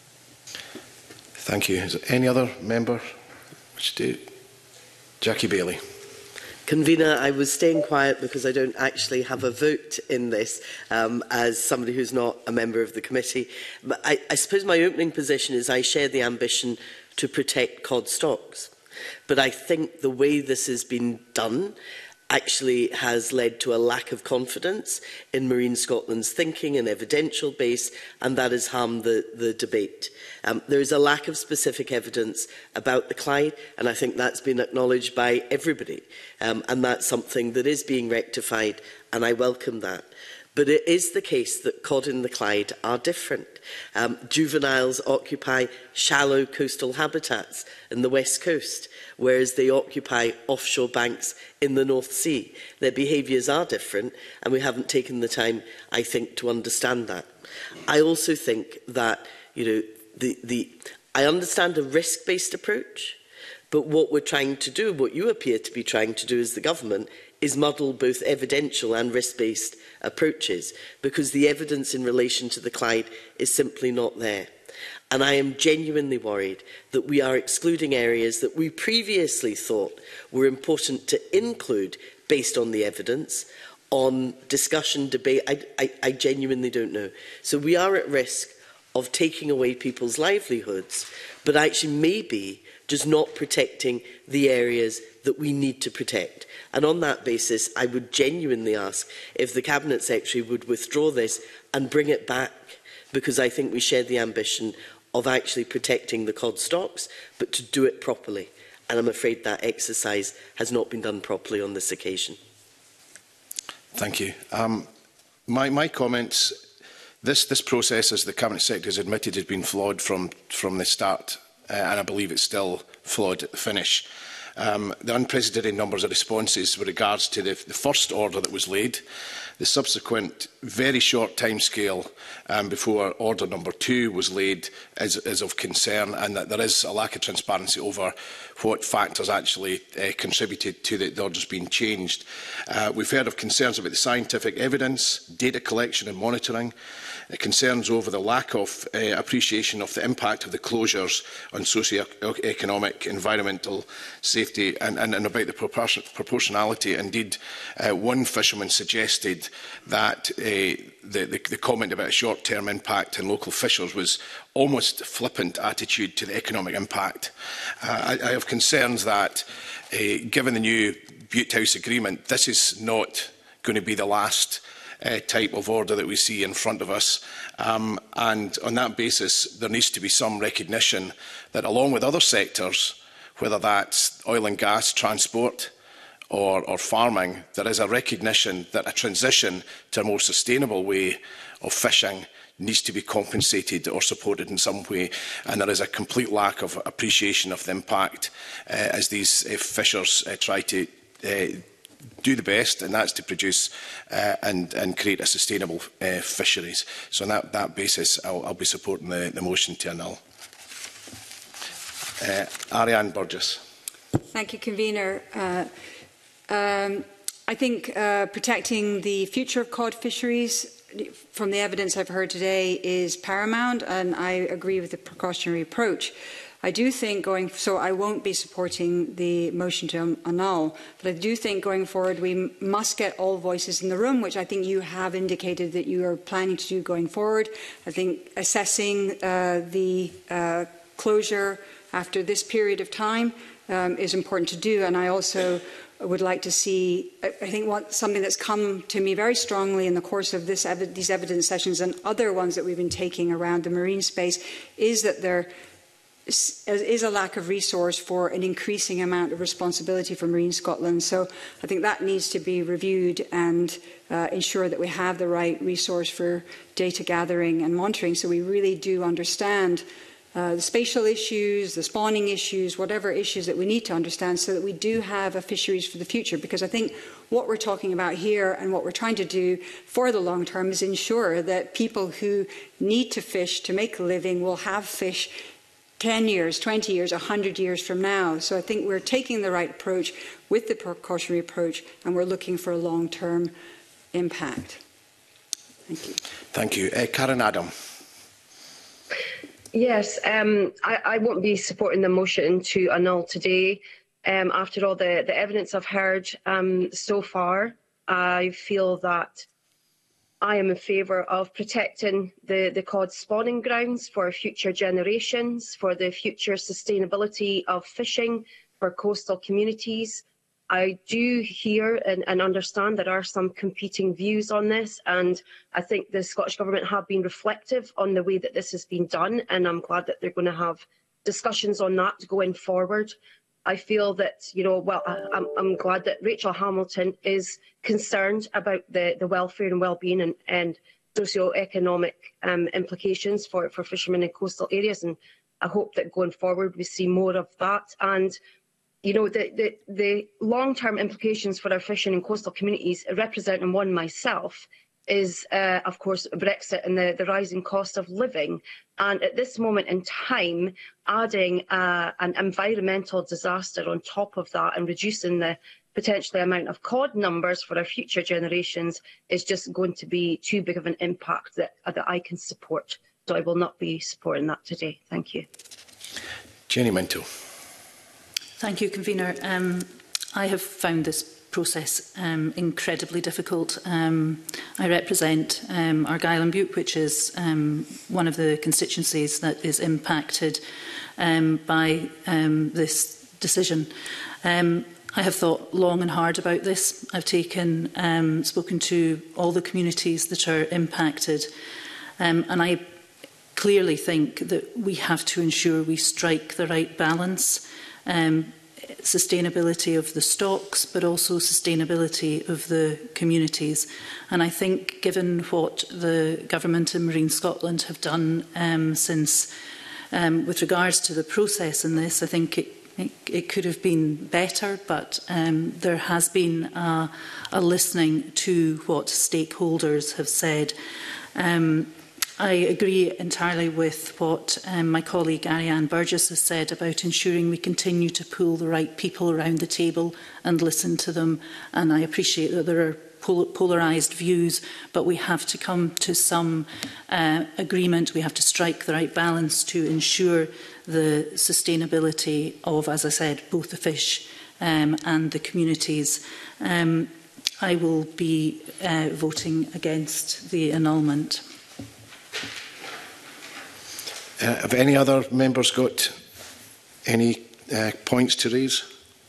Thank you. Is there any other member which do? Jackie Bailey. Convener, I was staying quiet because I don't actually have a vote in this um, as somebody who's not a member of the committee. But I, I suppose my opening position is I share the ambition to protect cod stocks. But I think the way this has been done actually has led to a lack of confidence in Marine Scotland's thinking and evidential base, and that has harmed the, the debate. Um, there is a lack of specific evidence about the Clyde, and I think that's been acknowledged by everybody, um, and that's something that is being rectified, and I welcome that. But it is the case that cod in the Clyde are different. Um, juveniles occupy shallow coastal habitats in the west coast, whereas they occupy offshore banks in the North Sea. Their behaviours are different, and we haven't taken the time, I think, to understand that. I also think that, you know, the, the, I understand a risk-based approach, but what we're trying to do, what you appear to be trying to do as the government, is muddle both evidential and risk-based approaches, because the evidence in relation to the Clyde is simply not there. And I am genuinely worried that we are excluding areas that we previously thought were important to include based on the evidence, on discussion, debate. I, I, I genuinely don't know. So we are at risk of taking away people's livelihoods, but actually maybe just not protecting the areas that we need to protect. And on that basis, I would genuinely ask if the Cabinet Secretary would withdraw this and bring it back, because I think we share the ambition of actually protecting the cod stocks, but to do it properly. And I'm afraid that exercise has not been done properly on this occasion. Thank you. Um, my, my comments This, this process, as the Cabinet Secretary has admitted, has been flawed from, from the start, uh, and I believe it's still flawed at the finish. Um, the unprecedented numbers of responses with regards to the, the first order that was laid, the subsequent very short timescale um, before order number two was laid is, is of concern, and that there is a lack of transparency over what factors actually uh, contributed to the, the orders being changed. Uh, we've heard of concerns about the scientific evidence, data collection and monitoring, uh, concerns over the lack of uh, appreciation of the impact of the closures on socio-economic, environmental safety, and, and, and about the proportion proportionality. Indeed, uh, one fisherman suggested that uh, the, the, the comment about a short-term impact on local fishers was almost flippant attitude to the economic impact. Uh, I, I have concerns that, uh, given the new Butte House Agreement, this is not going to be the last uh, type of order that we see in front of us. Um, and on that basis, there needs to be some recognition that, along with other sectors, whether that's oil and gas, transport, Or, or farming, there is a recognition that a transition to a more sustainable way of fishing needs to be compensated or supported in some way, and there is a complete lack of appreciation of the impact uh, as these uh, fishers uh, try to uh, do the best, and that's to produce uh, and, and create a sustainable uh, fisheries. So on that, that basis, I'll, I'll be supporting the, the motion to annul. Uh, Ariane Burgess. Thank you, Convener. Uh, Um, I think uh, protecting the future of cod fisheries, from the evidence I've heard today, is paramount, and I agree with the precautionary approach. I do think going, so I won't be supporting the motion to annul, but I do think going forward we must get all voices in the room, which I think you have indicated that you are planning to do going forward. I think assessing uh, the uh, closure after this period of time um, is important to do, and I also would like to see, I think what, something that's come to me very strongly in the course of this, these evidence sessions and other ones that we've been taking around the marine space is that there is a lack of resource for an increasing amount of responsibility for Marine Scotland. So I think that needs to be reviewed and uh, ensure that we have the right resource for data gathering and monitoring, so we really do understand Uh, the spatial issues, the spawning issues, whatever issues that we need to understand, so that we do have a fisheries for the future. Because I think what we're talking about here and what we're trying to do for the long term is ensure that people who need to fish to make a living will have fish ten years, twenty years, one hundred years from now. So I think we're taking the right approach with the precautionary approach, and we're looking for a long-term impact. Thank you. Thank you. Uh, Karen Adam. Yes, um, I, I won't be supporting the motion to annul today. Um, after all the, the evidence I've heard um, so far, I feel that I am in favour of protecting the, the cod spawning grounds for future generations, for the future sustainability of fishing for coastal communities. I do hear and, and understand there are some competing views on this, and I think the Scottish Government have been reflective on the way that this has been done, and I'm glad that they're going to have discussions on that going forward. I feel that, you know, well, I, I'm, I'm glad that Rachel Hamilton is concerned about the, the welfare and well-being and, and socio-economic um, implications for, for fishermen in coastal areas, and I hope that going forward we see more of that. And you know, the, the, the long-term implications for our fishing and coastal communities, representing one myself, is, uh, of course, Brexit and the, the rising cost of living. And at this moment in time, adding uh, an environmental disaster on top of that and reducing the potentially amount of cod numbers for our future generations is just going to be too big of an impact that, uh, that I can support. So I will not be supporting that today. Thank you. Jenny Minto. Thank you, Convener. Um, I have found this process um, incredibly difficult. Um, I represent um, Argyll and Bute, which is um, one of the constituencies that is impacted um, by um, this decision. Um, I have thought long and hard about this. I've taken, um, spoken to all the communities that are impacted, um, and I clearly think that we have to ensure we strike the right balance. Um, sustainability of the stocks, but also sustainability of the communities. And I think, given what the Government and Marine Scotland have done um, since, um, with regards to the process in this, I think it, it, it could have been better, but um, there has been a, a listening to what stakeholders have said. Um, I agree entirely with what um, my colleague Ariane Burgess has said about ensuring we continue to pull the right people around the table and listen to them. And I appreciate that there are pol polarised views, but we have to come to some uh, agreement. We have to strike the right balance to ensure the sustainability of, as I said, both the fish um, and the communities. Um, I will be uh, voting against the annulment. Uh, have any other members got any uh, points to raise?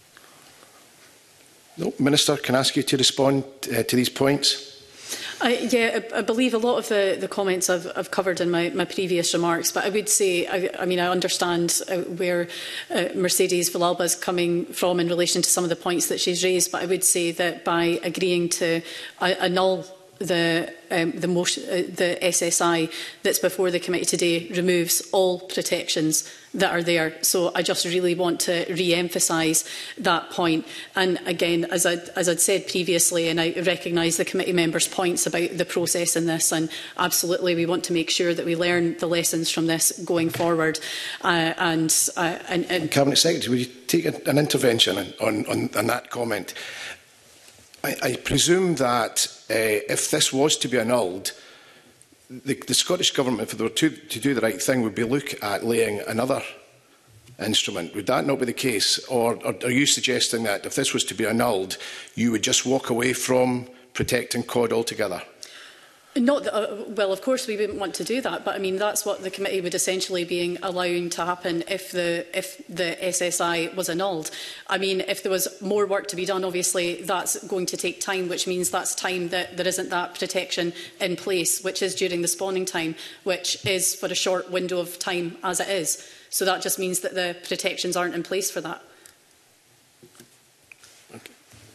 No. Minister, can I ask you to respond uh, to these points? I, yeah, I, I believe a lot of the, the comments I've, I've covered in my, my previous remarks, but I would say, I, I mean, I understand uh, where uh, Mercedes Villalba is coming from in relation to some of the points that she's raised, but I would say that by agreeing to uh, annul the um, the, motion, uh, the S S I that's before the committee today removes all protections that are there. So I just really want to re-emphasise that point. And again, as, I, as I'd said previously, and I recognise the committee members' points about the process in this, and absolutely we want to make sure that we learn the lessons from this going forward. Uh, and, uh, and, and Cabinet Secretary, would you take a, an intervention on, on, on that comment? I, I presume that uh, if this was to be annulled, the, the Scottish Government, if they were to, to do the right thing, would be look at laying another instrument. Would that not be the case? Or, or are you suggesting that if this was to be annulled, you would just walk away from protecting cod altogether? Not that, uh, well, of course we wouldn't want to do that, but I mean that's what the committee would essentially be allowing to happen if the if the S S I was annulled. I mean, if there was more work to be done, obviously that's going to take time, which means that's time that there isn't that protection in place, which is during the spawning time, which is for a short window of time as it is. So that just means that the protections aren't in place for that. Okay.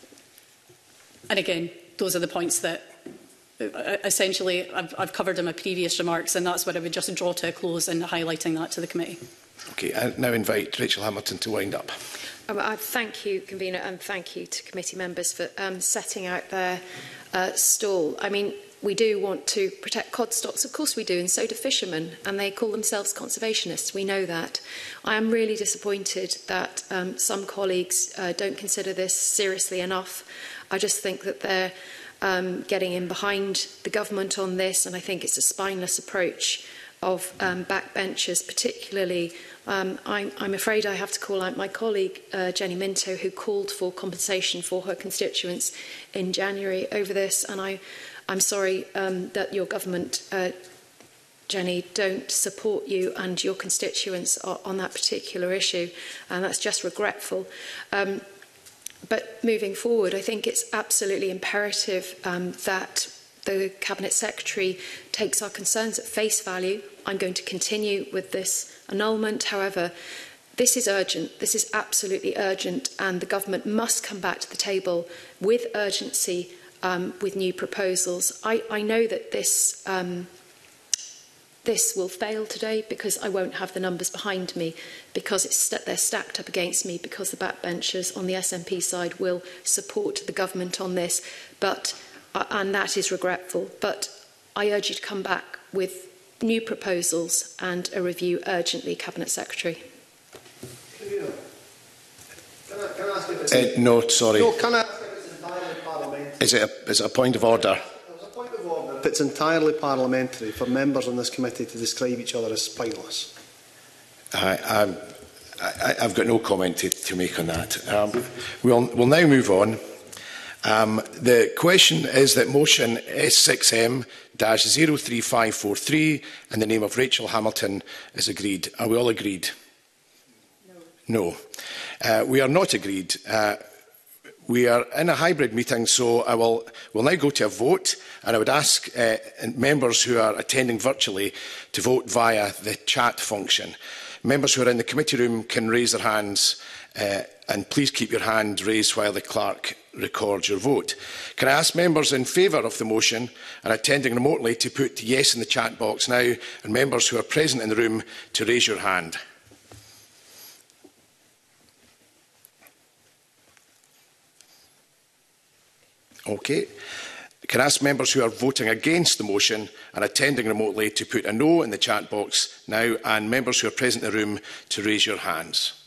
And again, those are the points that essentially I've, I've covered in my previous remarks, and that's where I would just draw to a close in highlighting that to the committee. Okay, I now invite Rachel Hamilton to wind up. Um, I thank you, Convener, and thank you to committee members for um, setting out their uh, stall. I mean, we do want to protect cod stocks, of course we do, and so do fishermen, and they call themselves conservationists, we know that. I am really disappointed that um, some colleagues uh, don't consider this seriously enough. I just think that they're Um, getting in behind the government on this, and I think it's a spineless approach of um, backbenchers, particularly. Um, I'm, I'm afraid I have to call out my colleague uh, Jenny Minto, who called for compensation for her constituents in January over this, and I, I'm sorry um, that your government, uh, Jenny, don't support you and your constituents on that particular issue, and that's just regretful. Um, But moving forward, I think it's absolutely imperative um, that the Cabinet Secretary takes our concerns at face value. I'm going to continue with this annulment. However, this is urgent. This is absolutely urgent, and the government must come back to the table with urgency, um, with new proposals. I, I know that this um, This will fail today because I won't have the numbers behind me, because it's st they're stacked up against me, because the backbenchers on the S N P side will support the government on this, but uh, and that is regretful. But I urge you to come back with new proposals and a review urgently, Cabinet Secretary. Can I, can I ask if it's uh, no, sorry. No, can I ask if it's entirely parliamentary? Is it a, is it a point of order? If it's entirely parliamentary for members on this committee to describe each other as spineless. I, I'm, I, I've got no comment to, to make on that. Um, we'll, we'll now move on. Um, the question is that motion S six M zero three five four three in the name of Rachel Hamilton is agreed. Are we all agreed? No. No. Uh, we are not agreed. Uh, We are in a hybrid meeting, so I will will now go to a vote, and I would ask uh, members who are attending virtually to vote via the chat function. Members who are in the committee room can raise their hands Uh, and please keep your hand raised while the clerk records your vote. Can I ask members in favour of the motion and attending remotely to put yes in the chat box now, and members who are present in the room to raise your hand? Okay. Can I ask members who are voting against the motion and attending remotely to put a no in the chat box now, and members who are present in the room to raise your hands?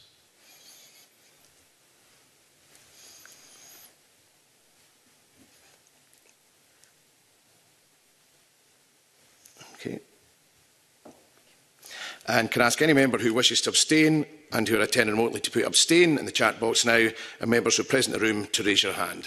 Okay. And can I ask any member who wishes to abstain and who are attending remotely to put abstain in the chat box now, and members who are present in the room to raise your hand?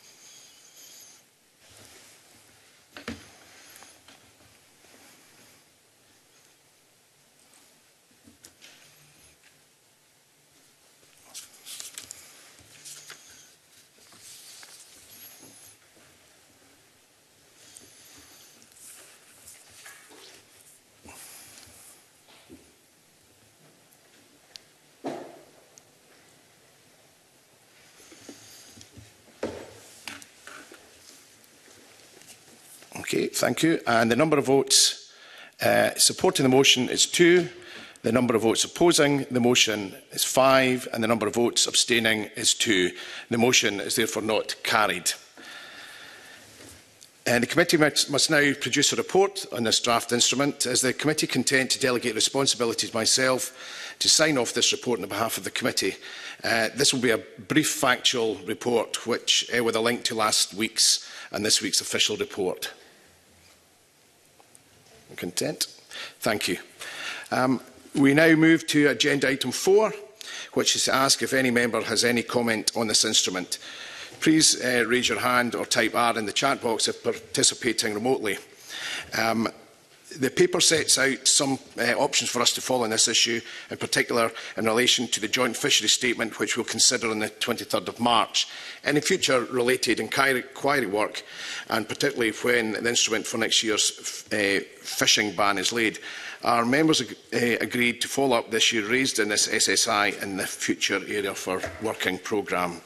Okay, thank you. And the number of votes uh, supporting the motion is two. The number of votes opposing the motion is five. And the number of votes abstaining is two. The motion is therefore not carried. And the committee must now produce a report on this draft instrument. Is the committee content to delegate responsibility to myself to sign off this report on behalf of the committee? Uh, this will be a brief factual report which, uh, with a link to last week's and this week's official report. Content? Thank you. Um, we now move to agenda item four, which is to ask if any member has any comment on this instrument. Please uh, raise your hand or type R in the chat box if participating remotely. Um, the paper sets out some uh, options for us to follow on this issue, in particular in relation to the joint fisheries statement, which we'll consider on the twenty-third of March. Any future related inquiry work, and particularly when the instrument for next year's uh, fishing ban is laid, our members ag uh, agreed to follow up the issue raised in this S S I in the future area for working programme.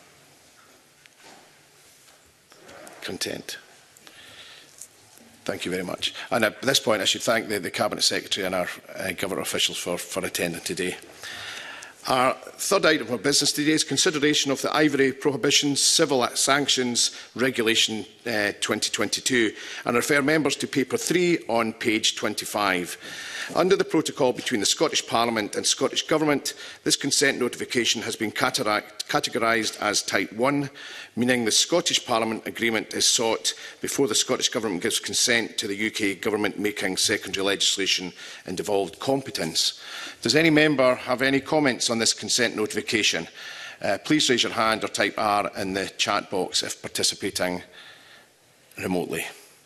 Content. Thank you very much. And at this point, I should thank the, the Cabinet Secretary and our uh, government officials for, for attending today. Our third item of business today is consideration of the Ivory Prohibitions Civil Sanctions Regulation uh, twenty twenty-two, and I refer members to paper three on page twenty-five. Under the protocol between the Scottish Parliament and Scottish Government, this consent notification has been categorised as Type one, meaning the Scottish Parliament agreement is sought before the Scottish Government gives consent to the U K Government making secondary legislation in devolved competence. Does any member have any comments on this consent notification? Uh, please raise your hand or type R in the chat box if participating remotely.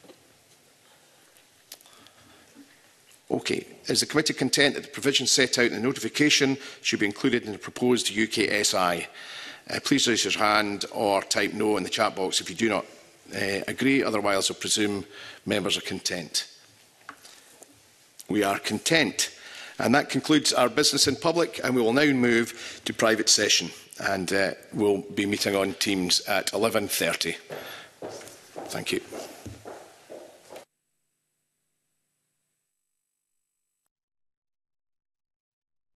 Okay. Is the committee content that the provisions set out in the notification should be included in the proposed U K S I? Uh, please raise your hand or type no in the chat box if you do not uh, agree. Otherwise, I presume members are content. We are content. And that concludes our business in public, and we will now move to private session. And uh, we'll be meeting on Teams at eleven thirty. Thank you.